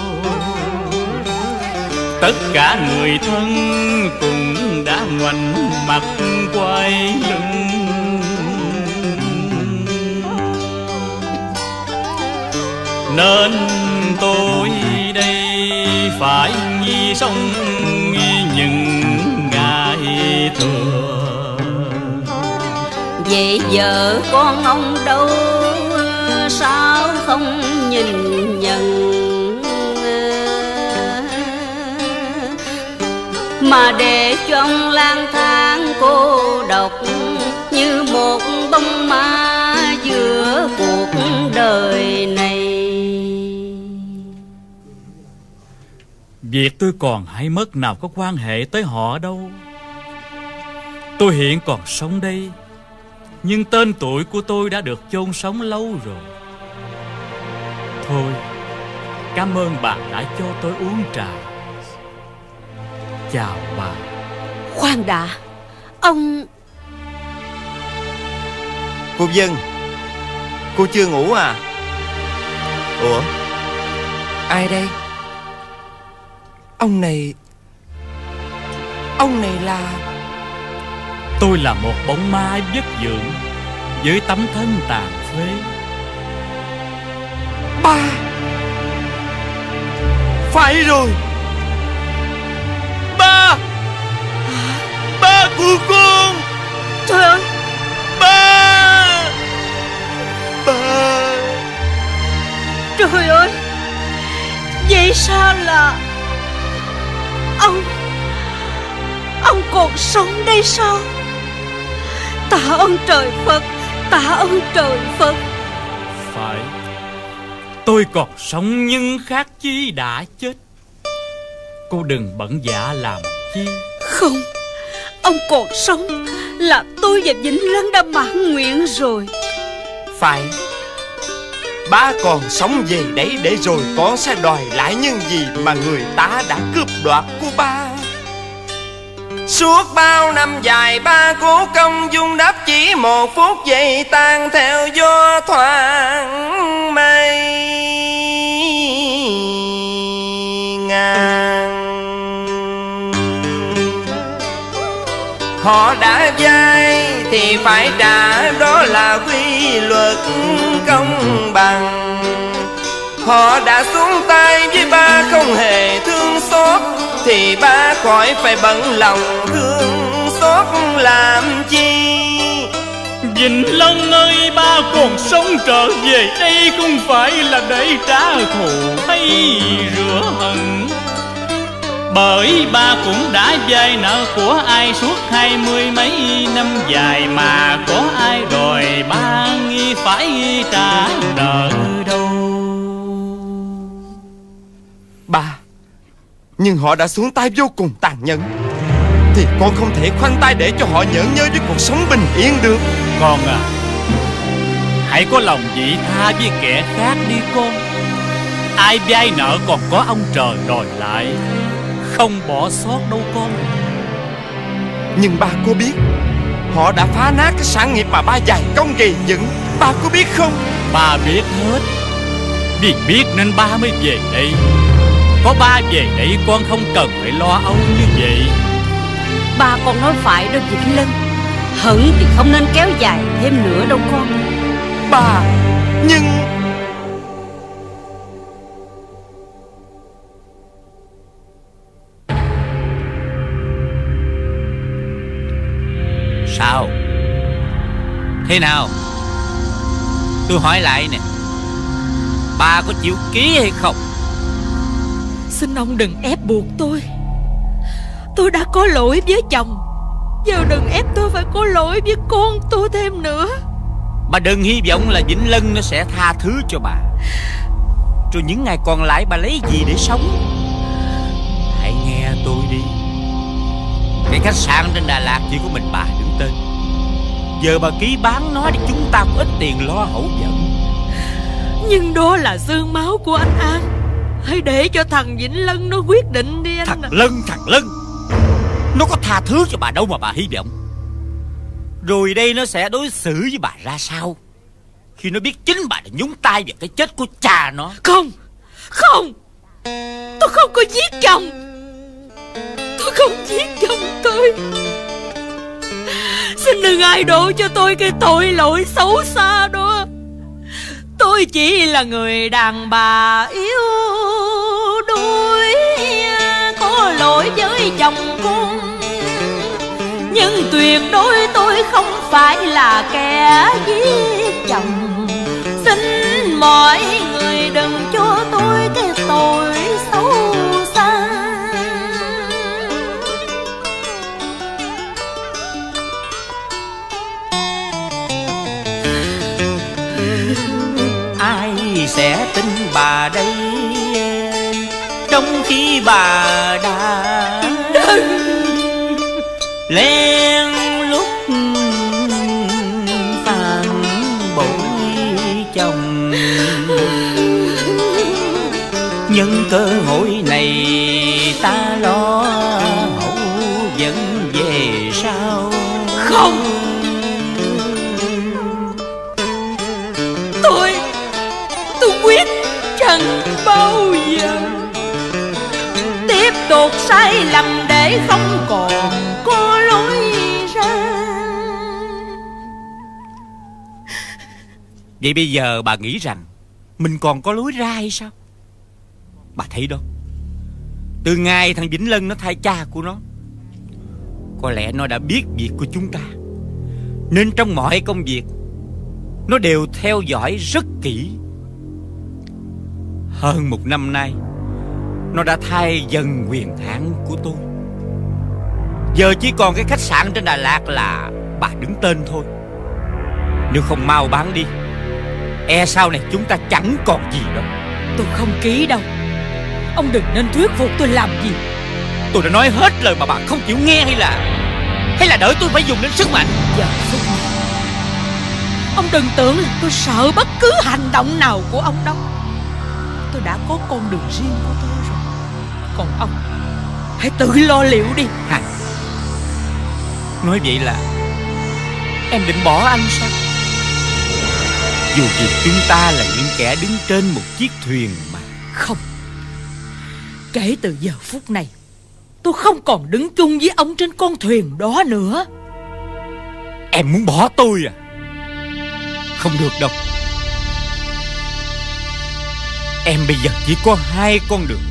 tất cả người thân cũng đã ngoảnh mặt quay lưng. Nên tôi đây phải nhi sống những ngày thừa. Vậy vợ con ông đâu sao? nhìn nhận, mà để cho ông lang thang cô độc như một bóng ma giữa cuộc đời này. Việc tôi còn hay mất nào có quan hệ tới họ đâu. Tôi hiện còn sống đây, nhưng tên tuổi của tôi đã được chôn sống lâu rồi. Thôi, cảm ơn bà đã cho tôi uống trà. Chào bà. Khoan đã, ông... Cô Vân, cô chưa ngủ à? Ủa, ai đây? Ông này... Ông này là... Tôi là một bóng ma vất vưởng với tấm thân tàn phế. Ba! Phải rồi! Ba! Ba của con! Trời ơi! Ba! Ba! Trời ơi! Vậy sao là... Ông... Ông còn sống đây sao? Tạ ơn trời Phật, tạ ơn trời Phật. Phải, tôi còn sống nhưng khác chi đã chết. Cô đừng bận dạ làm chi. Không, ông còn sống là tôi và Vĩnh Lân đã mãn nguyện rồi. Phải, ba còn sống về đấy để rồi con sẽ đòi lại những gì mà người ta đã cướp đoạt của ba. Suốt bao năm dài ba cố công dung đắp, chỉ một phút giây tan theo gió thoảng mây ngàn. Họ đã dai thì phải trả, đó là quy luật công bằng. Họ đã xuống tay với ba không hề thương xót, thì ba khỏi phải bận lòng thương xót làm chi. Vĩnh Lân ơi, ba còn sống trở về đây không phải là để trả thù hay rửa hận. Bởi ba cũng đã vay nợ của ai suốt hai mươi mấy năm dài, mà có ai đòi ba nghi phải trả nợ đâu. Ba, nhưng họ đã xuống tay vô cùng tàn nhẫn, thì con không thể khoanh tay để cho họ nhởn nhơ với cuộc sống bình yên được. Con à, hãy có lòng vị tha với kẻ khác đi con. Ai vay nợ còn có ông trời đòi lại, không bỏ sót đâu con. Nhưng ba có biết họ đã phá nát cái sản nghiệp mà ba dày công gầy dựng, ba có biết không? Ba biết hết. Vì biết nên ba mới về đây. Có ba về đây con không cần phải lo âu như vậy. Ba con nói phải đó Vĩnh Lân. Hận thì không nên kéo dài thêm nữa đâu con. Ba, nhưng... Sao? Thế nào? Tôi hỏi lại nè, ba có chịu ký hay không? Xin ông đừng ép buộc tôi. Tôi đã có lỗi với chồng, giờ đừng ép tôi phải có lỗi với con tôi thêm nữa. Bà đừng hy vọng là Vĩnh Lân nó sẽ tha thứ cho bà. Rồi những ngày còn lại bà lấy gì để sống? Hãy nghe tôi đi. Cái khách sạn trên Đà Lạt chỉ có mình bà đứng tên. Giờ bà ký bán nó để chúng ta có ít tiền lo hậu vận. Nhưng đó là xương máu của anh An. Hãy để cho thằng Vĩnh Lân nó quyết định đi anh. Thằng à. Lân, thằng Lân nó có tha thứ cho bà đâu mà bà hy vọng. Rồi đây nó sẽ đối xử với bà ra sao khi nó biết chính bà đã nhúng tay vào cái chết của cha nó? Không, không, tôi không có giết chồng. Tôi không giết chồng tôi. Xin đừng ai đổ cho tôi cái tội lỗi xấu xa đó. Tôi chỉ là người đàn bà yếu đuối, có lỗi với chồng con. Nhưng tuyệt đối tôi không phải là kẻ giết chồng. Xin mọi người đừng trong khi bà đã lén lút phản bội chồng. Nhân cơ hội này ta lo hậu vẫn về sau. Không, Tôi Tôi quyết chẳng bao giờ tiếp tục sai lầm để không còn có lối ra. Vậy bây giờ bà nghĩ rằng mình còn có lối ra hay sao? Bà thấy đó, từ ngày thằng Vĩnh Lân nó thay cha của nó, có lẽ nó đã biết việc của chúng ta, nên trong mọi công việc nó đều theo dõi rất kỹ. Hơn một năm nay nó đã thay dần quyền hạn của tôi. Giờ chỉ còn cái khách sạn trên Đà Lạt là bà đứng tên thôi. Nếu không mau bán đi, e sau này chúng ta chẳng còn gì đâu. Tôi không ký đâu. Ông đừng nên thuyết phục tôi làm gì. Tôi đã nói hết lời mà bà không chịu nghe, hay là Hay là đợi tôi phải dùng đến sức mạnh. Giờ phút này ông đừng tưởng là tôi sợ bất cứ hành động nào của ông đâu. Tôi đã có con đường riêng của tôi rồi. Còn ông hãy tự lo liệu đi. Hả? Nói vậy là em định bỏ anh sao? Dù gì chúng ta là những kẻ đứng trên một chiếc thuyền mà. Không. Kể từ giờ phút này tôi không còn đứng chung với ông trên con thuyền đó nữa. Em muốn bỏ tôi à? Không được đâu. Em bây giờ chỉ có hai con đường.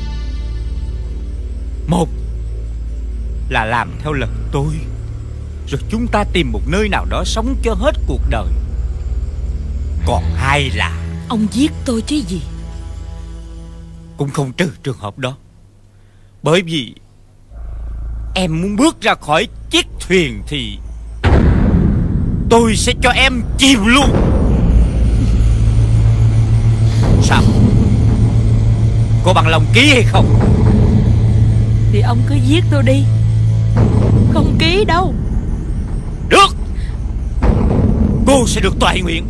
Một là làm theo lời tôi, rồi chúng ta tìm một nơi nào đó sống cho hết cuộc đời. Còn hai là ông giết tôi chứ gì. Cũng không trừ trường hợp đó. Bởi vì em muốn bước ra khỏi chiếc thuyền thì tôi sẽ cho em chìm luôn. Sao? Cô bằng lòng ký hay không? Thì ông cứ giết tôi đi. Không ký đâu. Được. Cô sẽ được toại nguyện.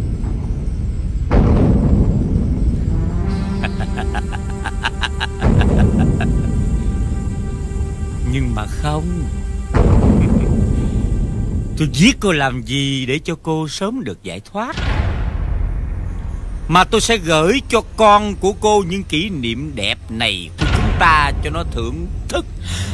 Nhưng mà không. Tôi giết cô làm gì để cho cô sớm được giải thoát, mà tôi sẽ gửi cho con của cô những kỷ niệm đẹp này của chúng ta cho nó thưởng thức.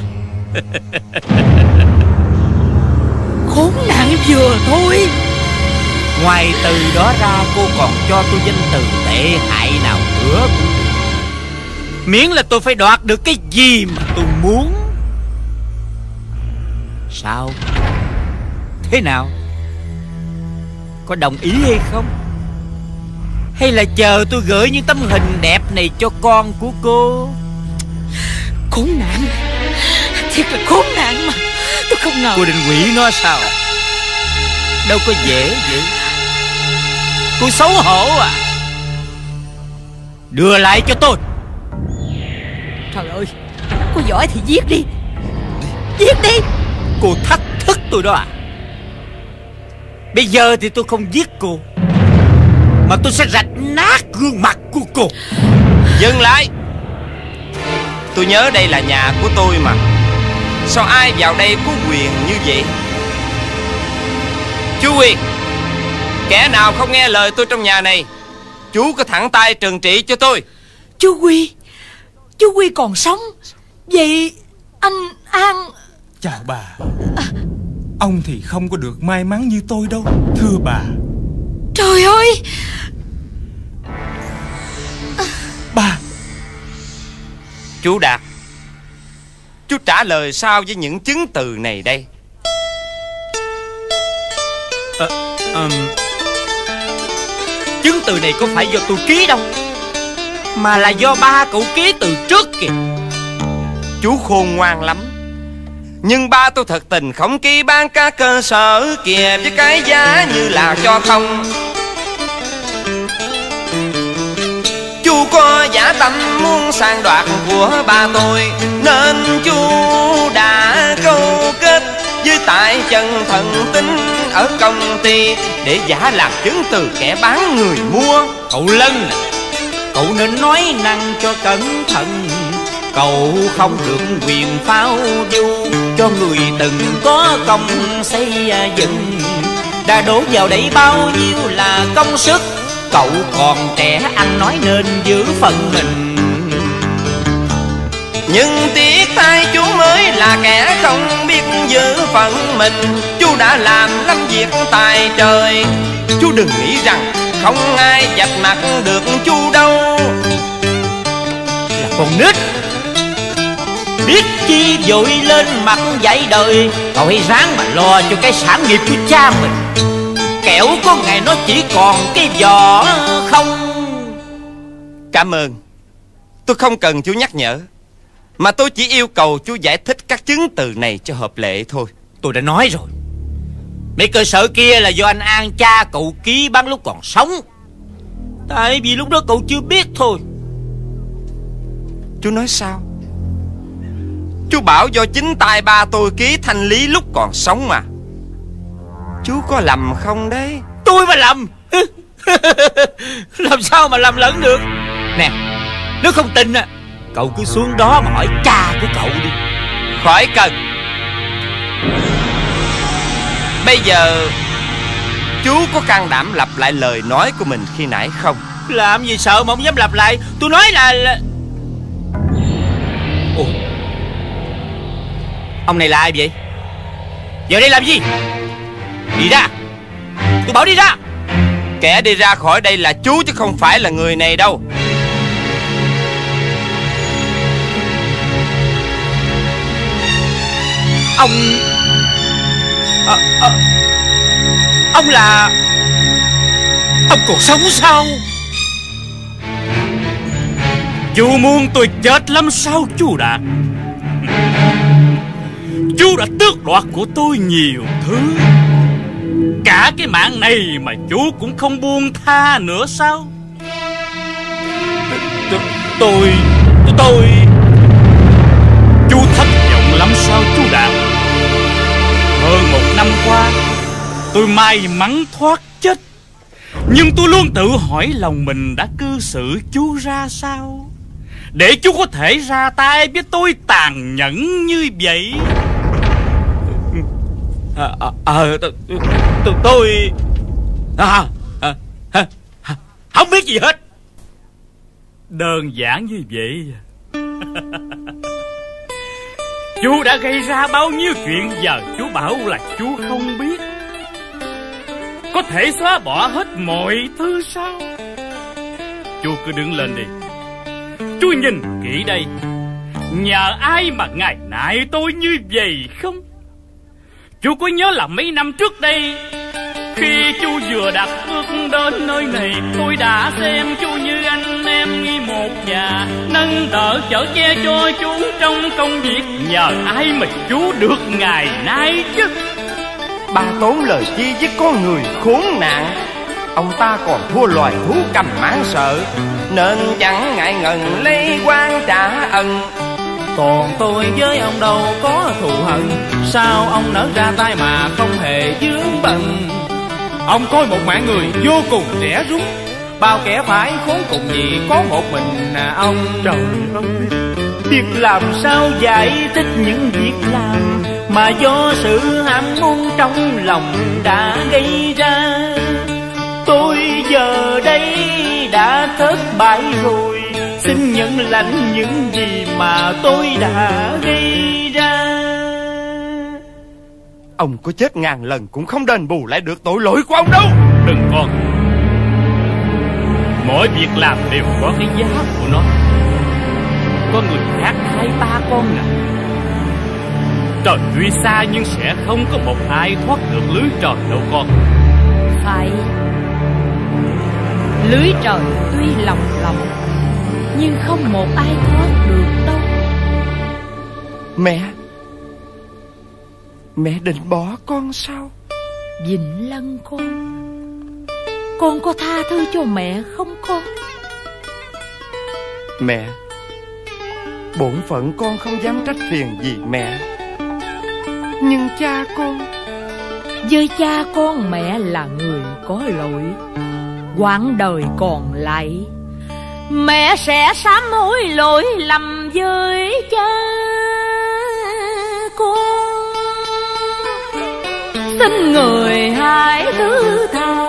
Khốn nạn vừa thôi. Ngoài từ đó ra cô còn cho tôi danh từ tệ hại nào nữa cũng được, miễn là tôi phải đoạt được cái gì mà tôi muốn. Sao? Thế nào? Có đồng ý hay không? Hay là chờ tôi gửi những tấm hình đẹp này cho con của cô? Khốn nạn. Thiệt là khốn nạn mà. Tôi không ngờ. Cô định quỷ nó sao? Đâu có dễ vậy. Cô xấu hổ à? Đưa lại cho tôi. Trời ơi, cô giỏi thì giết đi. Giết đi. Cô thách thức tôi đó à? Bây giờ thì tôi không giết cô, mà tôi sẽ rạch nát gương mặt của cô. Dừng lại. Tôi nhớ đây là nhà của tôi mà. Sao ai vào đây có quyền như vậy? Chú Quyền, kẻ nào không nghe lời tôi trong nhà này, chú có thẳng tay trừng trị cho tôi. Chú Quy, chú Quy còn sống. Vậy anh An... Chào bà. à... Ông thì không có được may mắn như tôi đâu, thưa bà. Trời ơi. Bà. Chú Đạt, chú trả lời sao với những chứng từ này đây? à, um, Chứng từ này có phải do tôi ký đâu, mà là do ba cậu ký từ trước kìa. Chú khôn ngoan lắm, nhưng ba tôi thật tình không ký bán các cơ sở kìa với cái giá như là cho không. Chú có dã tâm muốn sang đoạt của ba tôi, nên chú đã câu kết với tại chân thần tính ở công ty để giả làm chứng từ kẻ bán người mua. Cậu Lân, cậu nên nói năng cho cẩn thận. Cậu không được quyền phao du cho người từng có công xây dựng. Đã đổ vào đấy bao nhiêu là công sức. Cậu còn trẻ ăn nói nên giữ phận mình. Nhưng tiếc thay chú mới là kẻ không biết giữ phận mình. Chú đã làm lắm việc tài trời. Chú đừng nghĩ rằng không ai dạch mặt được chú đâu. Là con nít, biết chi vội lên mặt dạy đời. Cậu hãy ráng mà lo cho cái sản nghiệp của cha mình. Kẻo có ngày nó chỉ còn cái vỏ không. Cảm ơn. Tôi không cần chú nhắc nhở, mà tôi chỉ yêu cầu chú giải thích các chứng từ này cho hợp lệ thôi. Tôi đã nói rồi, mấy cơ sở kia là do anh An cha cậu ký bán lúc còn sống. Tại vì lúc đó cậu chưa biết thôi. Chú nói sao? Chú bảo do chính tay ba tôi ký thanh lý lúc còn sống mà. Chú có lầm không đấy? Tôi mà lầm? Làm sao mà lầm lẫn được? Nè, nếu không tin á, cậu cứ xuống đó mà hỏi cha của cậu đi. Khỏi cần. Bây giờ chú có can đảm lặp lại lời nói của mình khi nãy không? Làm gì sợ mà không dám lặp lại. Tôi nói là, là... Ủa, ông này là ai vậy? Giờ đây làm gì? Đi ra. Tôi bảo đi ra. Kẻ đi ra khỏi đây là chú chứ không phải là người này đâu. Ông à, à, ông là... Ông còn sống sao? Chú muốn tôi chết lắm sao chú Đạt? Chú đã tước đoạt của tôi nhiều thứ. Cả cái mạng này mà chú cũng không buông tha nữa sao? Tôi... Tôi... Chú thất vọng lắm sao chú Đạt? Hơn một năm qua tôi may mắn thoát chết, nhưng tôi luôn tự hỏi lòng mình đã cư xử chú ra sao để chú có thể ra tay với tôi tàn nhẫn như vậy. À, à, à, tôi tôi à, à, à, không biết gì hết. Đơn giản như vậy. Chú đã gây ra bao nhiêu chuyện, giờ chú bảo là chú không biết. Có thể xóa bỏ hết mọi thứ sao? Chú cứ đứng lên đi. Chú nhìn kỹ đây. Nhờ ai mà ngày nại tôi như vậy không? Chú có nhớ là mấy năm trước đây, khi chú vừa đặt bước đến nơi này, tôi đã xem chú như anh em như một nhà, nâng đỡ chở che cho chú trong công việc. Nhờ ai mà chú được ngày nay chứ? Ba tốn lời chi với con người khốn nạn. Ông ta còn thua loài thú cầm máng sợ, nên chẳng ngại ngần lấy quan trả ân. Còn tôi với ông đâu có thù hận, sao ông nỡ ra tay mà không hề vướng bận? Ông coi một mạng người vô cùng rẻ rúng, bao kẻ phải khốn cùng vì có một mình ông. Trời ơi, biết làm sao giải thích những việc làm mà do sự ham muốn trong lòng đã gây ra. Tôi giờ đây đã thất bại rồi, xin nhận lãnh những gì mà tôi đã gây ra. Ông có chết ngàn lần cũng không đền bù lại được tội lỗi của ông đâu. Đừng con, mỗi việc làm đều có cái giá của nó. Có người khác hai ba con nè. Trời tuy xa nhưng sẽ không có một ai thoát được lưới trời đâu con. Phải. Lưới trời tuy lồng lộng nhưng không một ai thoát được đâu. Mẹ, mẹ định bỏ con sao? Vịnh Lân con, con có tha thứ cho mẹ không con? Mẹ, bổn phận con không dám trách phiền gì mẹ, nhưng cha con... Với cha con mẹ là người có lỗi, quãng đời còn lại mẹ sẽ sám hối lỗi lầm với cha con. Xin người hãy thứ tha,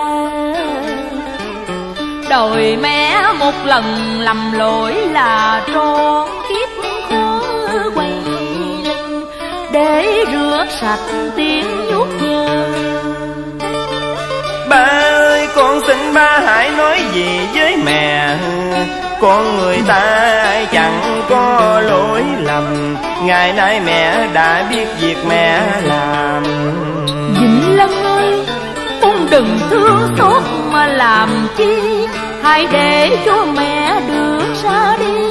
đời mẹ một lần lầm lỗi là trọn kiếp khó quay lưng, để rửa sạch tiếng nhút nhơ. Ba ơi, con xin ba hãy nói gì với mẹ, con người ta chẳng có lỗi lầm, ngày nay mẹ đã biết việc mẹ làm. Vĩnh Lân ơi, con đừng thương xót mà làm chi, hãy để cho mẹ được ra đi.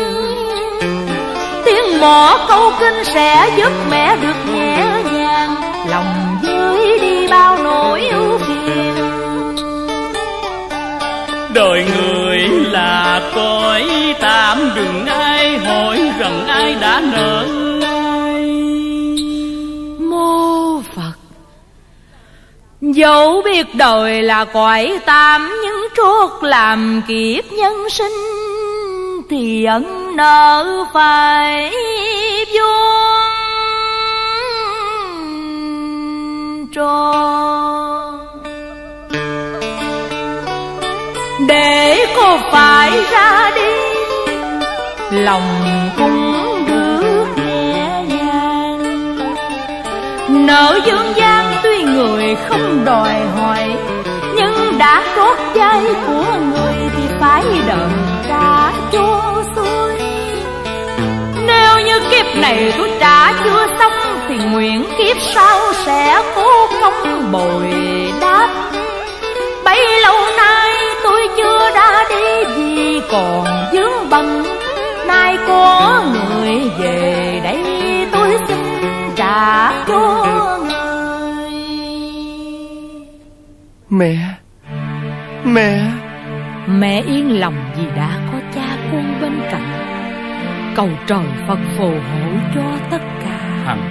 Tiếng mõ câu kinh sẽ giúp mẹ được nhẹ nhàng, lòng vơi đi bao nỗi ưu phiền. Đời người là cõi tạm, đừng ai hỏi rằng ai đã nợ ai. Mô Phật. Dẫu biết đời là cõi tạm, nhưng trót làm kiếp nhân sinh thì ân nợ phải vuông tròn. Để cô phải ra đi, lòng cũng được nhẹ nhàng. Nợ dương gian tuy người không đòi hỏi, nhưng đã trót vai của người thì phải đền trả cho xuôi. Nếu như kiếp này tôi trả chưa xong, thì nguyện kiếp sau sẽ cố công bồi đáp. Bấy lâu nay tôi chưa đã đi, vì còn vướng bận, nay có người về đây tôi xin trả cho người. Mẹ, mẹ. Mẹ yên lòng vì đã có cha con bên cạnh, cầu trời Phật phù hộ cho tất cả. Hằng,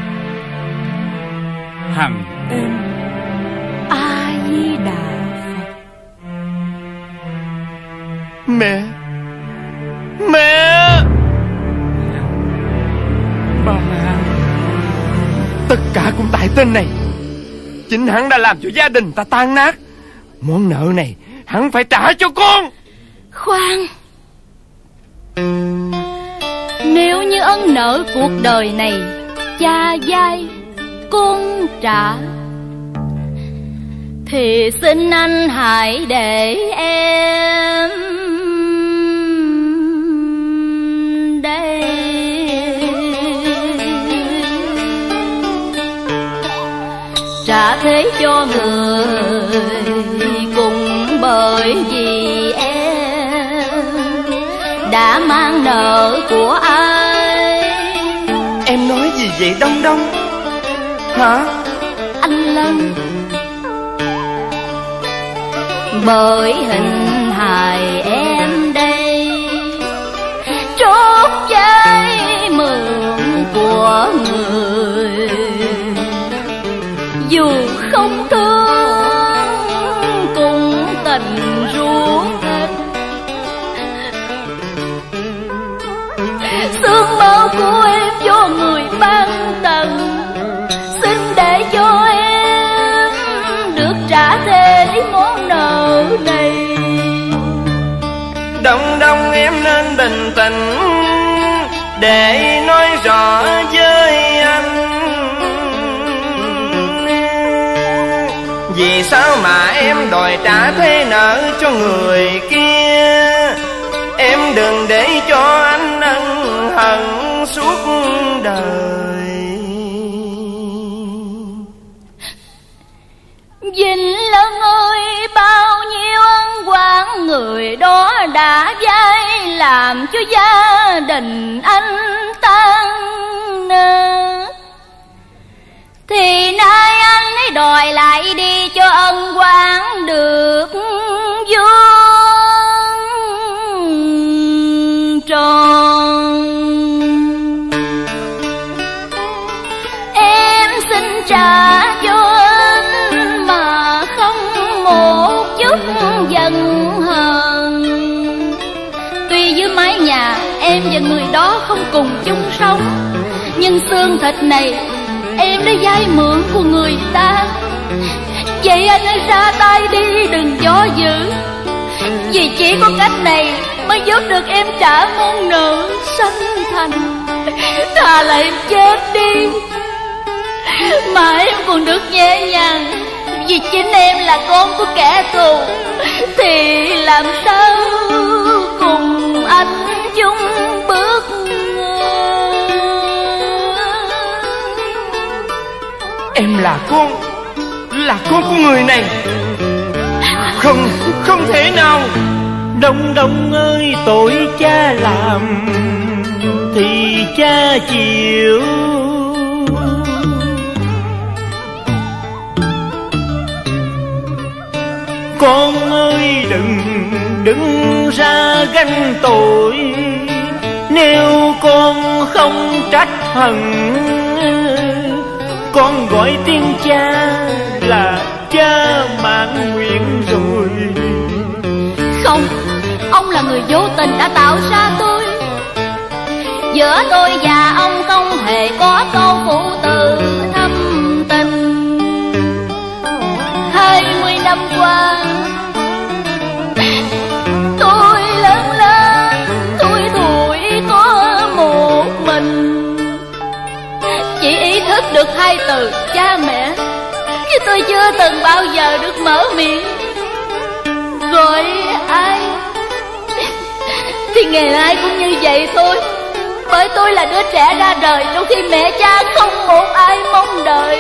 Hằng êm. A Di Đà Phật. Mẹ, mẹ. Ba, tất cả cũng tại tên này. Chính hắn đã làm cho gia đình ta tan nát. Món nợ này hắn phải trả cho con. Khoan, nếu như ân nợ cuộc đời này cha dai con trả, thì xin anh hãy để em đây. Trả thế cho người, cùng bởi vì em đã mang nợ của ai. Em nói gì vậy Đông Đông? Hả? Anh Lân, bởi hình hài em đây trót vai mượn của người, dù không thương cũng tình ruột thịt. Xương máu của em do người ban tặng, xin để cho em được trả thế món nợ này. Đông Đông, em nên bình tĩnh để nói rõ với anh. Vì sao mà em đòi trả thế nợ cho người kia? Em đừng để cho anh ân hận suốt đời. Vĩnh Lân ơi, bao nhiêu ân oán người đó đã dai, làm cho gia đình anh tan nơ. Thì nay anh hãy đòi lại đi cho ân oán được vuông tròn. cùng chung sống. Nhưng xương thịt này em đã vay mượn của người ta. Vậy anh hãy ra tay đi, đừng do dự. Vì chỉ có cách này mới giúp được em trả món nợ sanh thành. Thà là em chết đi mà em còn được nhẹ nhàng. Vì chính em là con của kẻ thù thì làm sao cùng anh chung bước. Em là con, là con của người này. Không, không thể nào. Đông Đông ơi, tội cha làm thì cha chịu. Con ơi đừng, đừng ra gánh tội. Nếu con không trách hận, con gọi tiếng cha là cha mãn nguyện rồi. Không, ông là người vô tình đã tạo ra tôi. Giữa tôi và ông không hề có câu phụ từ thâm tình. Hai mươi năm qua tôi lớn lên, tôi tuổi có một mình. Chỉ ý thức được hai từ cha mẹ, chứ tôi chưa từng bao giờ được mở miệng gọi ai. Thì ngày ai cũng như vậy thôi. Bởi tôi là đứa trẻ ra đời trong khi mẹ cha không một ai mong đợi.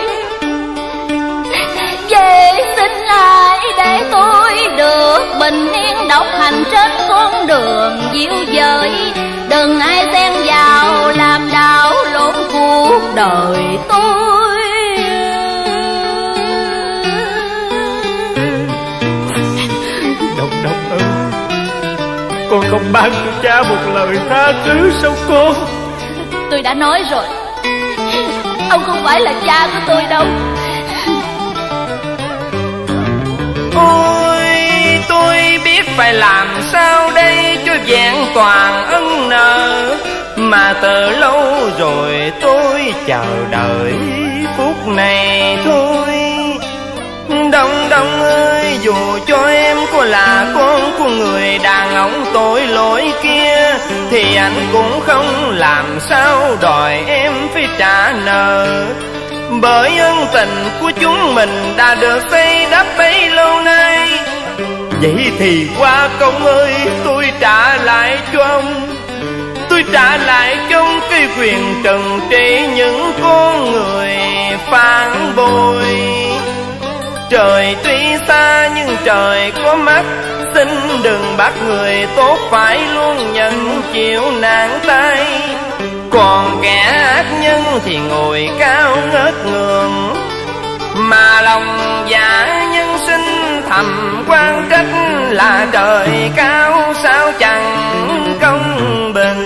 Về xin hãy để tôi được bình yên độc hành trên con đường diệu dời. Đừng ai xen vào làm đảo lộn cuộc đời tôi. Đông Đông ơi, con không ban cho cha một lời tha thứ sao con? Tôi đã nói rồi, ông không phải là cha của tôi đâu. Ôi, tôi biết phải làm sao đây cho vẹn toàn ân nợ. Mà từ lâu rồi tôi chờ đợi phút này thôi. Đông Đông ơi, dù cho em có là con của người đàn ông tội lỗi kia, thì anh cũng không làm sao đòi em phải trả nợ. Bởi ân tình của chúng mình đã được xây đắp bấy lâu nay. Vậy thì qua công ơi, tôi trả lại cho ông. Tôi trả lại cho ông cái quyền trừng trị những con người phản bội. Trời tuy xa nhưng trời có mắt, xin đừng bắt người tốt phải luôn nhận chịu nạn tay. Còn kẻ ác nhân thì ngồi cao ngất ngường, mà lòng giả nhân sinh thầm quan trách là trời cao sao chẳng công bình.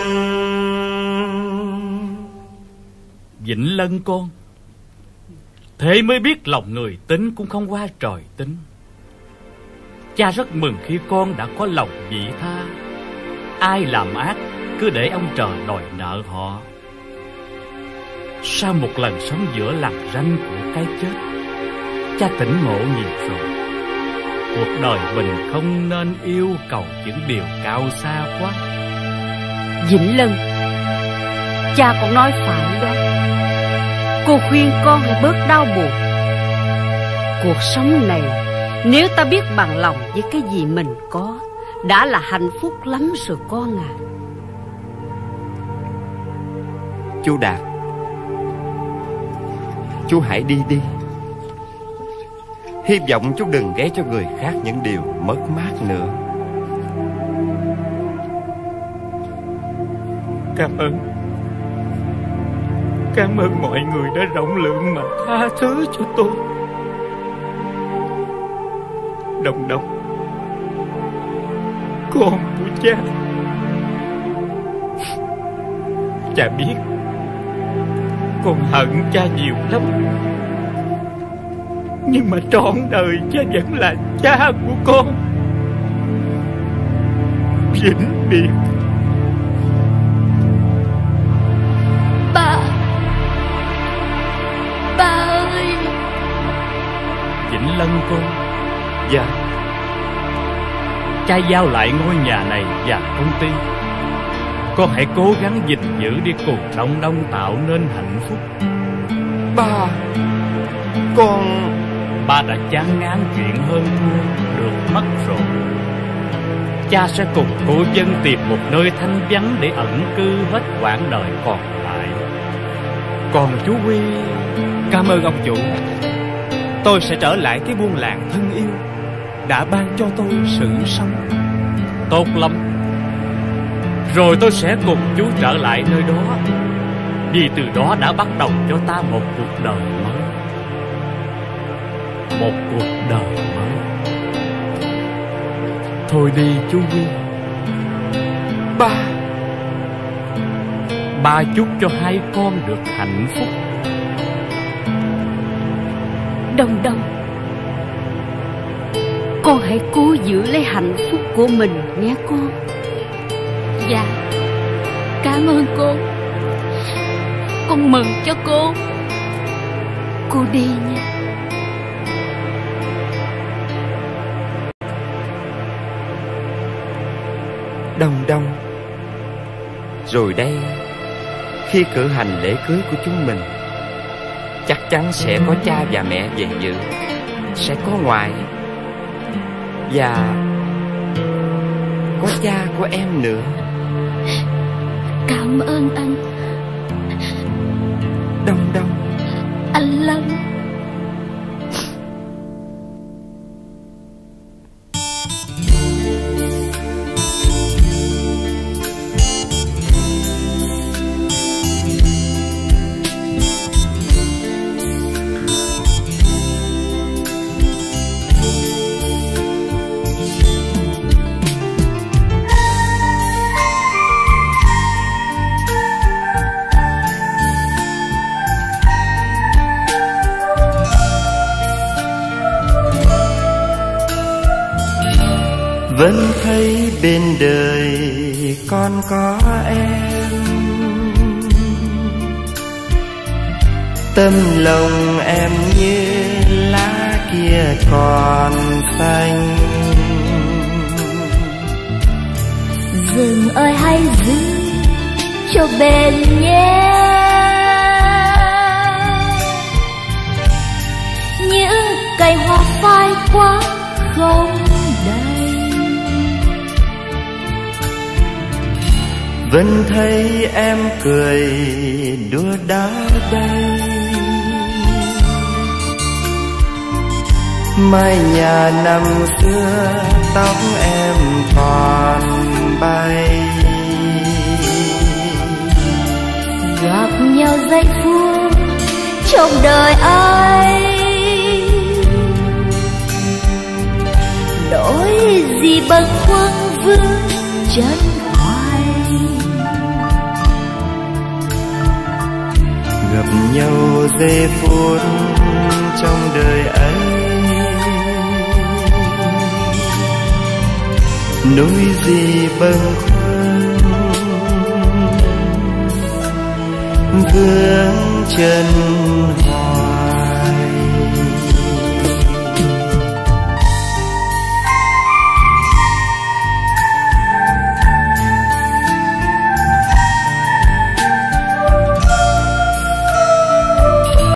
Vĩnh Lân con, thế mới biết lòng người tính cũng không qua trời tính. Cha rất mừng khi con đã có lòng vị tha. Ai làm ác cứ để ông trời đòi nợ họ. Sau một lần sống giữa lằn ranh của cái chết, cha tỉnh ngộ nhiều rồi. Cuộc đời mình không nên yêu cầu những điều cao xa quá. Vĩnh Lân, cha cũng nói phải đó. Cô khuyên con hãy bớt đau buồn. Cuộc sống này, nếu ta biết bằng lòng với cái gì mình có, đã là hạnh phúc lắm rồi con à. Chú Đạt, chú hãy đi đi. Hy vọng chú đừng ghé cho người khác những điều mất mát nữa. Cảm ơn. Cảm ơn mọi người đã rộng lượng mà tha thứ cho tôi. Đông Đông, con của cha. Cha biết con hận cha nhiều lắm, nhưng mà trọn đời cha vẫn là cha của con. Vĩnh biệt. Dạ. Cha giao lại ngôi nhà này và công ty. Con hãy cố gắng gìn giữ đi cùng Đông Đông tạo nên hạnh phúc. Ba, con... Ba đã chán ngán chuyện hơn thua được mất rồi. Cha sẽ cùng cô Vân tìm một nơi thanh vắng để ẩn cư hết quãng đời còn lại. Còn chú Huy... Cảm ơn ông chủ. Tôi sẽ trở lại cái buôn làng thân yêu đã ban cho tôi sự sống. Tốt lắm. Rồi tôi sẽ cùng chú trở lại nơi đó, vì từ đó đã bắt đầu cho ta một cuộc đời mới. Một cuộc đời mới. Thôi đi chú Huy. Ba. Ba chúc cho hai con được hạnh phúc. Đông Đông, con hãy cố giữ lấy hạnh phúc của mình nhé con. Dạ, cảm ơn cô. Con mừng cho cô. Cô đi nha. Đông Đông, rồi đây, khi cử hành lễ cưới của chúng mình, chắc chắn sẽ có cha và mẹ về dự, sẽ có ngoại và có cha của em nữa. Cảm ơn anh Đông Đông. Anh Lâm. Vẫn thấy bên đời con có em, tâm lòng em như lá kia còn xanh. Rừng ơi hãy giữ cho bền nhé, những cây hoa phai quá không đầy. Vẫn thấy em cười đùa đá đây, mái nhà năm xưa tóc em còn bay. Gặp nhau giây phút trong đời ai, đổi gì bâng khuâng vương chân hoài. Gặp nhau giây phút trong đời ấy, núi gì bâng khuâng vương chân hoài.